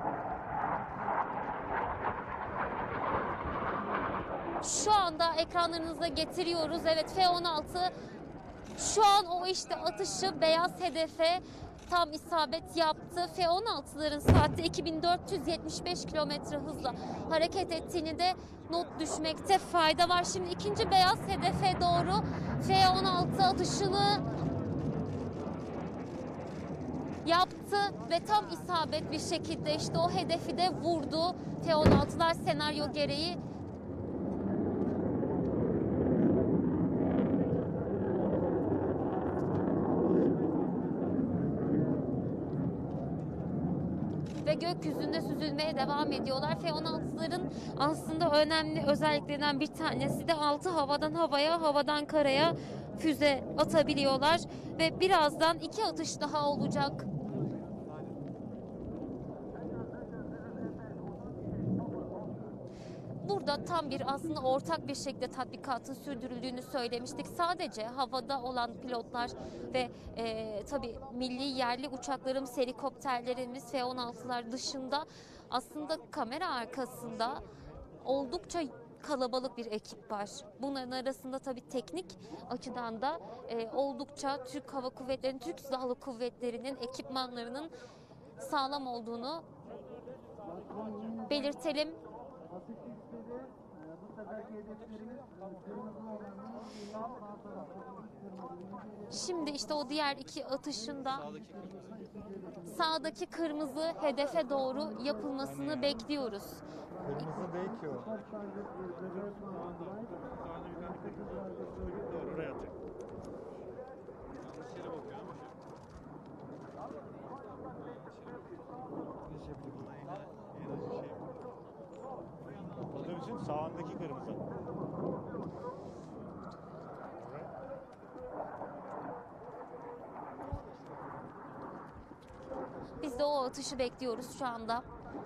Şu anda ekranlarınıza getiriyoruz. Evet, F-16 şu an o işte atışı beyaz hedefe tam isabet yaptı. F-16'ların saatte 2475 kilometre hızla hareket ettiğini de not düşmekte fayda var. Şimdi ikinci beyaz hedefe doğru F-16 atışını yaptı ve tam isabet bir şekilde işte o hedefi de vurdu. F-16'lar senaryo gereği ve gökyüzünde süzülmeye devam ediyorlar. F-16'ların aslında önemli özelliklerinden bir tanesi de altı havadan havaya, havadan karaya füze atabiliyorlar ve birazdan 2 atış daha olacak. Burada tam bir aslında ortak bir şekilde tatbikatın sürdürüldüğünü söylemiştik. Sadece havada olan pilotlar ve tabii milli yerli uçaklarımız, helikopterlerimiz, F-16'lar dışında aslında kamera arkasında oldukça kalabalık bir ekip var. Bunların arasında tabii teknik açıdan da oldukça Türk Hava Kuvvetleri'nin, Türk Silahlı Kuvvetleri'nin ekipmanlarının sağlam olduğunu belirtelim. Şimdi işte o diğer 2 atışında sağdaki kırmızı hedefe doğru yapılmasını bekliyoruz. Kırmızı değil ki o. Otobüsün sağındaki kırmızı. Biz de o atışı bekliyoruz şu anda.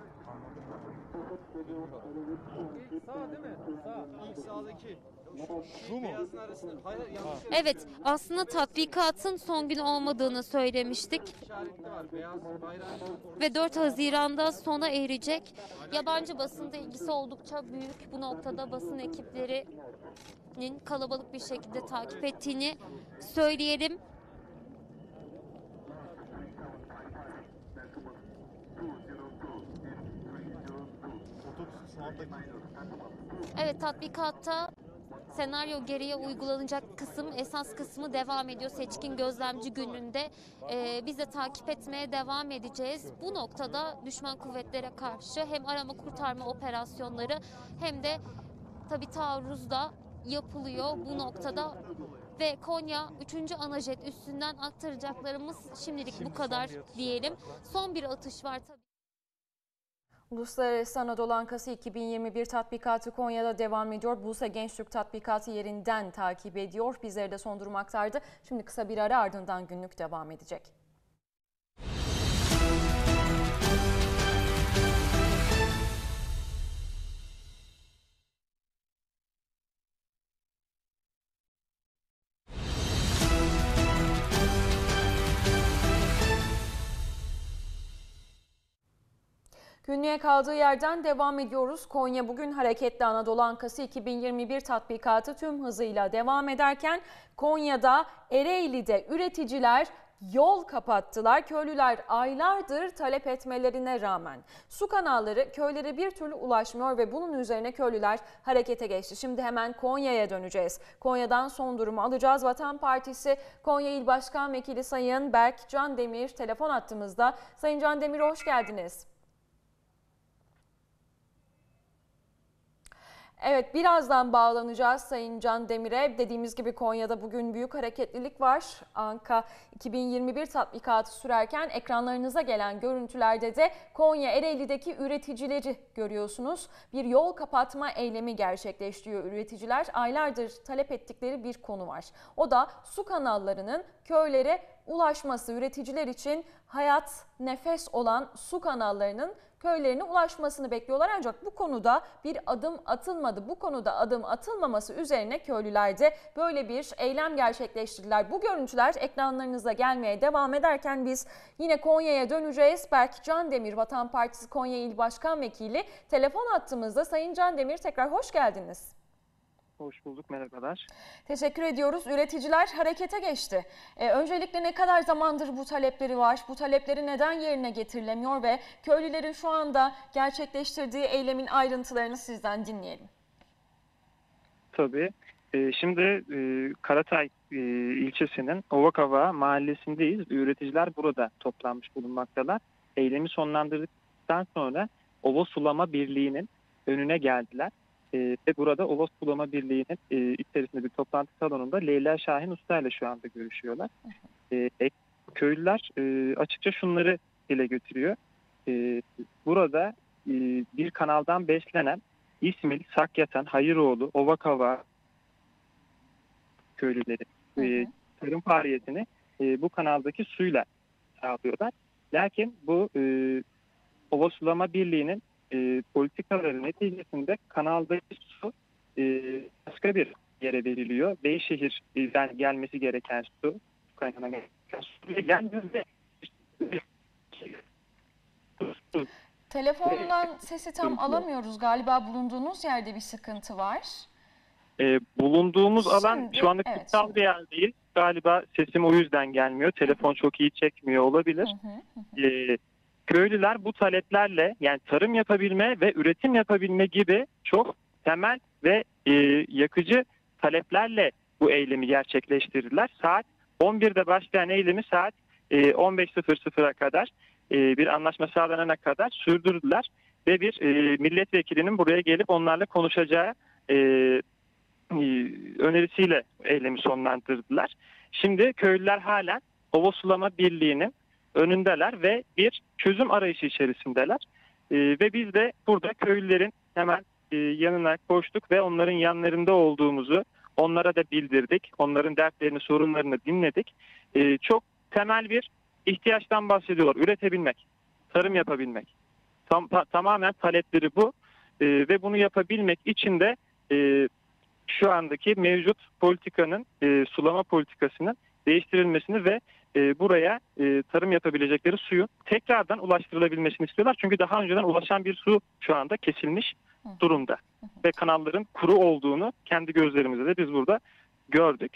Sağ değil mi? Sağ. İlk sağdaki. Şu mu? Evet, aslında tatbikatın son günü olmadığını söylemiştik. Ve 4 Haziran'da sona erecek. Yabancı basında ilgisi oldukça büyük. Bu noktada basın ekiplerinin kalabalık bir şekilde takip ettiğini söyleyelim. Evet, tatbikatta senaryo gereği uygulanacak kısım, esas kısmı devam ediyor. Seçkin gözlemci gününde biz de takip etmeye devam edeceğiz. Bu noktada düşman kuvvetlere karşı hem arama kurtarma operasyonları hem de tabii taarruz da yapılıyor bu noktada. Ve Konya 3. Anajet üssünden aktaracaklarımız şimdilik bu kadar diyelim. Son bir atış var tabii. Uluslararası Anadolu Ankası 2021 tatbikatı Konya'da devam ediyor. Bursa Gençtürk tatbikatı yerinden takip ediyor. Bizlere de son durum aktardı. Şimdi kısa bir ara, ardından günlük devam edecek. Günlüğe kaldığı yerden devam ediyoruz. Konya bugün hareketli Anadolu Ankası 2021 tatbikatı tüm hızıyla devam ederken Konya'da Ereğli'de üreticiler yol kapattılar. Köylüler aylardır talep etmelerine rağmen su kanalları köylere bir türlü ulaşmıyor ve bunun üzerine köylüler harekete geçti. Şimdi hemen Konya'ya döneceğiz. Konya'dan son durumu alacağız. Vatan Partisi Konya İl Başkan Vekili Sayın Berk Can Demir telefon attığımızda. Sayın Can Demir, hoş geldiniz. Evet, birazdan bağlanacağız Sayın Can Demir'e. Dediğimiz gibi Konya'da bugün büyük hareketlilik var. Anka 2021 tatbikatı sürerken ekranlarınıza gelen görüntülerde de Konya Ereğli'deki üreticileri görüyorsunuz. Bir yol kapatma eylemi gerçekleştiriyor üreticiler. Aylardır talep ettikleri bir konu var. O da su kanallarının köylere ulaşması. Üreticiler için hayat, nefes olan su kanallarının köylerine ulaşmasını bekliyorlar, ancak bu konuda bir adım atılmadı. Bu konuda adım atılmaması üzerine köylüler de böyle bir eylem gerçekleştirdiler. Bu görüntüler ekranlarınıza gelmeye devam ederken biz yine Konya'ya döneceğiz. Berk Can Demir, Vatan Partisi Konya İl Başkan Vekili telefon hattımızda. Sayın Can Demir, tekrar hoş geldiniz. Hoş bulduk, merhabalar. Teşekkür ediyoruz. Üreticiler harekete geçti. Öncelikle ne kadar zamandır bu talepleri var? Bu talepleri neden yerine getirilemiyor ve köylülerin şu anda gerçekleştirdiği eylemin ayrıntılarını sizden dinleyelim. Tabii. Şimdi Karatay ilçesinin Ovakava mahallesindeyiz. Üreticiler burada toplanmış bulunmaktalar. Eylemi sonlandırdıktan sonra Ova Sulama Birliği'nin önüne geldiler. Ve burada Ova Sulama Birliği'nin içerisinde bir toplantı salonunda Leyla Şahin Usta ile şu anda görüşüyorlar. Köylüler açıkça şunları dile getiriyor. Burada bir kanaldan beslenen İsmil, Sakyatan, Hayıroğlu, Ovakava köylüleri tarım faaliyetini bu kanaldaki suyla sağlıyorlar. Lakin bu Ova Sulama Birliği'nin politikaları neticesinde kanaldaki su başka bir yere veriliyor. Beyşehir'den gelmesi gereken su, kaynağına gereken su gelmiyor ve telefondan sesi tam alamıyoruz. Galiba bulunduğunuz yerde bir sıkıntı var. Bulunduğumuz alan şu anda kırsal bir yer değil. Galiba sesim o yüzden gelmiyor. Telefon çok iyi çekmiyor olabilir. Köylüler bu taleplerle, yani tarım yapabilme ve üretim yapabilme gibi çok temel ve yakıcı taleplerle bu eylemi gerçekleştirdiler. Saat 11'de başlayan eylemi saat 15.00'a kadar bir anlaşma sağlanana kadar sürdürdüler ve bir milletvekilinin buraya gelip onlarla konuşacağı önerisiyle eylemi sonlandırdılar. Şimdi köylüler halen Ova Sulama Birliği'nin önündeler ve bir çözüm arayışı içerisindeler. Ve biz de burada köylülerin hemen yanına koştuk ve onların yanlarında olduğumuzu onlara da bildirdik. Onların dertlerini, sorunlarını dinledik. Çok temel bir ihtiyaçtan bahsediyorlar. Üretebilmek, tarım yapabilmek. Tamamen talepleri bu. Ve bunu yapabilmek için de şu andaki mevcut politikanın, sulama politikasının değiştirilmesini ve buraya tarım yapabilecekleri suyun tekrardan ulaştırılabilmesini istiyorlar. Çünkü daha önceden ulaşan bir su şu anda kesilmiş durumda. Ve kanalların kuru olduğunu kendi gözlerimizle de biz burada gördük.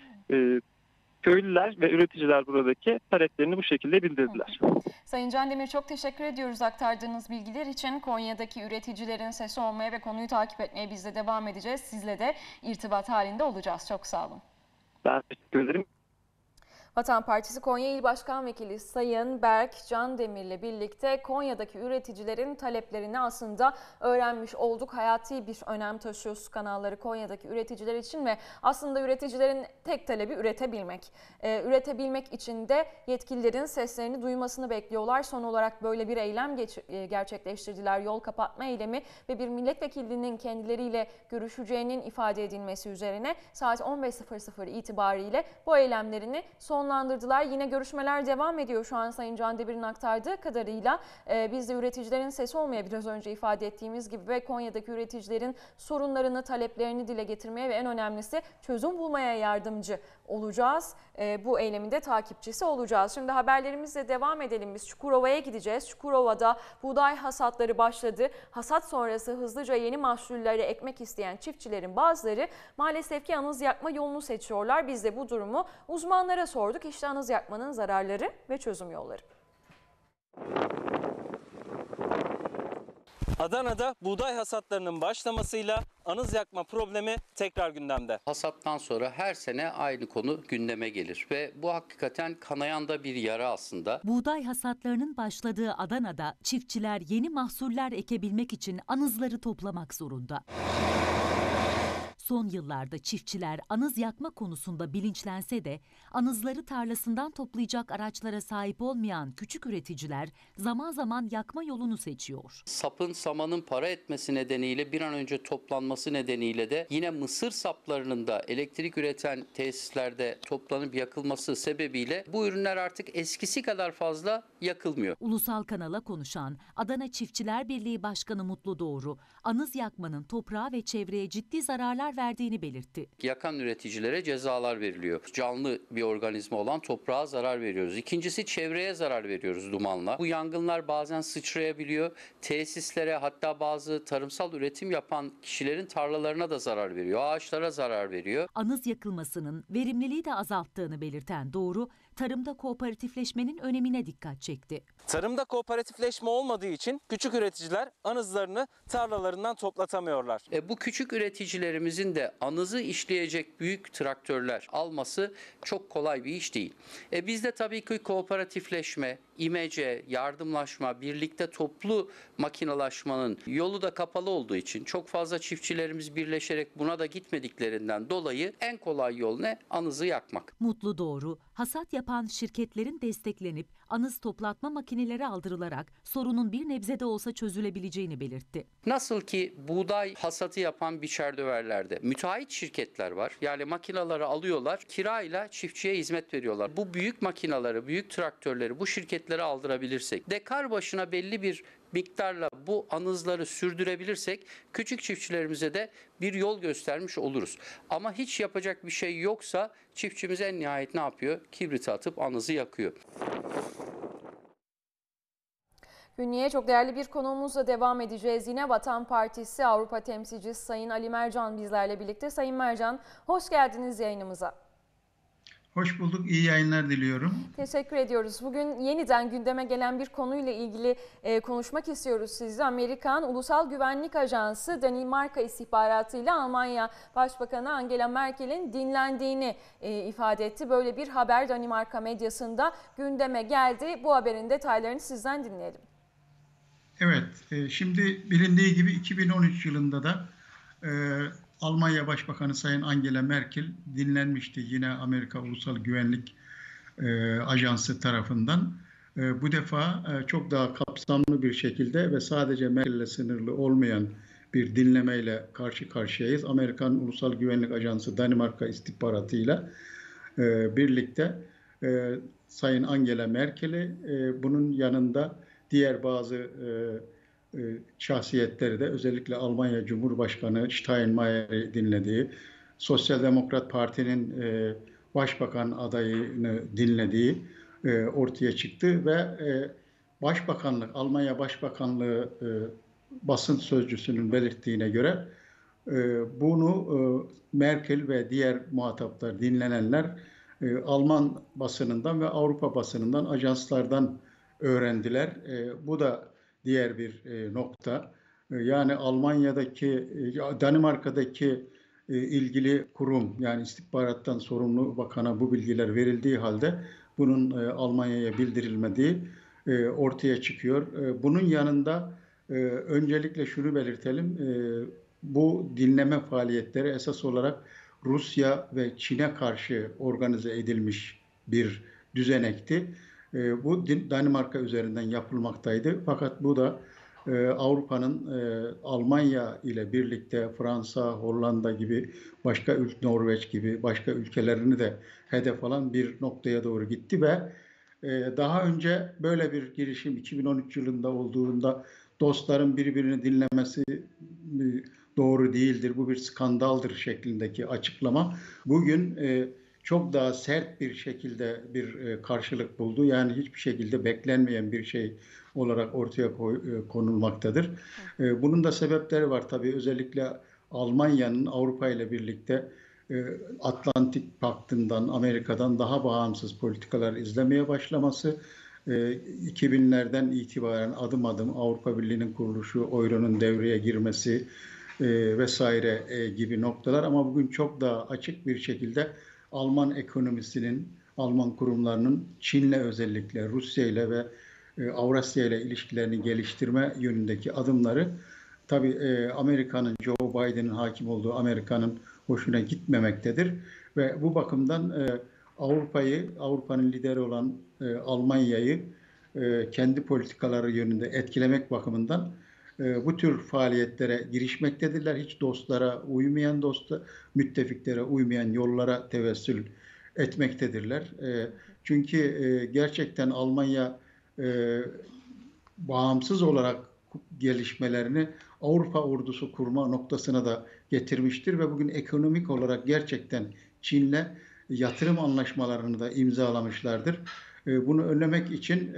Köylüler ve üreticiler buradaki taleplerini bu şekilde bildirdiler. Sayın Can Demir, çok teşekkür ediyoruz aktardığınız bilgiler için. Konya'daki üreticilerin sesi olmaya ve konuyu takip etmeye biz de devam edeceğiz. Sizle de irtibat halinde olacağız. Çok sağ olun. Ben teşekkür ederim. Vatan Partisi Konya İl Başkan Vekili Sayın Berk Can Demir'le birlikte Konya'daki üreticilerin taleplerini aslında öğrenmiş olduk. Hayati bir önem taşıyor su kanalları Konya'daki üreticiler için ve aslında üreticilerin tek talebi üretebilmek. Üretebilmek için de yetkililerin seslerini duymasını bekliyorlar. Son olarak böyle bir eylem gerçekleştirdiler. Yol kapatma eylemi ve bir milletvekilinin kendileriyle görüşeceğinin ifade edilmesi üzerine saat 15.00 itibariyle bu eylemlerini sonlandırdılar. Yine görüşmeler devam ediyor şu an Sayın Can Demir'in aktardığı kadarıyla. Biz de üreticilerin sesi olmaya biraz önce ifade ettiğimiz gibi ve Konya'daki üreticilerin sorunlarını, taleplerini dile getirmeye ve en önemlisi çözüm bulmaya yardımcı olacağız. Bu eylemin de takipçisi olacağız. Şimdi haberlerimizle devam edelim. Biz Çukurova'ya gideceğiz. Çukurova'da buğday hasatları başladı. Hasat sonrası hızlıca yeni mahsulleri ekmek isteyen çiftçilerin bazıları maalesef ki anız yakma yolunu seçiyorlar. Biz de bu durumu uzmanlara sorduk. İşte anız yakmanın zararları ve çözüm yolları. Adana'da buğday hasatlarının başlamasıyla anız yakma problemi tekrar gündemde. Hasattan sonra her sene aynı konu gündeme gelir ve bu hakikaten kanayan da bir yara aslında. Buğday hasatlarının başladığı Adana'da çiftçiler yeni mahsuller ekebilmek için anızları toplamak zorunda. Son yıllarda çiftçiler anız yakma konusunda bilinçlense de anızları tarlasından toplayacak araçlara sahip olmayan küçük üreticiler zaman zaman yakma yolunu seçiyor. Sapın, samanın para etmesi nedeniyle bir an önce toplanması nedeniyle de yine mısır saplarının da elektrik üreten tesislerde toplanıp yakılması sebebiyle bu ürünler artık eskisi kadar fazla yakılmıyor. Ulusal kanala konuşan Adana Çiftçiler Birliği Başkanı Mutlu Doğru, anız yakmanın toprağa ve çevreye ciddi zararlar verdiğini belirtti. Yakan üreticilere cezalar veriliyor. Canlı bir organizma olan toprağa zarar veriyoruz. İkincisi, çevreye zarar veriyoruz dumanla. Bu yangınlar bazen sıçrayabiliyor. Tesislere, hatta bazı tarımsal üretim yapan kişilerin tarlalarına da zarar veriyor. Ağaçlara zarar veriyor. Anız yakılmasının verimliliği de azalttığını belirten Doğru, tarımda kooperatifleşmenin önemine dikkat çekti. Tarımda kooperatifleşme olmadığı için küçük üreticiler anızlarını tarlalarından toplatamıyorlar. Bu küçük üreticilerimizin de anızı işleyecek büyük traktörler alması çok kolay bir iş değil. Bizde tabii ki kooperatifleşme, imece, yardımlaşma, birlikte toplu makinalaşmanın yolu da kapalı olduğu için çok fazla çiftçilerimiz birleşerek buna da gitmediklerinden dolayı en kolay yol ne? Anızı yakmak. Mutlu Doğru, hasat yapan şirketlerin desteklenip anız toplatma makineleri aldırılarak sorunun bir nebze de olsa çözülebileceğini belirtti. Nasıl ki buğday hasatı yapan biçerdöverlerde müteahhit şirketler var. Yani makinaları alıyorlar, kirayla çiftçiye hizmet veriyorlar. Bu büyük makinaları, büyük traktörleri bu şirketlere aldırabilirsek, dekar başına belli bir miktarla bu anızları sürdürebilirsek küçük çiftçilerimize de bir yol göstermiş oluruz. Ama hiç yapacak bir şey yoksa çiftçimiz en nihayet ne yapıyor? Kibriti atıp anızı yakıyor. Günlüğe çok değerli bir konuğumuzla devam edeceğiz. Yine Vatan Partisi Avrupa Temsilcisi Sayın Ali Mercan bizlerle birlikte. Sayın Mercan, hoş geldiniz yayınımıza. Hoş bulduk, iyi yayınlar diliyorum. Teşekkür ediyoruz. Bugün yeniden gündeme gelen bir konuyla ilgili konuşmak istiyoruz sizle. Amerikan Ulusal Güvenlik Ajansı Danimarka istihbaratıyla Almanya Başbakanı Angela Merkel'in dinlendiğini ifade etti. Böyle bir haber Danimarka medyasında gündeme geldi. Bu haberin detaylarını sizden dinleyelim. Evet, şimdi bilindiği gibi 2013 yılında da Almanya Başbakanı Sayın Angela Merkel dinlenmişti yine Amerika Ulusal Güvenlik Ajansı tarafından. Bu defa çok daha kapsamlı bir şekilde ve sadece Merkel'le sınırlı olmayan bir dinlemeyle karşı karşıyayız. Amerikan Ulusal Güvenlik Ajansı Danimarka istihbaratıyla birlikte Sayın Angela Merkel'i bunun yanında diğer bazı şahsiyetleri de özellikle Almanya Cumhurbaşkanı Steinmeier'i dinlediği, Sosyal Demokrat Parti'nin başbakan adayını dinlediği ortaya çıktı ve Başbakanlık, Almanya Başbakanlığı basın sözcüsünün belirttiğine göre bunu Merkel ve diğer muhataplar, dinlenenler Alman basınından ve Avrupa basınından, ajanslardan öğrendiler. Bu da diğer bir nokta. Yani Almanya'daki, Danimarka'daki ilgili kurum, yani istihbarattan sorumlu bakana bu bilgiler verildiği halde bunun Almanya'ya bildirilmediği ortaya çıkıyor. Bunun yanında öncelikle şunu belirtelim, bu dinleme faaliyetleri esas olarak Rusya ve Çin'e karşı organize edilmiş bir düzenekti. Bu Danimarka üzerinden yapılmaktaydı. Fakat bu da Avrupa'nın Almanya ile birlikte Fransa, Hollanda gibi Norveç gibi başka ülkelerini de hedef alan bir noktaya doğru gitti ve daha önce böyle bir girişim 2013 yılında olduğunda dostların birbirini dinlemesi doğru değildir, bu bir skandaldır şeklindeki açıklama bugün çok daha sert bir şekilde bir karşılık buldu. Yani hiçbir şekilde beklenmeyen bir şey olarak ortaya konulmaktadır. Bunun da sebepleri var tabii. Özellikle Almanya'nın Avrupa ile birlikte Atlantik Paktı'ndan, Amerika'dan daha bağımsız politikalar izlemeye başlaması, 2000'lerden itibaren adım adım Avrupa Birliği'nin kuruluşu, Euro'nun devreye girmesi vesaire gibi noktalar, ama bugün çok daha açık bir şekilde Alman ekonomisinin, Alman kurumlarının Çin'le, özellikle Rusya ile ve Avrasya ile ilişkilerini geliştirme yönündeki adımları, tabii Amerika'nın, Joe Biden'ın hakim olduğu Amerika'nın hoşuna gitmemektedir. Ve bu bakımdan Avrupa'nın lideri olan Almanya'yı kendi politikaları yönünde etkilemek bakımından bu tür faaliyetlere girişmektedirler. Hiç dostlara uymayan, müttefiklere uymayan yollara tevessül etmektedirler. Çünkü gerçekten Almanya bağımsız olarak gelişmelerini Avrupa ordusu kurma noktasına da getirmiştir ve bugün ekonomik olarak gerçekten Çin'le yatırım anlaşmalarını da imzalamışlardır. Bunu önlemek için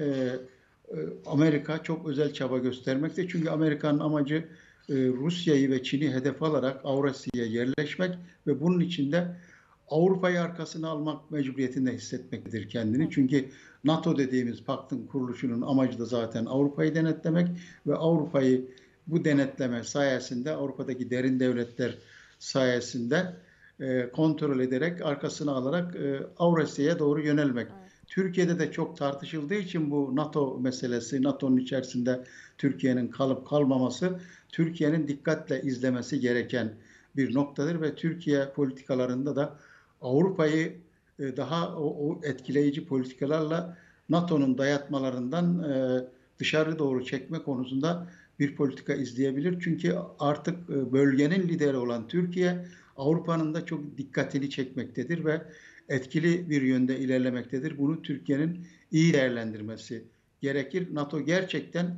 Amerika çok özel çaba göstermekte. Çünkü Amerika'nın amacı Rusya'yı ve Çin'i hedef alarak Avrasya'ya yerleşmek ve bunun için de Avrupa'yı arkasına almak mecburiyetinde hissetmektedir kendini. Çünkü NATO dediğimiz paktın kuruluşunun amacı da zaten Avrupa'yı denetlemek ve Avrupa'yı bu denetleme sayesinde Avrupa'daki derin devletler sayesinde kontrol ederek arkasına alarak Avrasya'ya doğru yönelmek. Türkiye'de de çok tartışıldığı için bu NATO meselesi, NATO'nun içerisinde Türkiye'nin kalıp kalmaması, Türkiye'nin dikkatle izlemesi gereken bir noktadır ve Türkiye politikalarında da Avrupa'yı daha o etkileyici politikalarla NATO'nun dayatmalarından dışarı doğru çekme konusunda bir politika izleyebilir. Çünkü artık bölgenin lideri olan Türkiye, Avrupa'nın da çok dikkatini çekmektedir ve etkili bir yönde ilerlemektedir. Bunu Türkiye'nin iyi değerlendirmesi gerekir. NATO gerçekten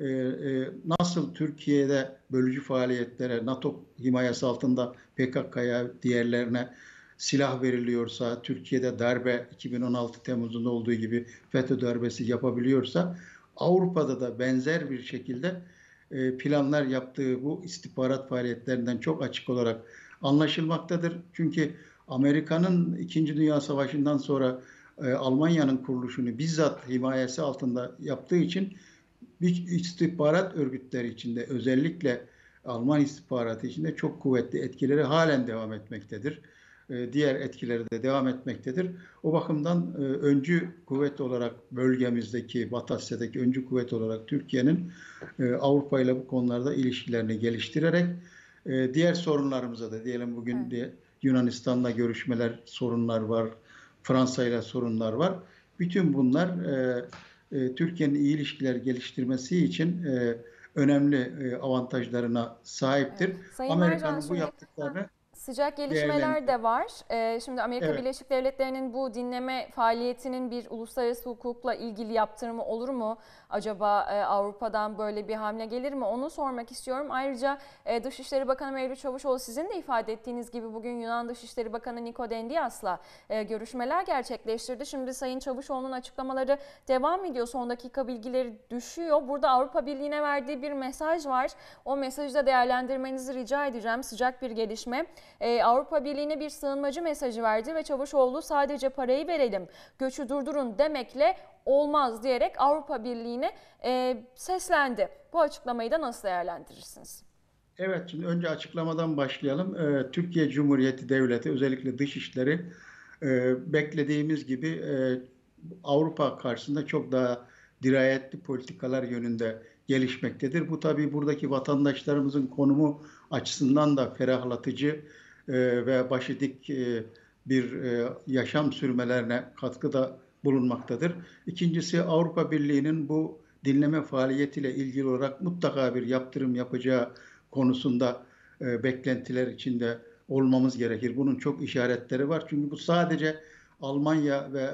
nasıl Türkiye'de bölücü faaliyetlere, NATO himayesi altında PKK'ya, diğerlerine silah veriliyorsa, Türkiye'de darbe 2016 Temmuz'unda olduğu gibi FETÖ darbesi yapabiliyorsa, Avrupa'da da benzer bir şekilde planlar yaptığı bu istihbarat faaliyetlerinden çok açık olarak anlaşılmaktadır. Çünkü Amerika'nın 2. Dünya Savaşı'ndan sonra Almanya'nın kuruluşunu bizzat himayesi altında yaptığı için bir istihbarat örgütleri içinde, özellikle Alman istihbaratı içinde çok kuvvetli etkileri halen devam etmektedir. Diğer etkileri de devam etmektedir. O bakımdan öncü kuvvet olarak bölgemizdeki, Batı Asya'daki öncü kuvvet olarak Türkiye'nin Avrupa ile bu konularda ilişkilerini geliştirerek diğer sorunlarımıza da diyelim bugün de Yunanistan'la görüşmeler, sorunlar var, Fransa ile sorunlar var. Bütün bunlar Türkiye'nin iyi ilişkiler geliştirmesi için önemli avantajlarına sahiptir. Evet. Amerika'nın bu yaptıklarını sıcak gelişmeler de var. Şimdi Amerika Birleşik Devletleri'nin bu dinleme faaliyetinin bir uluslararası hukukla ilgili yaptırımı olur mu? Acaba Avrupa'dan böyle bir hamle gelir mi? Onu sormak istiyorum. Ayrıca Dışişleri Bakanı Mevlüt Çavuşoğlu, sizin de ifade ettiğiniz gibi bugün Yunan Dışişleri Bakanı Niko Dendias'la görüşmeler gerçekleştirdi. Şimdi Sayın Çavuşoğlu'nun açıklamaları devam ediyor. Son dakika bilgileri düşüyor. Burada Avrupa Birliği'ne verdiği bir mesaj var. O mesajı da değerlendirmenizi rica edeceğim. Sıcak bir gelişme. Avrupa Birliği'ne bir sığınmacı mesajı verdi ve Çavuşoğlu sadece parayı verelim, göçü durdurun demekle olmaz diyerek Avrupa Birliği'ne seslendi. Bu açıklamayı da nasıl değerlendirirsiniz? Evet, şimdi önce açıklamadan başlayalım. Türkiye Cumhuriyeti Devleti, özellikle Dışişleri beklediğimiz gibi Avrupa karşısında çok daha dirayetli politikalar yönünde gelişmektedir. Bu tabii buradaki vatandaşlarımızın konumu açısından da ferahlatıcı ve başı dik bir yaşam sürmelerine katkıda bulunmaktadır. İkincisi, Avrupa Birliği'nin bu dinleme faaliyetiyle ilgili olarak mutlaka bir yaptırım yapacağı konusunda beklentiler içinde olmamız gerekir. Bunun çok işaretleri var. Çünkü bu sadece Almanya ve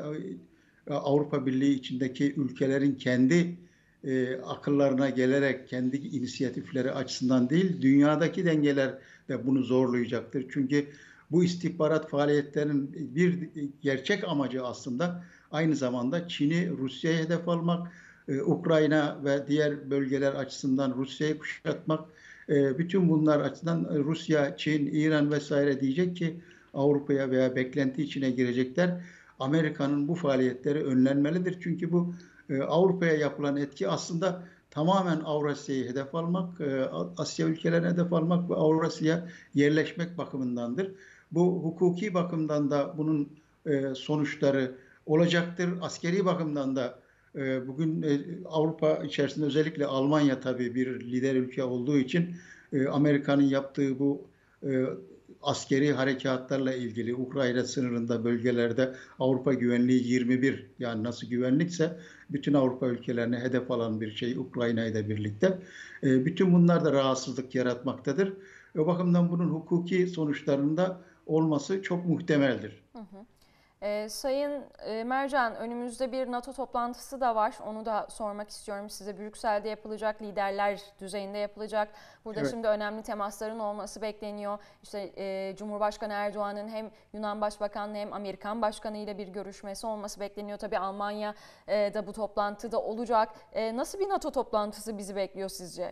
Avrupa Birliği içindeki ülkelerin kendi akıllarına gelerek kendi inisiyatifleri açısından değil, dünyadaki dengeler de bunu zorlayacaktır. Çünkü bu istihbarat faaliyetlerinin bir gerçek amacı aslında aynı zamanda Çin'i, Rusya'ya hedef almak, Ukrayna ve diğer bölgeler açısından Rusya'yı kuşatmak. Bütün bunlar açısından Rusya, Çin, İran vesaire diyecek ki Avrupa'ya veya beklenti içine girecekler. Amerika'nın bu faaliyetleri önlenmelidir. Çünkü bu Avrupa'ya yapılan etki aslında tamamen Avrasya'yı hedef almak, Asya ülkelerine hedef almak ve Avrasya'ya yerleşmek bakımındandır. Bu hukuki bakımdan da bunun sonuçları olacaktır. Askeri bakımdan da bugün Avrupa içerisinde özellikle Almanya tabii bir lider ülke olduğu için Amerika'nın yaptığı bu askeri harekatlarla ilgili Ukrayna sınırında bölgelerde Avrupa güvenliği 21, yani nasıl güvenlikse bütün Avrupa ülkelerine hedef alan bir şey Ukrayna ile birlikte. Bütün bunlar da rahatsızlık yaratmaktadır. O bakımdan bunun hukuki sonuçlarında olması çok muhtemeldir. Hı hı. Sayın Mercan, önümüzde bir NATO toplantısı da var. Onu da sormak istiyorum size. Brüksel'de yapılacak, liderler düzeyinde yapılacak. Burada Evet. şimdi önemli temasların olması bekleniyor. İşte Cumhurbaşkanı Erdoğan'ın hem Yunan Başbakanı hem Amerikan Başkanı ile bir görüşmesi olması bekleniyor. Tabii Almanya da bu toplantıda olacak. Nasıl bir NATO toplantısı bizi bekliyor sizce?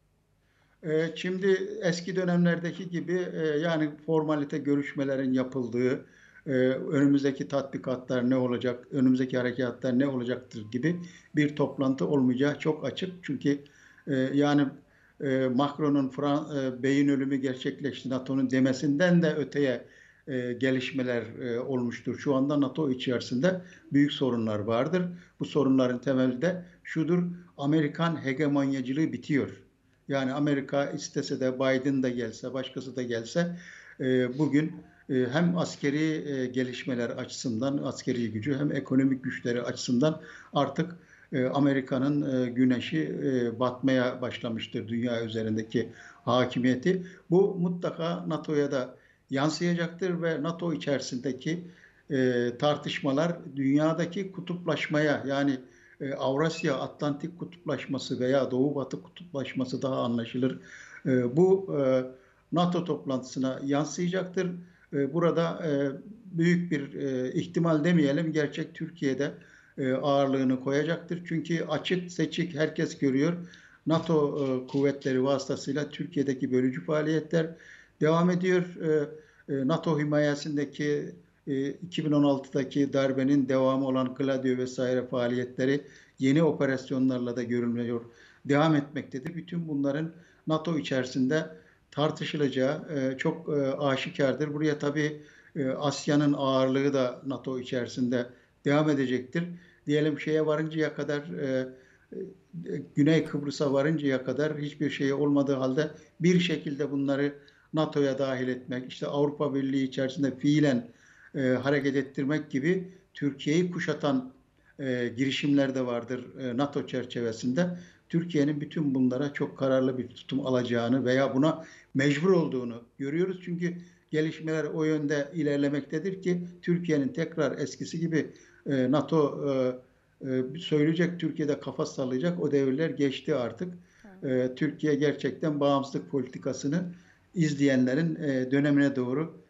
Şimdi eski dönemlerdeki gibi yani formalite görüşmelerin yapıldığı, önümüzdeki tatbikatlar ne olacak, önümüzdeki harekatlar ne olacaktır gibi bir toplantı olmayacağı çok açık. Çünkü yani Macron'un beyin ölümü gerçekleşti NATO'nun demesinden de öteye gelişmeler olmuştur. Şu anda NATO içerisinde büyük sorunlar vardır. Bu sorunların temeli de şudur: Amerikan hegemonyacılığı bitiyor. Yani Amerika istese de, Biden da gelse, başkası da gelse bugün hem askeri gelişmeler açısından, askeri gücü, hem ekonomik güçleri açısından artık Amerika'nın güneşi batmaya başlamıştır, dünya üzerindeki hakimiyeti. Bu mutlaka NATO'ya da yansıyacaktır ve NATO içerisindeki tartışmalar dünyadaki kutuplaşmaya, yani Avrasya Atlantik kutuplaşması veya Doğu Batı kutuplaşması daha anlaşılır. Bu NATO toplantısına yansıyacaktır. Burada büyük bir ihtimal demeyelim, gerçek Türkiye'de ağırlığını koyacaktır. Çünkü açık seçik herkes görüyor. NATO kuvvetleri vasıtasıyla Türkiye'deki bölücü faaliyetler devam ediyor. NATO himayesindeki 2016'daki darbenin devamı olan Gladio vesaire faaliyetleri yeni operasyonlarla da görülmüyor, devam etmektedir. Bütün bunların NATO içerisinde tartışılacağı çok aşikardır. Buraya tabii Asya'nın ağırlığı da NATO içerisinde devam edecektir. Diyelim şeye varıncaya kadar, Güney Kıbrıs'a varıncaya kadar hiçbir şey olmadığı halde bir şekilde bunları NATO'ya dahil etmek, işte Avrupa Birliği içerisinde fiilen hareket ettirmek gibi Türkiye'yi kuşatan girişimler de vardır NATO çerçevesinde. Türkiye'nin bütün bunlara çok kararlı bir tutum alacağını veya buna mecbur olduğunu görüyoruz. Çünkü gelişmeler o yönde ilerlemektedir ki Türkiye'nin tekrar eskisi gibi NATO söyleyecek, Türkiye'de kafa sallayacak o devirler geçti artık. Türkiye gerçekten bağımsızlık politikasını izleyenlerin dönemine doğru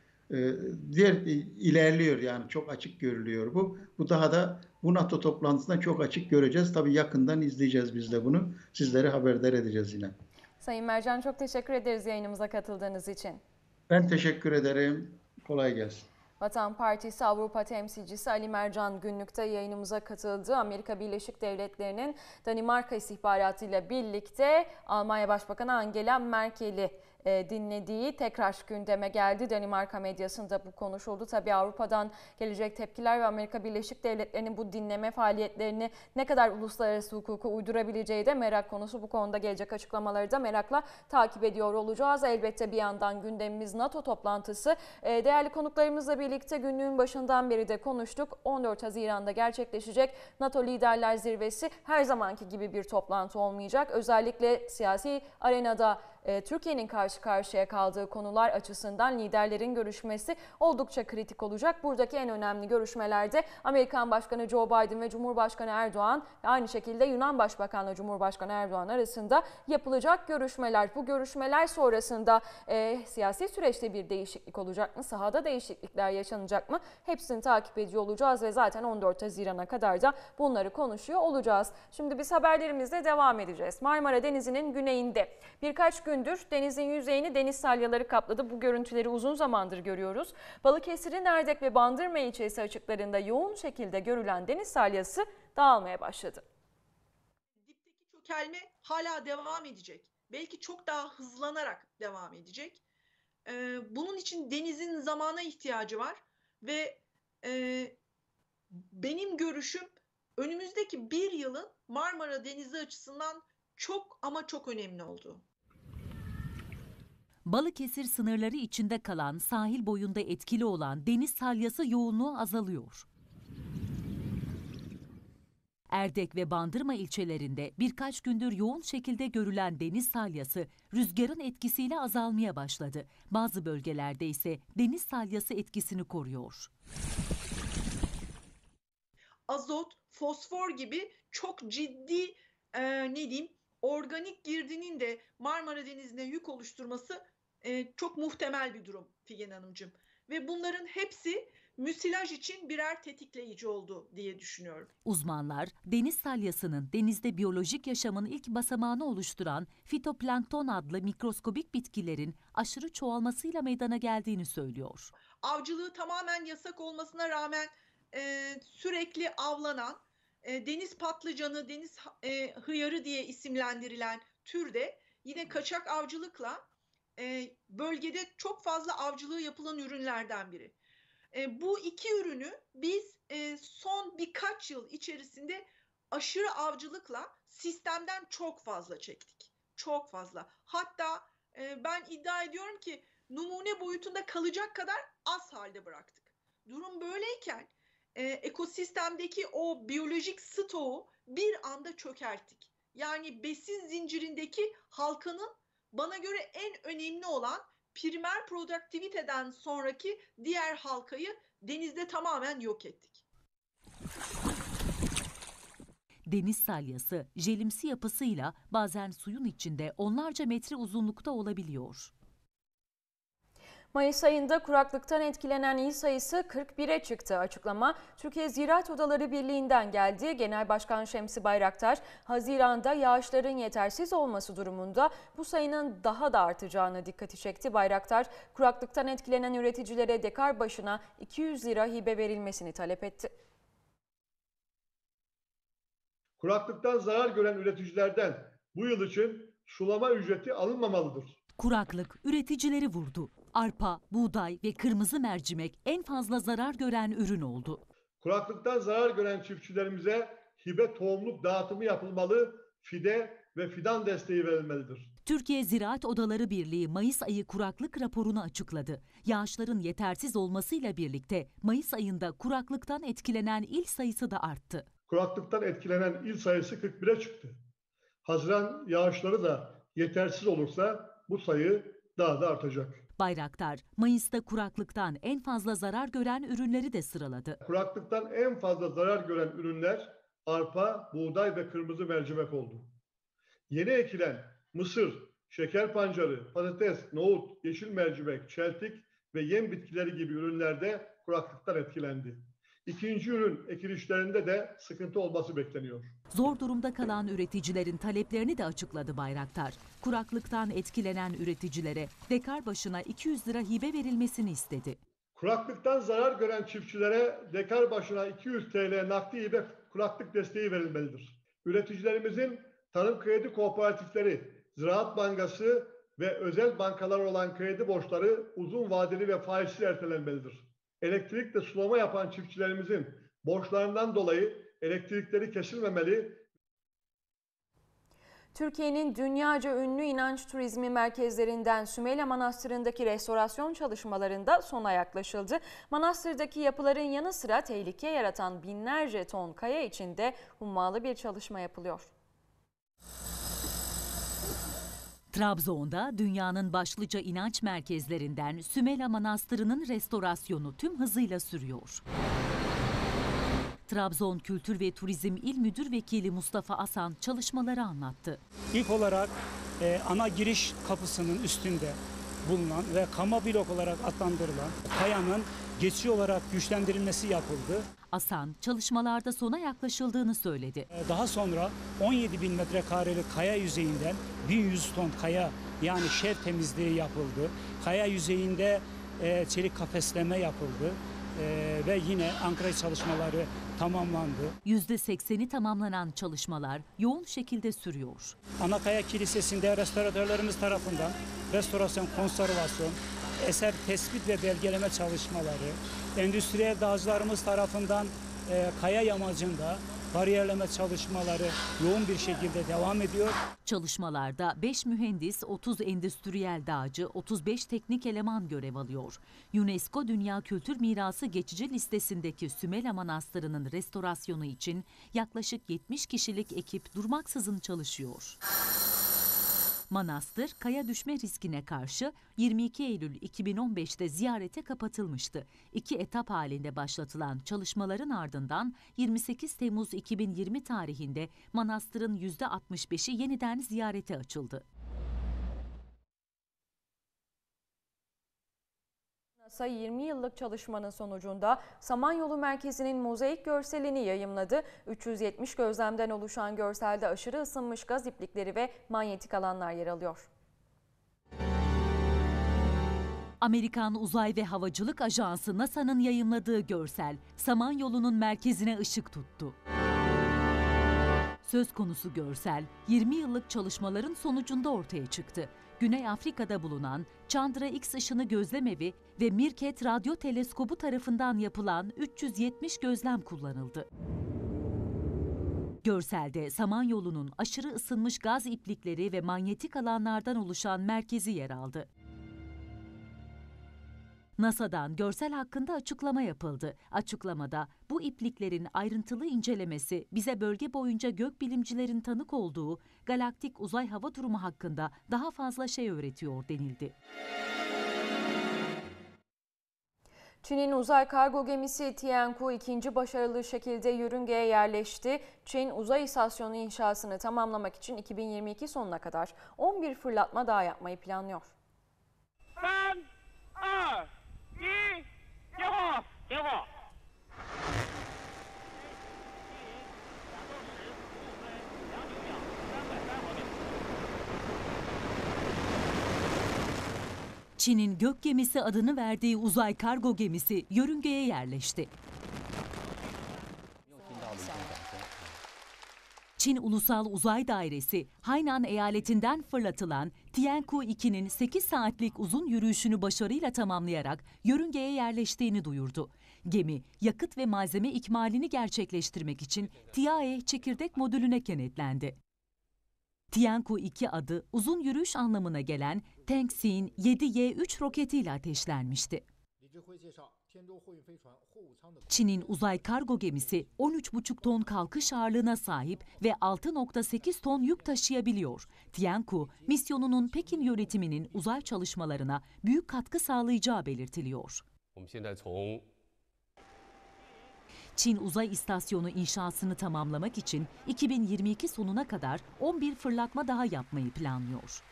ilerliyor, yani çok açık görülüyor bu. Bu daha da bu NATO toplantısında çok açık göreceğiz. Tabii yakından izleyeceğiz biz de bunu. Sizleri haberdar edeceğiz yine. Sayın Mercan, çok teşekkür ederiz yayınımıza katıldığınız için. Ben teşekkür ederim. Kolay gelsin. Vatan Partisi Avrupa temsilcisi Ali Mercan Günlük'te yayınımıza katıldı. Amerika Birleşik Devletleri'nin Danimarka istihbaratıyla birlikte Almanya Başbakanı Angela Merkel'i dinlediği tekrar gündeme geldi. Danimarka medyasında bu konuşuldu. Tabii Avrupa'dan gelecek tepkiler ve Amerika Birleşik Devletleri'nin bu dinleme faaliyetlerini ne kadar uluslararası hukuka uydurabileceği de merak konusu. Bu konuda gelecek açıklamaları da merakla takip ediyor olacağız. Elbette bir yandan gündemimiz NATO toplantısı. Değerli konuklarımızla birlikte günlüğün başından beri de konuştuk. 14 Haziran'da gerçekleşecek NATO Liderler Zirvesi her zamanki gibi bir toplantı olmayacak. Özellikle siyasi arenada Türkiye'nin karşı karşıya kaldığı konular açısından liderlerin görüşmesi oldukça kritik olacak. Buradaki en önemli görüşmelerde Amerikan Başkanı Joe Biden ve Cumhurbaşkanı Erdoğan ve aynı şekilde Yunan Başbakanı Cumhurbaşkanı Erdoğan arasında yapılacak görüşmeler. Bu görüşmeler sonrasında siyasi süreçte bir değişiklik olacak mı? Sahada değişiklikler yaşanacak mı? Hepsini takip ediyor olacağız ve zaten 14 Haziran'a kadar da bunları konuşuyor olacağız. Şimdi biz haberlerimizle devam edeceğiz. Marmara Denizi'nin güneyinde birkaç gündür denizin yüzeyini deniz salyaları kapladı. Bu görüntüleri uzun zamandır görüyoruz. Balıkesir'in Erdek ve Bandırma ilçesi açıklarında yoğun şekilde görülen deniz salyası dağılmaya başladı. Dipteki çökelme hala devam edecek. Belki çok daha hızlanarak devam edecek. Bunun için denizin zamana ihtiyacı var ve benim görüşüm önümüzdeki bir yılın Marmara Denizi açısından çok ama çok önemli olduğu. Balıkesir sınırları içinde kalan, sahil boyunda etkili olan deniz salyası yoğunluğu azalıyor. Erdek ve Bandırma ilçelerinde birkaç gündür yoğun şekilde görülen deniz salyası rüzgarın etkisiyle azalmaya başladı. Bazı bölgelerde ise deniz salyası etkisini koruyor. Azot, fosfor gibi çok ciddi organik girdinin de Marmara Denizi'ne yük oluşturması çok muhtemel bir durum Figen Hanımcığım. Ve bunların hepsi müsilaj için birer tetikleyici oldu diye düşünüyorum. Uzmanlar deniz salyasının denizde biyolojik yaşamın ilk basamağını oluşturan fitoplankton adlı mikroskobik bitkilerin aşırı çoğalmasıyla meydana geldiğini söylüyor. Avcılığı tamamen yasak olmasına rağmen sürekli avlanan deniz patlıcanı, deniz hıyarı diye isimlendirilen türde yine kaçak avcılıkla bölgede çok fazla avcılığı yapılan ürünlerden biri. Bu iki ürünü biz son birkaç yıl içerisinde aşırı avcılıkla sistemden çok fazla çektik. Çok fazla. Hatta ben iddia ediyorum ki numune boyutunda kalacak kadar az halde bıraktık. Durum böyleyken ekosistemdeki o biyolojik stoğu bir anda çökerttik. Yani besin zincirindeki halkanın bana göre en önemli olan primer produktiviteden sonraki diğer halkayı denizde tamamen yok ettik. Deniz salyası jelimsi yapısıyla bazen suyun içinde onlarca metre uzunlukta olabiliyor. Mayıs ayında kuraklıktan etkilenen il sayısı 41'e çıktı. Açıklama Türkiye Ziraat Odaları Birliği'nden geldi. Genel Başkan Şemsi Bayraktar, Haziran'da yağışların yetersiz olması durumunda bu sayının daha da artacağına dikkati çekti. Bayraktar, kuraklıktan etkilenen üreticilere dekar başına 200 lira hibe verilmesini talep etti. Kuraklıktan zarar gören üreticilerden bu yıl için sulama ücreti alınmamalıdır. Kuraklık üreticileri vurdu. Arpa, buğday ve kırmızı mercimek en fazla zarar gören ürün oldu. Kuraklıktan zarar gören çiftçilerimize hibe tohumluk dağıtımı yapılmalı, fide ve fidan desteği verilmelidir. Türkiye Ziraat Odaları Birliği Mayıs ayı kuraklık raporunu açıkladı. Yağışların yetersiz olmasıyla birlikte Mayıs ayında kuraklıktan etkilenen il sayısı da arttı. Kuraklıktan etkilenen il sayısı 41'e çıktı. Haziran yağışları da yetersiz olursa bu sayı daha da artacak. Bayraktar, Mayıs'ta kuraklıktan en fazla zarar gören ürünleri de sıraladı. Kuraklıktan en fazla zarar gören ürünler arpa, buğday ve kırmızı mercimek oldu. Yeni ekilen mısır, şeker pancarı, patates, nohut, yeşil mercimek, çeltik ve yem bitkileri gibi ürünlerde kuraklıktan etkilendi. İkinci ürün ekilişlerinde de sıkıntı olması bekleniyor. Zor durumda kalan üreticilerin taleplerini de açıkladı Bayraktar. Kuraklıktan etkilenen üreticilere dekar başına 200 lira hibe verilmesini istedi. Kuraklıktan zarar gören çiftçilere dekar başına 200 TL nakdi hibe kuraklık desteği verilmelidir. Üreticilerimizin tarım kredi kooperatifleri, Ziraat Bankası ve özel bankalar olan kredi borçları uzun vadeli ve faizsiz ertelenmelidir. Elektrik ve sulama yapan çiftçilerimizin borçlarından dolayı elektrikleri kesilmemeli. Türkiye'nin dünyaca ünlü inanç turizmi merkezlerinden Sümeyla Manastırı'ndaki restorasyon çalışmalarında sona yaklaşıldı. Manastırdaki yapıların yanı sıra tehlike yaratan binlerce ton kaya içinde hummalı bir çalışma yapılıyor. Trabzon'da dünyanın başlıca inanç merkezlerinden Sümeyla Manastırı'nın restorasyonu tüm hızıyla sürüyor. Trabzon Kültür ve Turizm İl Müdür Vekili Mustafa Asan çalışmaları anlattı. İlk olarak ana giriş kapısının üstünde bulunan ve kama blok olarak adlandırılan kayanın geçici olarak güçlendirilmesi yapıldı. Asan çalışmalarda sona yaklaşıldığını söyledi. Daha sonra 17.000 metrekarelik kaya yüzeyinden 1100 ton kaya yani şer temizliği yapıldı. Kaya yüzeyinde çelik kafesleme yapıldı ve yine Ankara çalışmaları tamamlandı. %80'i tamamlanan çalışmalar yoğun şekilde sürüyor. Anakaya Kilisesi'nde restoratörlerimiz tarafından restorasyon, konservasyon, eser tespit ve belgeleme çalışmaları, endüstriyel dağcılarımız tarafından kaya yamacında bariyerleme çalışmaları yoğun bir şekilde devam ediyor. Çalışmalarda 5 mühendis, 30 endüstriyel dağcı, 35 teknik eleman görev alıyor. UNESCO Dünya Kültür Mirası geçici listesindeki Sümela Manastırı'nın restorasyonu için yaklaşık 70 kişilik ekip durmaksızın çalışıyor. Manastır, kaya düşme riskine karşı 22 Eylül 2015'te ziyarete kapatılmıştı. 2 etap halinde başlatılan çalışmaların ardından 28 Temmuz 2020 tarihinde manastırın %65'i yeniden ziyarete açıldı. NASA 20 yıllık çalışmanın sonucunda Samanyolu merkezinin mozaik görselini yayımladı. 370 gözlemden oluşan görselde aşırı ısınmış gaz iplikleri ve manyetik alanlar yer alıyor. Amerikan Uzay ve Havacılık Ajansı NASA'nın yayımladığı görsel Samanyolu'nun merkezine ışık tuttu. Söz konusu görsel 20 yıllık çalışmaların sonucunda ortaya çıktı. Güney Afrika'da bulunan Chandra X ışını gözlemevi ve Mirket radyo teleskobu tarafından yapılan 370 gözlem kullanıldı. Görselde Samanyolu'nun aşırı ısınmış gaz iplikleri ve manyetik alanlardan oluşan merkezi yer aldı. NASA'dan görsel hakkında açıklama yapıldı. Açıklamada bu ipliklerin ayrıntılı incelemesi bize bölge boyunca gökbilimcilerin tanık olduğu galaktik uzay hava durumu hakkında daha fazla şey öğretiyor denildi. Çin'in uzay kargo gemisi Tianku ikinci başarılı şekilde yörüngeye yerleşti. Çin uzay istasyonu inşasını tamamlamak için 2022 sonuna kadar 11 fırlatma daha yapmayı planlıyor. 3, 2, 1， 点火！ Çin'in gök gemisi adını verdiği uzay kargo gemisi yörüngeye yerleşti. Çin Ulusal Uzay Dairesi, Hainan eyaletinden fırlatılan Tianku 2'nin 8 saatlik uzun yürüyüşünü başarıyla tamamlayarak yörüngeye yerleştiğini duyurdu. Gemi, yakıt ve malzeme ikmalini gerçekleştirmek için Tiae çekirdek modülüne kenetlendi. Tianku 2 adı uzun yürüyüş anlamına gelen Tengxin 7Y3 roketiyle ateşlenmişti. Çin'in uzay kargo gemisi 13,5 ton kalkış ağırlığına sahip ve 6,8 ton yük taşıyabiliyor. Tianku, misyonunun Pekin yönetiminin uzay çalışmalarına büyük katkı sağlayacağı belirtiliyor. Çin Uzay İstasyonu inşasını tamamlamak için 2022 sonuna kadar 11 fırlatma daha yapmayı planlıyor.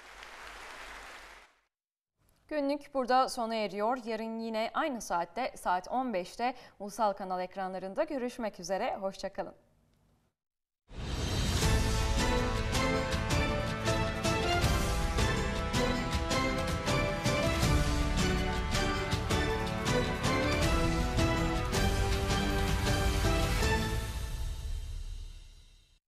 Günlük burada sona eriyor. Yarın yine aynı saatte saat 15'te Ulusal Kanal ekranlarında görüşmek üzere. Hoşça kalın.